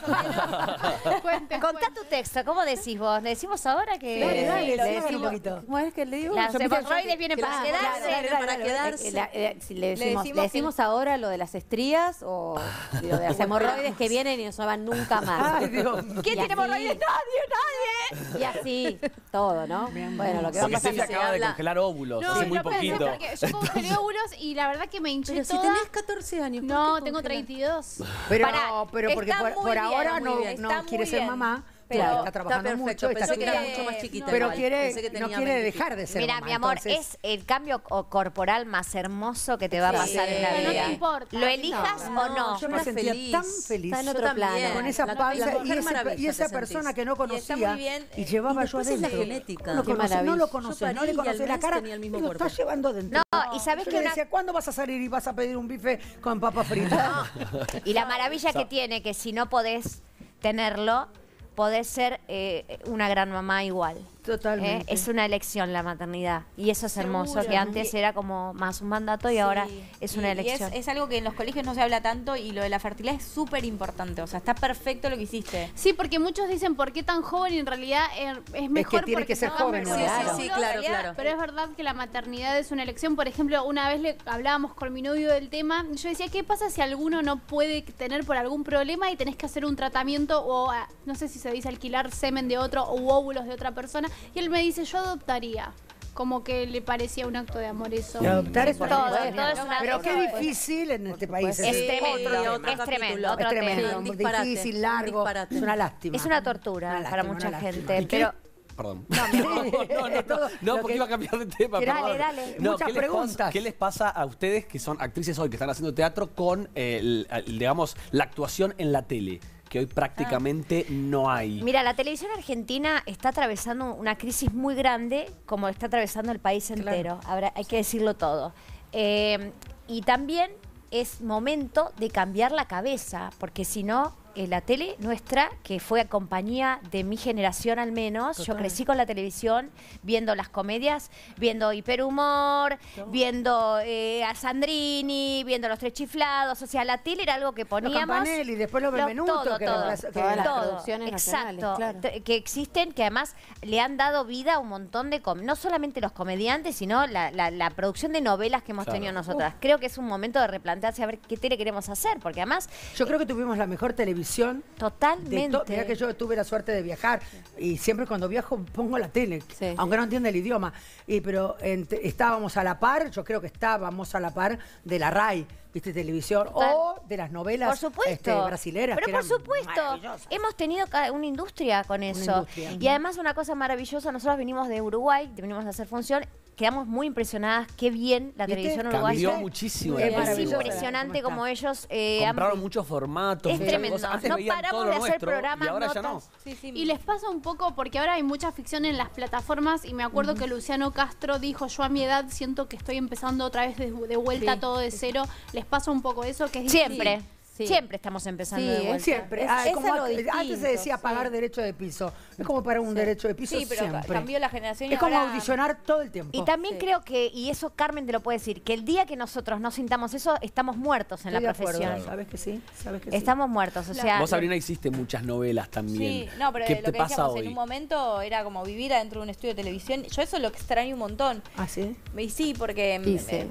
Contá tu texto, ¿cómo decís vos? ¿Le decimos ahora que...? Dale, Le decime un decimos, poquito. ¿cómo es que le digo? Las Yo pensé- hemorroides vienen para quedarse. Para quedarse. Si le decimos ahora lo de las estrías o lo de las hemorroides que vienen y no se van nunca más. Ay, Dios. ¿Quién Y tiene así- hemorroides? Nadie. Y así, todo, ¿no? Bueno, lo que va Porque pasando. Steffi acaba de congelar óvulos, No, hace muy no puede ser poquito. porque yo congelé óvulos y la verdad que me hinché Pero si toda. tenés 14 años. ¿por No, qué tengo congelás? 32. Pero, Pará, pero porque está muy por bien, ahora muy bien, no está quiere muy ser bien. mamá, Pero está Está trabajando perfecto, mucho, está pensé que era criando. mucho más chiquita. Pero igual. quiere, Pensé que no tenía quiere 20. dejar de ser Mira, mamá. mi amor, entonces- es el cambio corporal más hermoso que te va a pasar en la Pero no vida. te importa. ¿Lo elijas o no? Yo me sentía tan feliz. Está en Yo otro también. plano. Con esa La panza mujer y maravilla esa te persona sentís. que no Y está conocía muy bien, y llevaba y yo después es la adentro. genética. No, Qué no lo Yo conoces, parí no le y al conoces la mes cara tenía el mismo y lo cuerpo. estás llevando dentro. No, y sabés Yo que le una... decía, ¿cuándo vas a salir y vas a pedir un bife con papas fritas? Y la maravilla que tiene, que si no podés tenerlo, podés ser una gran mamá igual. Totalmente. Es una elección la maternidad. Y eso es hermoso, Seguro. que antes era como más un mandato y ahora es una elección. Es algo que en los colegios no se habla tanto y lo de la fertilidad es súper importante. O sea, está perfecto lo que hiciste. Sí, porque muchos dicen, ¿por qué tan joven? Y en realidad es mejor tiene porque que ser son más joven, ¿no? seguros, Sí, claro, claro. Pero es verdad que la maternidad es una elección. Por ejemplo, una vez hablábamos con mi novio del tema, yo decía, ¿qué pasa si alguno no puede tener por algún problema y tenés que hacer un tratamiento o, no sé si se dice, alquilar semen de otro o óvulos de otra persona? Y él me dice, yo adoptaría. Como que le parecía un acto de amor eso. Y adoptar es Todo, todo todo es una Pero qué cosa. difícil en este país. Es tremendo, otro es tremendo, capítulo. otro Es tremendo, tema. Un disparate, difícil, un largo. disparate. Es una lástima. Es una tortura Una para lástima, mucha una lástima. gente. ¿Y qué? Pero Perdón. Todo No, lo porque que- iba a cambiar de tema. Dale, perdón. dale. No, Muchas ¿qué les preguntas. pasa- ¿Qué les pasa a ustedes que son actrices hoy, que están haciendo teatro con, digamos, la actuación en la tele? Que hoy prácticamente no hay. mira, la televisión argentina está atravesando una crisis muy grande, como está atravesando el país entero. Hay que decirlo todo. Y también es momento de cambiar la cabeza, porque si no, la tele nuestra, que fue compañía de mi generación al menos, yo crecí con la televisión, viendo las comedias, viendo Hiperhumor, viendo a Sandrini, viendo Los Tres Chiflados, o sea, la tele era algo que Los poníamos. Campanelli, después los Benvenuto. Todo, que todo, reemplaza- que- todas las todo, producciones nacionales, exacto, claro. que existen, que además le han dado vida a un montón de, no solamente los comediantes, sino la producción de novelas que hemos Claro. tenido nosotras. Creo que es un momento de replantearse a ver qué tele queremos hacer, porque además... Yo creo que tuvimos la mejor televisión. Totalmente. Mirá que yo tuve la suerte de viajar y siempre cuando viajo pongo la tele, Sí. aunque no entienda el idioma. Pero estábamos a la par, yo creo que estábamos a la par de la RAI, ¿viste? Televisión, Total. o de las novelas Por supuesto. brasileras. Pero que por eran supuesto, maravillosas. hemos tenido una industria con eso. industria. Y además una cosa maravillosa, nosotros venimos de Uruguay, venimos a hacer función, quedamos muy impresionadas, qué bien la ¿Viste? televisión Cambió uruguaya. muchísimo. Es la Es maravilloso. televisión. impresionante ¿Cómo como está? ellos Compraron muchos formatos, es muchas tremendo. cosas. Antes No veían paramos todo de lo hacer nuestro programas, y ahora ya no. notas. Y les pasa un poco, porque ahora hay mucha ficción en las plataformas y me acuerdo que Luciano Castro dijo, yo a mi edad siento que estoy empezando otra vez de vuelta Sí. todo de cero. ¿Les pasa un poco eso? Que es difícil? Siempre. Siempre estamos empezando de vuelta. Siempre. Como antes se decía pagar derecho de piso. Es como pagar un derecho de piso pero siempre. cambió la generación y Es como ahora... audicionar todo el tiempo. Y también creo que, y eso Carmen te lo puede decir, que el día que nosotros no sintamos eso, estamos muertos en la profesión. ¿Sabes que sí? Estamos muertos, o sea... Vos, Sabrina, hiciste muchas novelas también. Sí, no, pero ¿Qué lo te que pasa decíamos hoy? en un momento era como vivir adentro de un estudio de televisión. Yo eso lo extraño un montón. ¿Ah, sí? Y sí, porque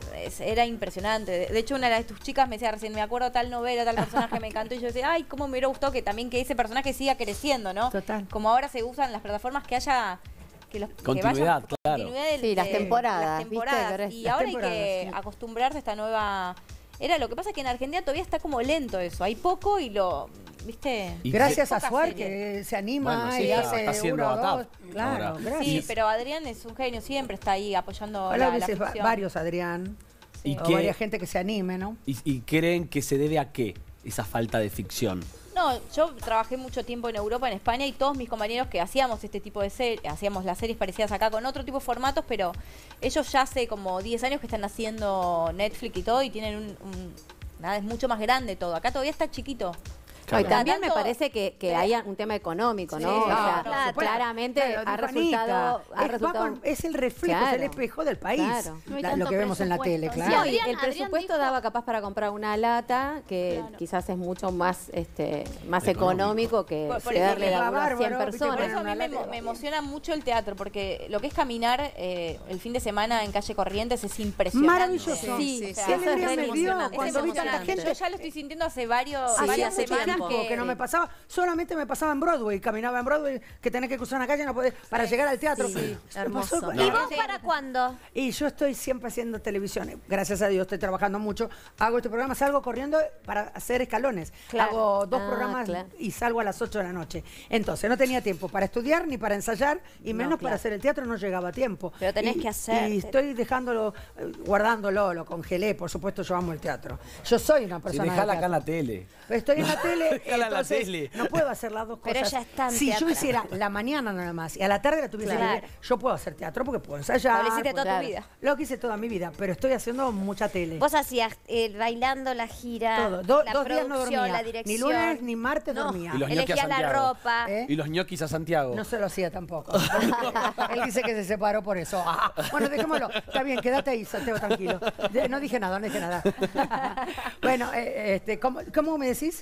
era impresionante. De hecho, una de tus chicas me decía recién, me acuerdo tal novela, tal personaje me encantó. Y yo decía, ay, cómo me hubiera gustado que también que ese personaje siga creciendo, ¿no? Total. Como ahora se usan las plataformas, que haya... Continuidad, claro. Sí, las temporadas, las temporadas. ¿viste? Y ahora hay que acostumbrarse a esta nueva... Lo que pasa es que en Argentina todavía está como lento eso. Hay poco y lo... ¿Viste? Gracias a Suar que se anima y hace está haciendo uno o ATAP. dos. Claro, gracias. Sí, pero Adrián es un genio, siempre está ahí apoyando Hola, la ficción. varios Adrián. ¿Y o varias gente que se anime, ¿no? ¿Y creen que se debe a qué esa falta de ficción? No, yo trabajé mucho tiempo en Europa, en España, y todos mis compañeros que hacíamos este tipo de series, hacíamos las series parecidas acá con otro tipo de formatos, pero ellos ya hace como 10 años que están haciendo Netflix y todo, y tienen nada, es mucho más grande todo. Acá todavía está chiquito. Claro. Y también me parece que haya un tema económico, ¿no? Sí, o sea, claramente ha resultado... Es el reflejo, es el espejo del país. Claro. Lo que vemos en la tele, claro. Sí, el presupuesto daba capaz para comprar una lata, que quizás es mucho más más económico que darle laburo a 100 personas. Por eso a mí me emociona mucho el teatro, porque lo que es caminar el fin de semana en Calle Corrientes es impresionante. Maravilloso. Sí, eso es emocionante. Cuando vi tanta gente. Yo ya lo estoy sintiendo hace varias semanas. Que no me pasaba, solamente me pasaba en Broadway, caminaba en Broadway, que tenés que cruzar una calle para llegar al teatro. Hermoso. ¿Y vos para cuándo? Y yo estoy siempre haciendo televisión, gracias a Dios estoy trabajando mucho, hago este programa, salgo corriendo para hacer escalones, hago 2 programas y salgo a las 8 de la noche. Entonces no tenía tiempo para estudiar ni para ensayar y menos para hacer el teatro, no llegaba a tiempo. Pero tenés que hacer. Y estoy dejándolo, guardándolo, lo congelé, por supuesto yo amo el teatro. Yo soy una persona de dejala teatro. acá en la tele. Pero estoy en la tele. Entonces, no puedo hacer las dos cosas. Pero ella está en si teatro. yo hiciera la mañana nada más y a la tarde la tuviese que ver, yo puedo hacer teatro porque puedo ensayar. Lo hiciste toda tu vida. Lo que hice toda mi vida, pero estoy haciendo mucha tele. Vos hacías bailando la gira, todo. la Dos días no producción, dormía. la dirección. Ni lunes ni martes dormía. Y los ñoquis a Elegías la Santiago. ropa. Y los ñoquis a Santiago. No se lo hacía tampoco. Él dice que se separó por eso. Bueno, dejémoslo. Está bien, quédate ahí, Santiago, tranquilo. No dije nada. Bueno, ¿cómo me decís?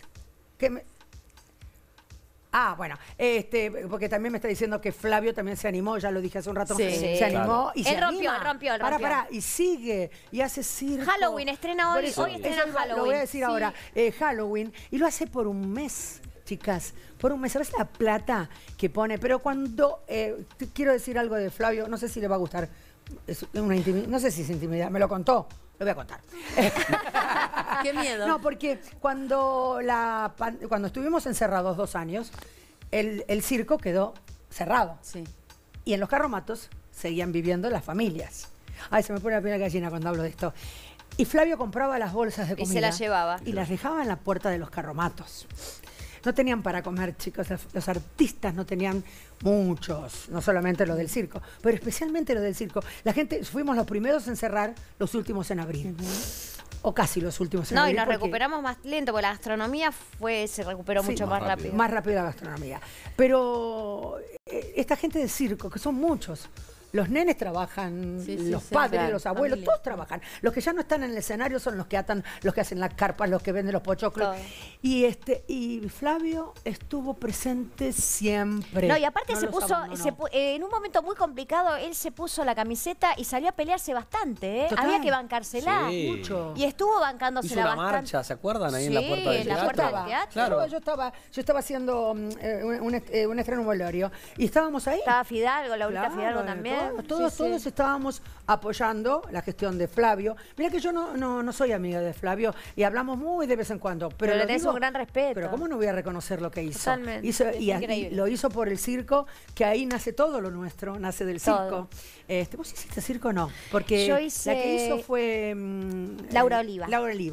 Bueno, porque también me está diciendo que Flavio también se animó, ya lo dije hace un rato, se animó y se anima. Él rompió. Pará, y sigue, y hace circo. Halloween, estrena hoy, estrena Halloween. Lo voy a decir ahora, Halloween, y lo hace por un mes, chicas, por un mes. ¿Sabes la plata que pone? Pero cuando, quiero decir algo de Flavio, no sé si le va a gustar, es una intimidad, no sé si es intimidad, me lo contó. Lo voy a contar. Qué miedo. No, porque cuando estuvimos encerrados 2 años, el circo quedó cerrado. Sí. Y en los carromatos seguían viviendo las familias. Ay, se me pone la piel de gallina cuando hablo de esto. Y Flavio compraba las bolsas de comida. Y se las llevaba. Y las dejaba en la puerta de los carromatos. No tenían para comer, chicos. Los artistas no tenían muchos, no solamente los del circo, pero especialmente los del circo. La gente, fuimos los primeros en cerrar, los últimos en abrir. O casi los últimos en abrir. No, y nos recuperamos más lento, porque la gastronomía se recuperó mucho más rápido. Más rápido la gastronomía. Pero esta gente de circo, que son muchos, los nenes trabajan, los padres, los abuelos, todos trabajan. Los que ya no están en el escenario son los que atan, los que hacen las carpas, los que venden los pochoclos. Y Flavio estuvo presente siempre. No, y aparte se puso, en un momento muy complicado, él se puso la camiseta y salió a pelearse bastante, Total. Había que bancársela. Sí. Mucho. Y estuvo bancándosela Hizo una bastante. marcha, ¿se acuerdan? Ahí en la puerta del en la teatro. puerta del teatro. Claro. Yo estaba haciendo un estreno en velorio y estábamos ahí. Estaba Fidalgo, Laurita Fidalgo también. Todos estábamos apoyando la gestión de Flavio. Mira que yo no soy amiga de Flavio y hablamos muy de vez en cuando. Pero le tenés un gran respeto. Pero ¿cómo no voy a reconocer lo que hizo? Totalmente. Y lo hizo por el circo, que ahí nace todo lo nuestro, nace del circo. ¿Vos hiciste circo o no? Porque yo hice... la que hizo fue... Laura Oliva. Laura Oliva.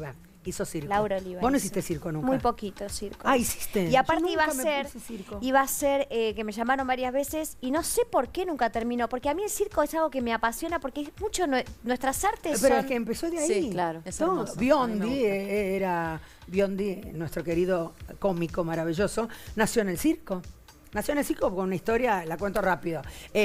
hizo circo. Laura Oliva. Vos no hizo. hiciste circo nunca. Muy poquito circo. Ah, hiciste. Y aparte Yo iba a nunca me ser, puse circo. que me llamaron varias veces y no sé por qué nunca terminó, porque a mí el circo es algo que me apasiona, porque es mucho nuestras artes Pero son... es que empezó de ahí. Sí, claro. Es No, hermoso. Biondi era Biondi, nuestro querido cómico maravilloso, nació en el circo. Nació en el circo con una historia, la cuento rápido.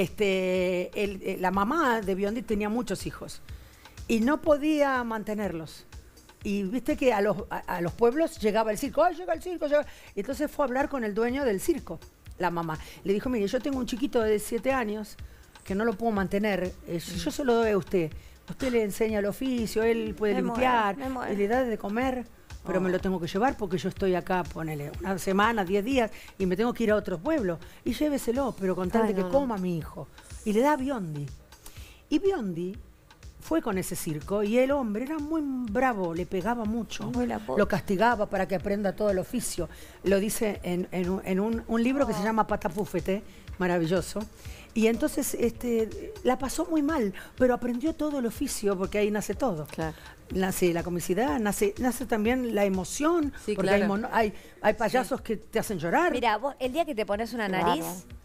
La mamá de Biondi tenía muchos hijos y no podía mantenerlos. Y viste que a los pueblos llegaba el circo. ¡Ay, llega el circo! Llega. Y entonces fue a hablar con el dueño del circo, la mamá. Le dijo, mire, yo tengo un chiquito de 7 años que no lo puedo mantener. Yo se lo doy a usted. Usted le enseña el oficio, él puede limpiar, y le da de comer, pero me lo tengo que llevar porque yo estoy acá, ponele, una semana, 10 días, y me tengo que ir a otro pueblo. Y lléveselo, pero con tal de que coma mi hijo. Y le da a Biondi. Y Biondi fue con ese circo y el hombre era muy bravo, le pegaba mucho, lo castigaba para que aprenda todo el oficio. Lo dice en un libro que se llama Patapúfete, maravilloso. Y entonces la pasó muy mal, pero aprendió todo el oficio, porque ahí nace todo. Claro. Nace la comicidad, nace también la emoción, Sí, porque claro. hay payasos que te hacen llorar. Mira, vos el día que te pones una nariz,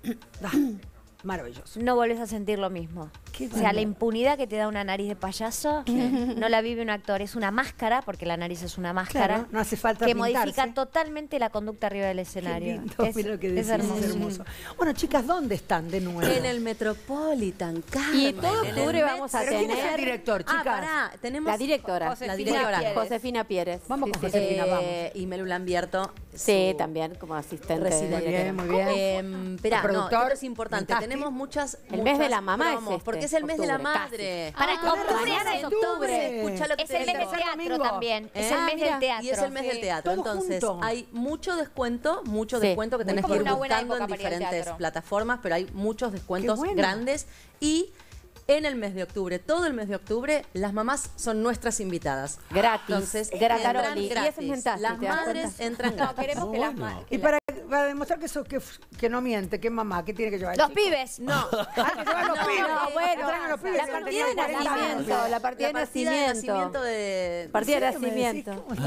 maravilloso. no volvés a sentir lo mismo. O sea, la impunidad que te da una nariz de payaso no la vive un actor. Es una máscara, porque la nariz es una máscara. Claro, no hace falta que pintarse. modifica totalmente la conducta arriba del escenario. Qué lindo, mira lo que decís, hermoso. es hermoso. Bueno, chicas, ¿dónde están de nuevo? En el Metropolitan, Carmen. Y todo octubre vamos a ¿Pero quién es el tener... director, chicas? pará, tenemos... La directora. La directora. Josefina Pérez. Vamos con Josefina, vamos. Y Melu Lamberto. Sí, también como asistente. Residente. Muy bien. Esperá, El no, productor, esto es importante. Fantástico. Tenemos muchas El mes de la mamá promos, es este, porque es el mes de la octubre, madre. Para octubre mañana es octubre. Escucha lo que Es te el mes digo. del teatro domingo. también. Es el mes del teatro. Y es el mes del teatro. Todo Entonces, junto. hay mucho descuento Sí. que tenés como que ir una buena buscando en época para ir al diferentes teatro. plataformas, pero hay muchos descuentos bueno. grandes. Y en el mes de octubre, todo el mes de octubre, las mamás son nuestras invitadas. Gratis. Entonces, Gratis. entran Caroli. Y gratis. es fantástico, Las ¿te das madres cuenta? entran No, gratis. queremos que las madres... Y para demostrar que no miente, que es mamá, ¿qué tiene que llevar? Los chico? pibes. No. Que llevan los pibes. No, bueno, Traigan los pibes, la que partida de tenían 40 años. nacimiento, la partida de nacimiento. de... Partida de ¿Qué me decís? nacimiento. ¿Cómo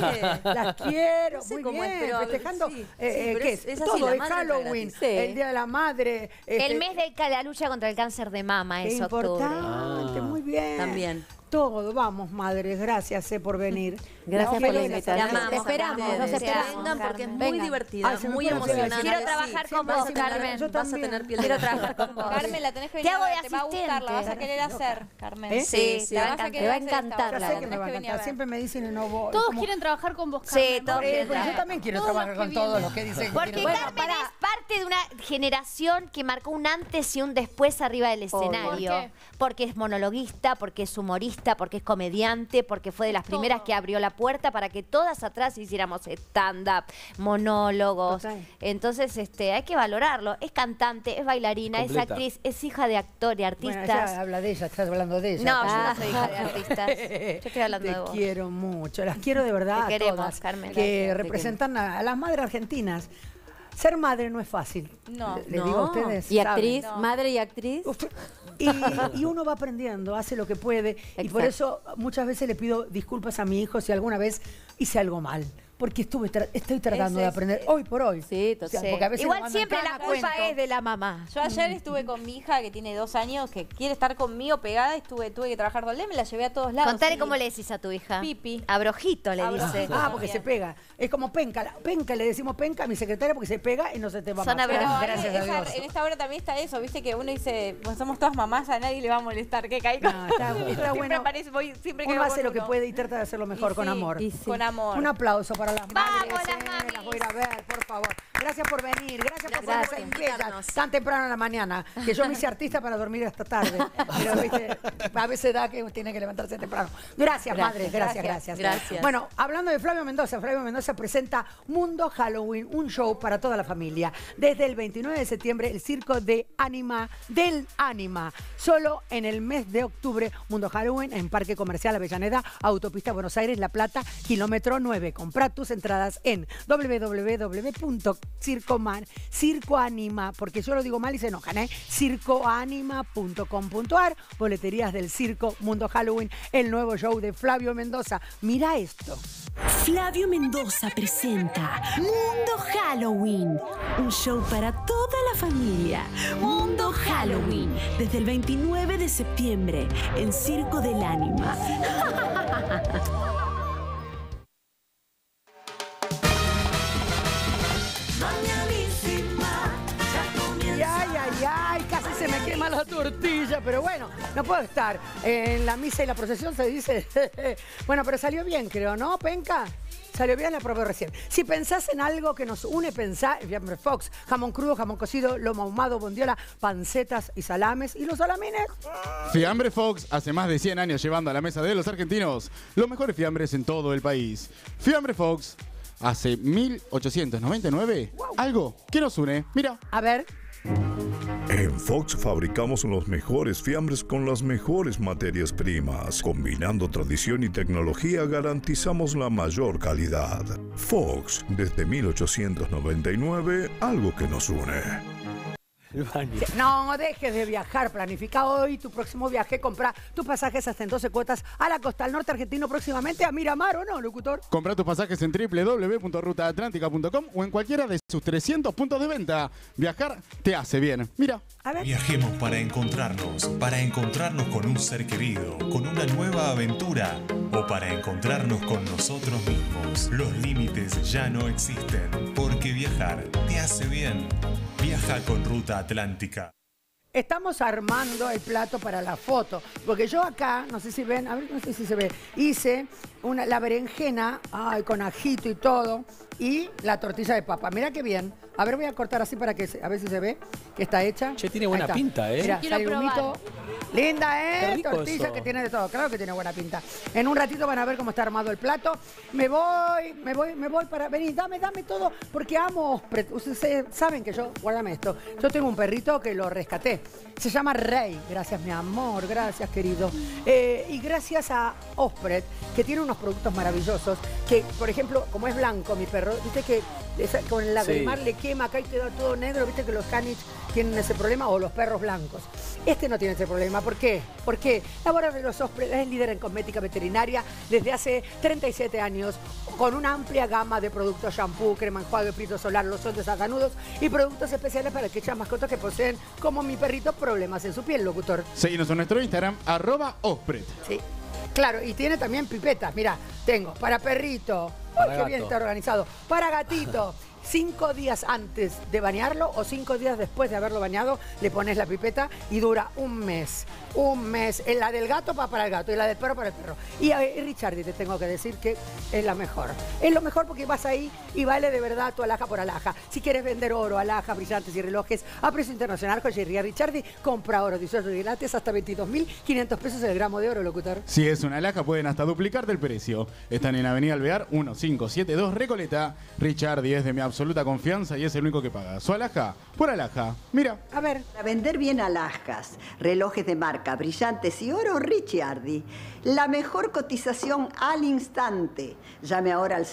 las quiero, No sé muy cómo es, bien, pero festejando, sí. ¿qué es? es así, Todo, la es madre entra Halloween, gratis. Sí. el Día de la Madre. El mes de la lucha contra el cáncer de mama Qué es octubre. importante, muy bien. También. Todo, vamos, madres, gracias por venir. Gracias por la invitación. Te amamos, Te esperamos, Carmen. nos Que esperamos, vengan porque es Carmen. muy Vengan. divertida, Ay, se me muy fue la emocionante. Quiero trabajar con vas vos, a tener- Carmen. Yo Vas a también. tener piel Quiero de trabajar con vos. Carmen, la tenés que Te venir hago a de ver, te va a gustar, la vas a asistente. querer hacer, Carmen. ¿Eh? Sí, te va a vas encantar. querer Te va a hacer esta encantar, obra, Ya la sé que me va a tenés encantar. venir a Siempre me dicen y no voy. Todos como- quieren trabajar con vos, Sí, Carmen. todos quieren Pues yo trabajar. también quiero Todos trabajar los con que todos vienen. los que dicen que Porque quieren Carmen trabajar. es parte de una generación que marcó un antes y un después arriba del escenario. ¿Por qué? Porque es monologuista, porque es humorista, porque es comediante, porque fue de las primeras que abrió la puerta para que todas atrás hiciéramos stand-up, monólogos. Total. Entonces, hay que valorarlo. Es cantante, es bailarina, Completa. es actriz, es hija de actor y Bueno, artistas. ella habla de ella, estás hablando de ella. No, yo no soy hija de artistas. Yo estoy hablando Te de vos. quiero mucho, las quiero de verdad Te a queremos, todas, Carmen. que Gracias, te representan a las madres argentinas. Ser madre no es fácil. No. Les digo a ustedes. Y ¿saben? actriz, madre y actriz. Y uno va aprendiendo, hace lo que puede. Y por eso muchas veces le pido disculpas a mi hijo si alguna vez hice algo mal. Porque estoy tratando de aprender hoy por hoy. Sí, O sea, total. porque a veces Igual lo mandan siempre tan la a culpa cuento. es de la mamá. Yo ayer estuve con mi hija que tiene 2 años, que quiere estar conmigo pegada, y tuve que trabajar todo el día, me la llevé a todos lados. Contale Y- cómo le decís a tu hija. Pipi. Abrojito le Abrojito. dice. Ah, porque se pega. Es como penca. Penca, le decimos penca a mi secretaria porque se pega y no se te va Son más. Pero Gracias a esa- Dios. en esta hora también está eso, viste que uno dice, pues somos todas mamás, a nadie le va a molestar que caiga. No, está Siempre bueno. aparece, siempre que Uno hago hace lo que uno. puede y trata de hacerlo mejor Y con sí, amor. Y sí. Con amor. Un aplauso para las madres. Vamos, las mamis. Las voy a ir a ver, por favor. Gracias por venir. Gracias por Gracias ponerse en por bellas invitarnos. tan temprano en la mañana. Que yo me hice artista para dormir hasta tarde. Pero ¿viste? A veces da que tiene que levantarse temprano. Gracias, madre. Gracias. Gracias. Bueno, hablando de Flavio Mendoza presenta Mundo Halloween, un show para toda la familia. Desde el 29 de septiembre, el circo del Ánima. Solo en el mes de octubre, Mundo Halloween en Parque Comercial Avellaneda, Autopista Buenos Aires, La Plata, kilómetro 9. Comprá tu tus entradas en www.circoanima, porque yo lo digo mal y se enojan, circoanima.com.ar, boleterías del Circo Mundo Halloween, el nuevo show de Flavio Mendoza. Mira esto. Flavio Mendoza presenta Mundo Halloween, un show para toda la familia. Mundo Halloween, desde el 29 de septiembre en Circo del Ánima. Ay, casi se me quema la tortilla, pero bueno, no puedo estar. En la misa y la procesión se dice... Bueno, pero salió bien, creo, ¿no, Penca? Salió bien, la probé recién. Si pensás en algo que nos une, pensá en Fiambre Fox. Jamón crudo, jamón cocido, lomo ahumado, bondiola, pancetas y salames. ¿Y los salamines? Fiambre Fox hace más de 100 años llevando a la mesa de los argentinos los mejores fiambres en todo el país. Fiambre Fox hace 1899, algo que nos une. Mira. A ver. En Fox fabricamos los mejores fiambres con las mejores materias primas. Combinando tradición y tecnología garantizamos la mayor calidad. Fox, desde 1899, algo que nos une. No dejes de viajar, planifica hoy tu próximo viaje, compra tus pasajes hasta en 12 cuotas a la costa del norte argentino, próximamente a Miramar, ¿o no, locutor? Compra tus pasajes en www.rutaatlántica.com o en cualquiera de sus 300 puntos de venta. Viajar te hace bien. Mira. A ver. Viajemos para encontrarnos con un ser querido, con una nueva aventura o para encontrarnos con nosotros mismos. Los límites ya no existen, porque viajar te hace bien. Viaja con Ruta Atlántica. Estamos armando el plato para la foto, porque yo acá, no sé si ven, a ver, no sé si se ve, hice la berenjena, con ajito y todo, y la tortilla de papa. Mira qué bien. A ver, voy a cortar así para que a ver si se ve que está hecha. Che, tiene buena pinta, ¿eh? Mira, sale humito. Linda, ¿eh? Qué rico Tortilla eso. que tiene de todo. Claro que tiene buena pinta. En un ratito van a ver cómo está armado el plato. Me voy para... Vení, dame todo, porque amo Osprecht. Ustedes saben que yo... Guárdame esto. Yo tengo un perrito que lo rescaté. Se llama Rey. Gracias, mi amor. Gracias, querido. Y gracias a Osprecht, que tiene unos productos maravillosos, que, por ejemplo, como es blanco mi perro, viste que con el lagrimar le quema acá y queda todo negro, viste que los caniches tienen ese problema, o los perros blancos. Este no tiene ese problema. ¿Por qué? Porque Laboratorio de los Osprecht es líder en cosmética veterinaria desde hace 37 años, con una amplia gama de productos, shampoo, crema enjuague, filtro solar, loción de sacanudos y productos especiales para aquellas mascotas que poseen, como mi perrito, problemas en su piel, locutor. Seguinos en nuestro Instagram, @Osprecht. Sí. Claro, y tiene también pipetas. Mira, tengo para perrito. Para ¡Ay, qué bien gato. está organizado! Para gatito. 5 días antes de bañarlo o 5 días después de haberlo bañado, le pones la pipeta y dura un mes. Un mes. La del gato va para el gato y la del perro para el perro. Y Richardi, te tengo que decir que es la mejor. Es lo mejor porque vas ahí y vale de verdad tu alhaja por alhaja. Si quieres vender oro, alhajas, brillantes y relojes a precio internacional, Joyería Richardi, compra oro 18 quilates hasta 22.500 pesos el gramo de oro, locutor. Si es una alhaja, pueden hasta duplicarte el precio. Están en Avenida Alvear 1572 Recoleta. Richardi es de mi absoluta confianza y es el único que paga su alhaja por alhaja. Mira. A ver. Para vender bien alhajas, relojes de marca, brillantes y oro, Richardi. La mejor cotización al instante. Llame ahora al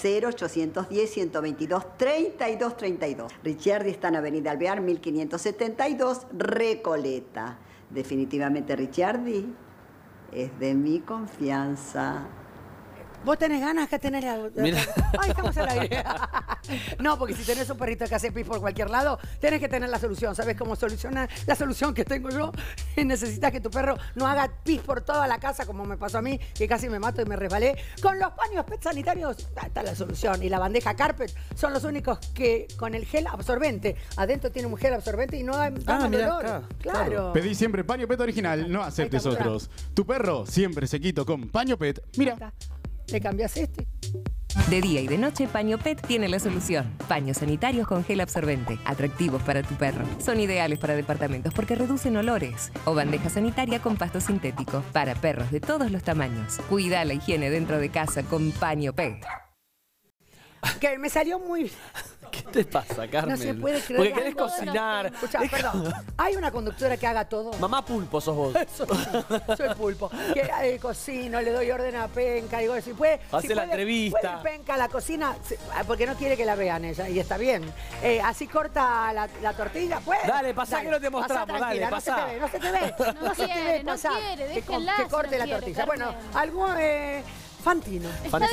0810-122-3232. Richardi está en Avenida Alvear 1572 Recoleta. Definitivamente Richardi es de mi confianza. ¿Vos tenés ganas que tenés la... Mira. Ay, estamos al aire. No, porque si tenés un perrito que hace pis por cualquier lado, tenés que tener la solución. ¿Sabés cómo solucionar la solución que tengo yo? Necesitas que tu perro no haga pis por toda la casa, como me pasó a mí, que casi me mato y me resbalé. Con los paños PET sanitarios, está la solución. Y la bandeja Carpet son los únicos que con el gel absorbente. Adentro tiene un gel absorbente y no da más mirá dolor. acá. Claro. Pedí siempre paño PET original, no aceptes otros. Tu perro siempre sequito con paño PET. Mira. Le cambias este. De día y de noche, Paño Pet tiene la solución. Paños sanitarios con gel absorbente, atractivos para tu perro. Son ideales para departamentos porque reducen olores. O bandeja sanitaria con pasto sintético, para perros de todos los tamaños. Cuida la higiene dentro de casa con Paño Pet. Que me salió muy... ¿Qué te pasa, Carmen? No se puede creer. Porque querés cocinar. Escuchá, perdón. Hay una conductora que haga todo. Mamá pulpo sos vos. Soy pulpo. Que cocino, le doy orden a Penca. Digo, si puede... Hace la entrevista. Puede Penca la cocina, porque no quiere que la vean ella. Y está bien. Así corta la tortilla, ¿puede? Dale, pasá que no te mostramos. Dale, pasá. No se te ve. No quiere, déjenla. Que corte la tortilla. Bueno, algo... Fantino.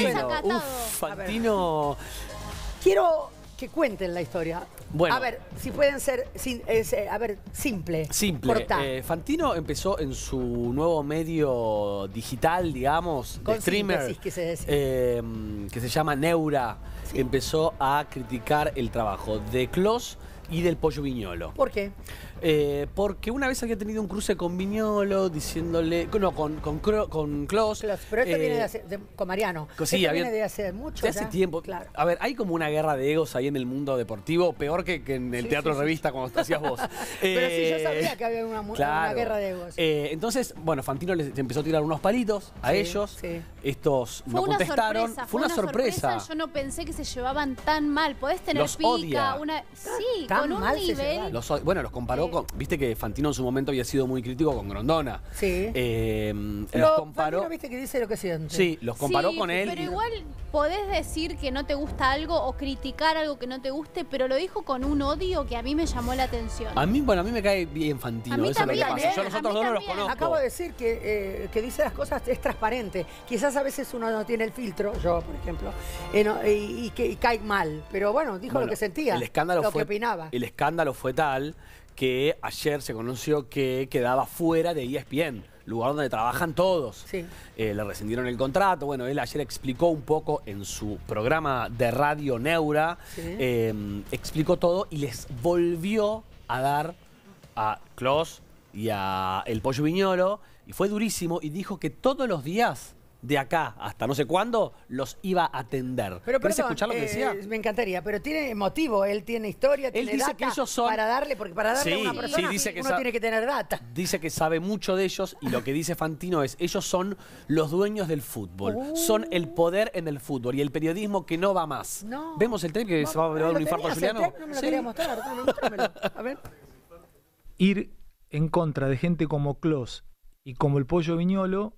Fantino. Quiero que cuenten la historia. Bueno. A ver, si pueden ser, simple. Simple. Fantino empezó en su nuevo medio digital, digamos, de streamer, que se llama Neura. Sí. Empezó a criticar el trabajo de Clos y del Pollo Viñolo. ¿Por qué? Porque una vez había tenido un cruce con Viñolo diciéndole... No, con Clos. Pero esto viene con Mariano. Sí, viene de hace mucho. De hace tiempo. Claro. A ver, hay como una guerra de egos ahí en el mundo deportivo, peor que en el teatro revista cuando hacías vos. Pero sí, yo sabía que había una guerra de egos. Entonces, bueno, Fantino les empezó a tirar unos palitos a ellos. Sí. Estos no contestaron. Fue una sorpresa. Yo no pensé que se llevaban tan mal. Podés tener los pica, odia. Sí, con un nivel. Bueno, los comparó con... Viste que Fantino en su momento había sido muy crítico con Grondona. Sí. Los comparó... Fantino, viste que dice lo que siente. Sí, los comparó con él. Pero igual podés decir que no te gusta algo o criticar algo que no te guste, pero lo dijo con un odio que a mí me llamó la atención. A mí me cae bien Fantino. A mí eso también, es lo que pasa. Yo a los otros dos no los conozco. Acabo de decir que dice las cosas, es transparente. Quizás a veces uno no tiene el filtro, yo por ejemplo, y cae mal. Pero bueno, dijo lo que sentía, lo que opinaba. El escándalo fue tal que ayer se conoció que quedaba fuera de ESPN, lugar donde trabajan todos. Sí. Le rescindieron el contrato. Bueno, él ayer explicó un poco en su programa de radio Neura, explicó todo y les volvió a dar a Clos y a el Pollo Viñolo, y fue durísimo, y dijo que todos los días de acá hasta no sé cuándo los iba a atender. ¿Querés escuchar lo que decía? Me encantaría, pero tiene motivo, él tiene historia, él tiene dice data que ellos son... para darle, porque para darle a una persona dice que uno tiene que tener data. Dice que sabe mucho de ellos, y lo que dice Fantino es, ellos son los dueños del fútbol, son el poder en el fútbol y el periodismo que no va más. No. ¿Vemos el tape que se va a dar un infarto a Juliano? No me lo quería mostrar, mostrámelo. A ver. Ir en contra de gente como Clos y como el Pollo Viñolo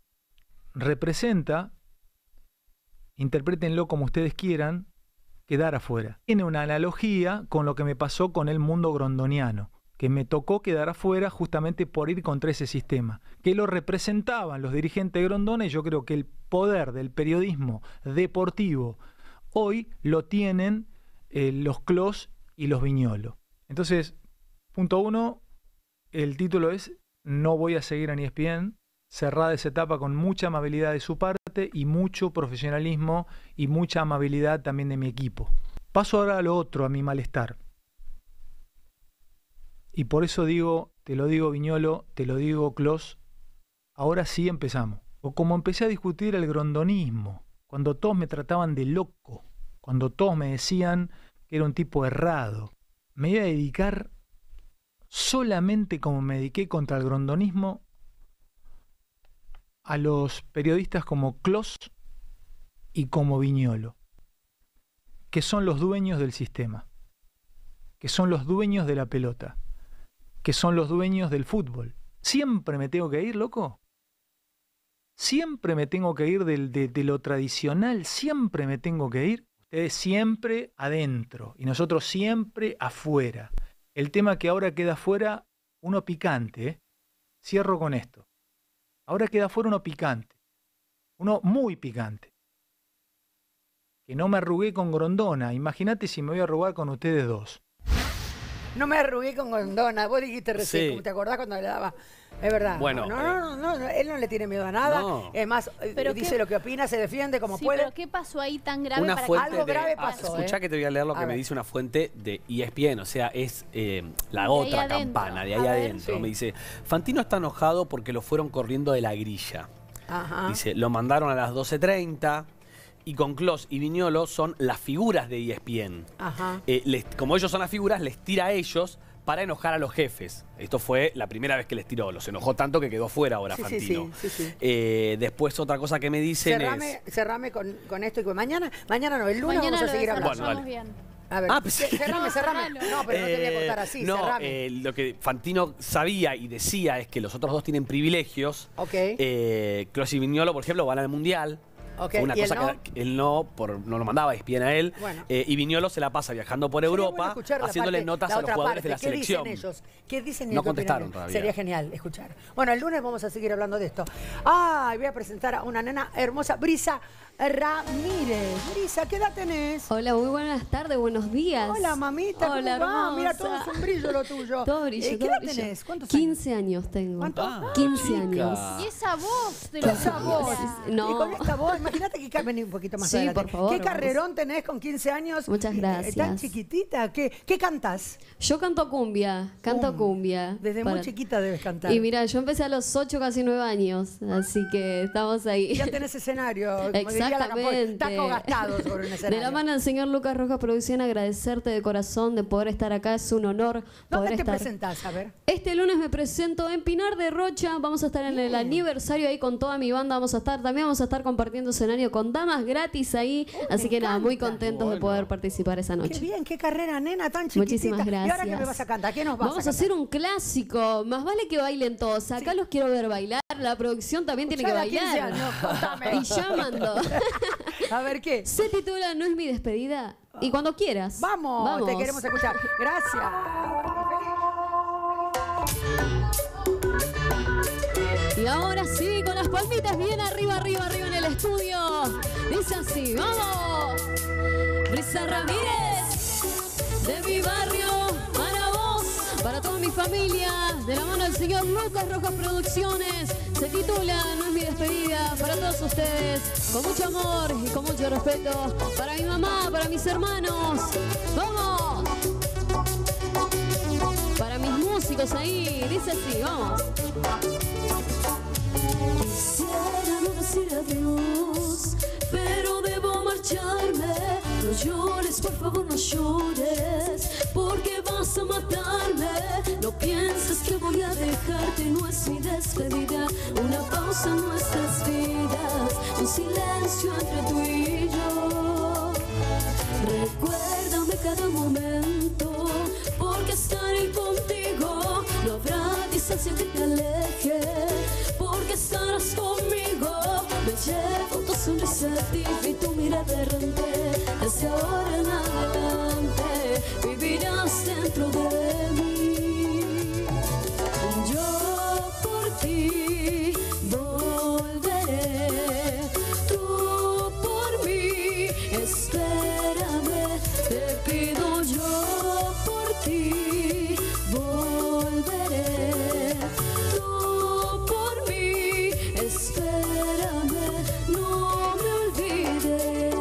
representa, interprétenlo como ustedes quieran, quedar afuera. Tiene una analogía con lo que me pasó con el mundo grondoniano, que me tocó quedar afuera justamente por ir contra ese sistema, que lo representaban los dirigentes de Grondona, y yo creo que el poder del periodismo deportivo hoy lo tienen los Clos y los Viñolo. Entonces, punto 1, el título es "No voy a seguir en ESPN", cerrada esa etapa con mucha amabilidad de su parte y mucho profesionalismo y mucha amabilidad también de mi equipo. Paso ahora a lo otro, a mi malestar. Y por eso digo, te lo digo Viñolo, te lo digo Clos, ahora sí empezamos. O como empecé a discutir el grondonismo, cuando todos me trataban de loco, cuando todos me decían que era un tipo errado, me iba a dedicar solamente como me dediqué contra el grondonismo a los periodistas como Clos y como Viñolo, que son los dueños del sistema, que son los dueños de la pelota, que son los dueños del fútbol. ¿Siempre me tengo que ir, loco? ¿Siempre me tengo que ir de lo tradicional? ¿Siempre me tengo que ir? Ustedes siempre adentro y nosotros siempre afuera. El tema que ahora queda afuera, uno picante, ¿eh? Cierro con esto. Ahora queda afuera uno picante, uno muy picante. Que no me arrugué con Grondona. Imagínate si me voy a arrugar con ustedes dos. No me arrugué con Grondona. Vos dijiste recién, Sí. ¿te acordás cuando le daba? Es verdad. Bueno, no, él no le tiene miedo a nada. No. Es más, Pero dice lo que opina, se defiende como Sí, puede. pero ¿qué pasó ahí tan grave Una para fuente que algo grave pasó? Escuchá que te voy a leer lo A que me ver. dice una fuente de ESPN, o sea, es la ahí otra adentro. campana, de A ahí ver. adentro. Sí. Me dice, Fantino está enojado porque lo fueron corriendo de la grilla. Ajá. Dice, lo mandaron a las 12:30 y con Clos y Viñolo son las figuras de ESPN. Ajá. Como ellos son las figuras, les tira a ellos para enojar a los jefes. Esto fue la primera vez que les tiró. Los enojó tanto que quedó fuera ahora Fantino. Sí. Después otra cosa que me dicen cerrame con esto y con mañana no, el lunes vamos a seguir hablando. Bueno, dale. A ver, cerrame. No, pero no te voy a contar así, cerrame. Lo que Fantino sabía y decía es que los otros dos tienen privilegios. Clos y Viñolo, por ejemplo, van al Mundial. Fue una cosa que él no lo mandaba, espían a él. Bueno. Y Viñolo se la pasa viajando por Europa, haciéndole notas a los jugadores de la selección. ¿Qué dicen ellos? ¿Qué dicen? No contestaron todavía. Sería genial escuchar. Bueno, el lunes vamos a seguir hablando de esto. Voy a presentar a una nena hermosa, Brisa Ramírez. Brisa, ¿qué edad tenés? Hola, muy buenas tardes, buenos días. Hola, mamita. Hola, hermosa. Mira, todo es un brillo lo tuyo. Todo brillo, ¿Qué edad tenés? ¿Cuántos 15 años tengo. ¿Cuántos? 15 años. Y esa voz de esa voz. No. Y con esta voz, imagínate que vení un poquito más sí, adelante. por favor. ¿Qué carrerón tenés con 15 años? Muchas gracias. Tan chiquitita. ¿Qué cantás? Yo canto cumbia. Desde muy chiquita debes cantar. Y mira, yo empecé a los 8, casi 9 años. Así que estamos ahí. Ya tenés escenario. Exactamente. Gastado sobre un escenario. De la mano del señor Lucas Rojas Producción, agradecerte de corazón de poder estar acá. Es un honor poder ¿Dónde te estar. presentás? A ver. Este lunes me presento en Pinar de Rocha. Vamos a estar en el aniversario ahí con toda mi banda. También vamos a estar compartiendo escenario con damas gratis ahí. Así que nada, muy contentos de poder participar esa noche. Qué bien, qué carrera, nena, tan chiquitita. Muchísimas gracias. ¿Y ahora qué me vas a cantar? ¿Qué nos vas a cantar? Vamos a hacer un clásico. Más vale que bailen todos. Acá los quiero ver bailar. La producción también tiene que bailar. 15 años, contame. Y llamando. A ver, ¿qué? Se titula No es mi despedida. Y cuando quieras. Vamos, te queremos escuchar. Gracias. Y ahora sí, con las palmitas bien arriba en el estudio. Dice así, ¡vamos! Brisa Ramírez, de mi barrio, para vos, para toda mi familia, de la mano del señor Lucas Rojas Producciones. Se titula No es mi despedida, para todos ustedes, con mucho amor y con mucho respeto, para mi mamá, para mis hermanos. ¡Vamos! Para mis músicos ahí, dice así, vamos. Quisiera no decir adiós, pero debo marcharme. No llores, por favor, no llores, porque vas a matarme. No pienses que voy a dejarte, no es mi despedida. Una pausa en nuestras vidas, un silencio entre tú y yo. Recuérdame cada momento, porque estaré contigo. No habrá distancia que te aleje, porque estarás conmigo. Me llevo tu sonrisa y tu mirada errante. Desde ahora en adelante vivirás dentro de mí. Yo por ti volveré, tú por mí espérame. Te pido yo por ti volveré, tú por mí espérame, no me olvides.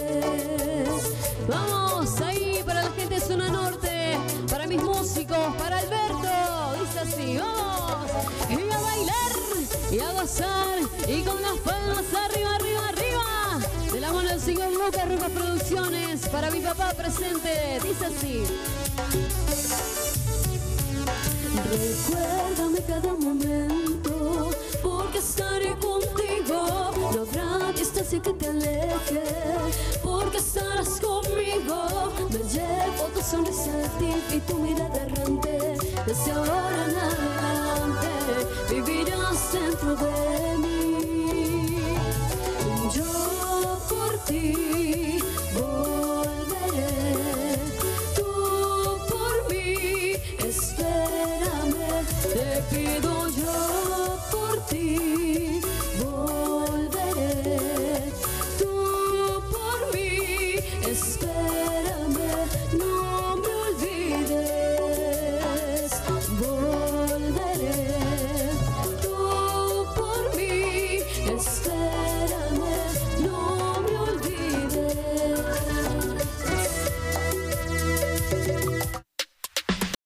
Vamos ahí para la gente de Zona Norte, para mis músicos, para Alberto, dice así, vamos, y a bailar, y a gozar, y con las palmas arriba, de la mano del señor Lucas Rojas Producciones, para mi papá presente, dice así. Recuérdame cada momento, porque estaré contigo. No habrá distancia que te aleje, porque estarás conmigo. Me llevo tu sonrisa y tu mirada errante. Desde ahora en adelante vivirás dentro de mí. Yo por ti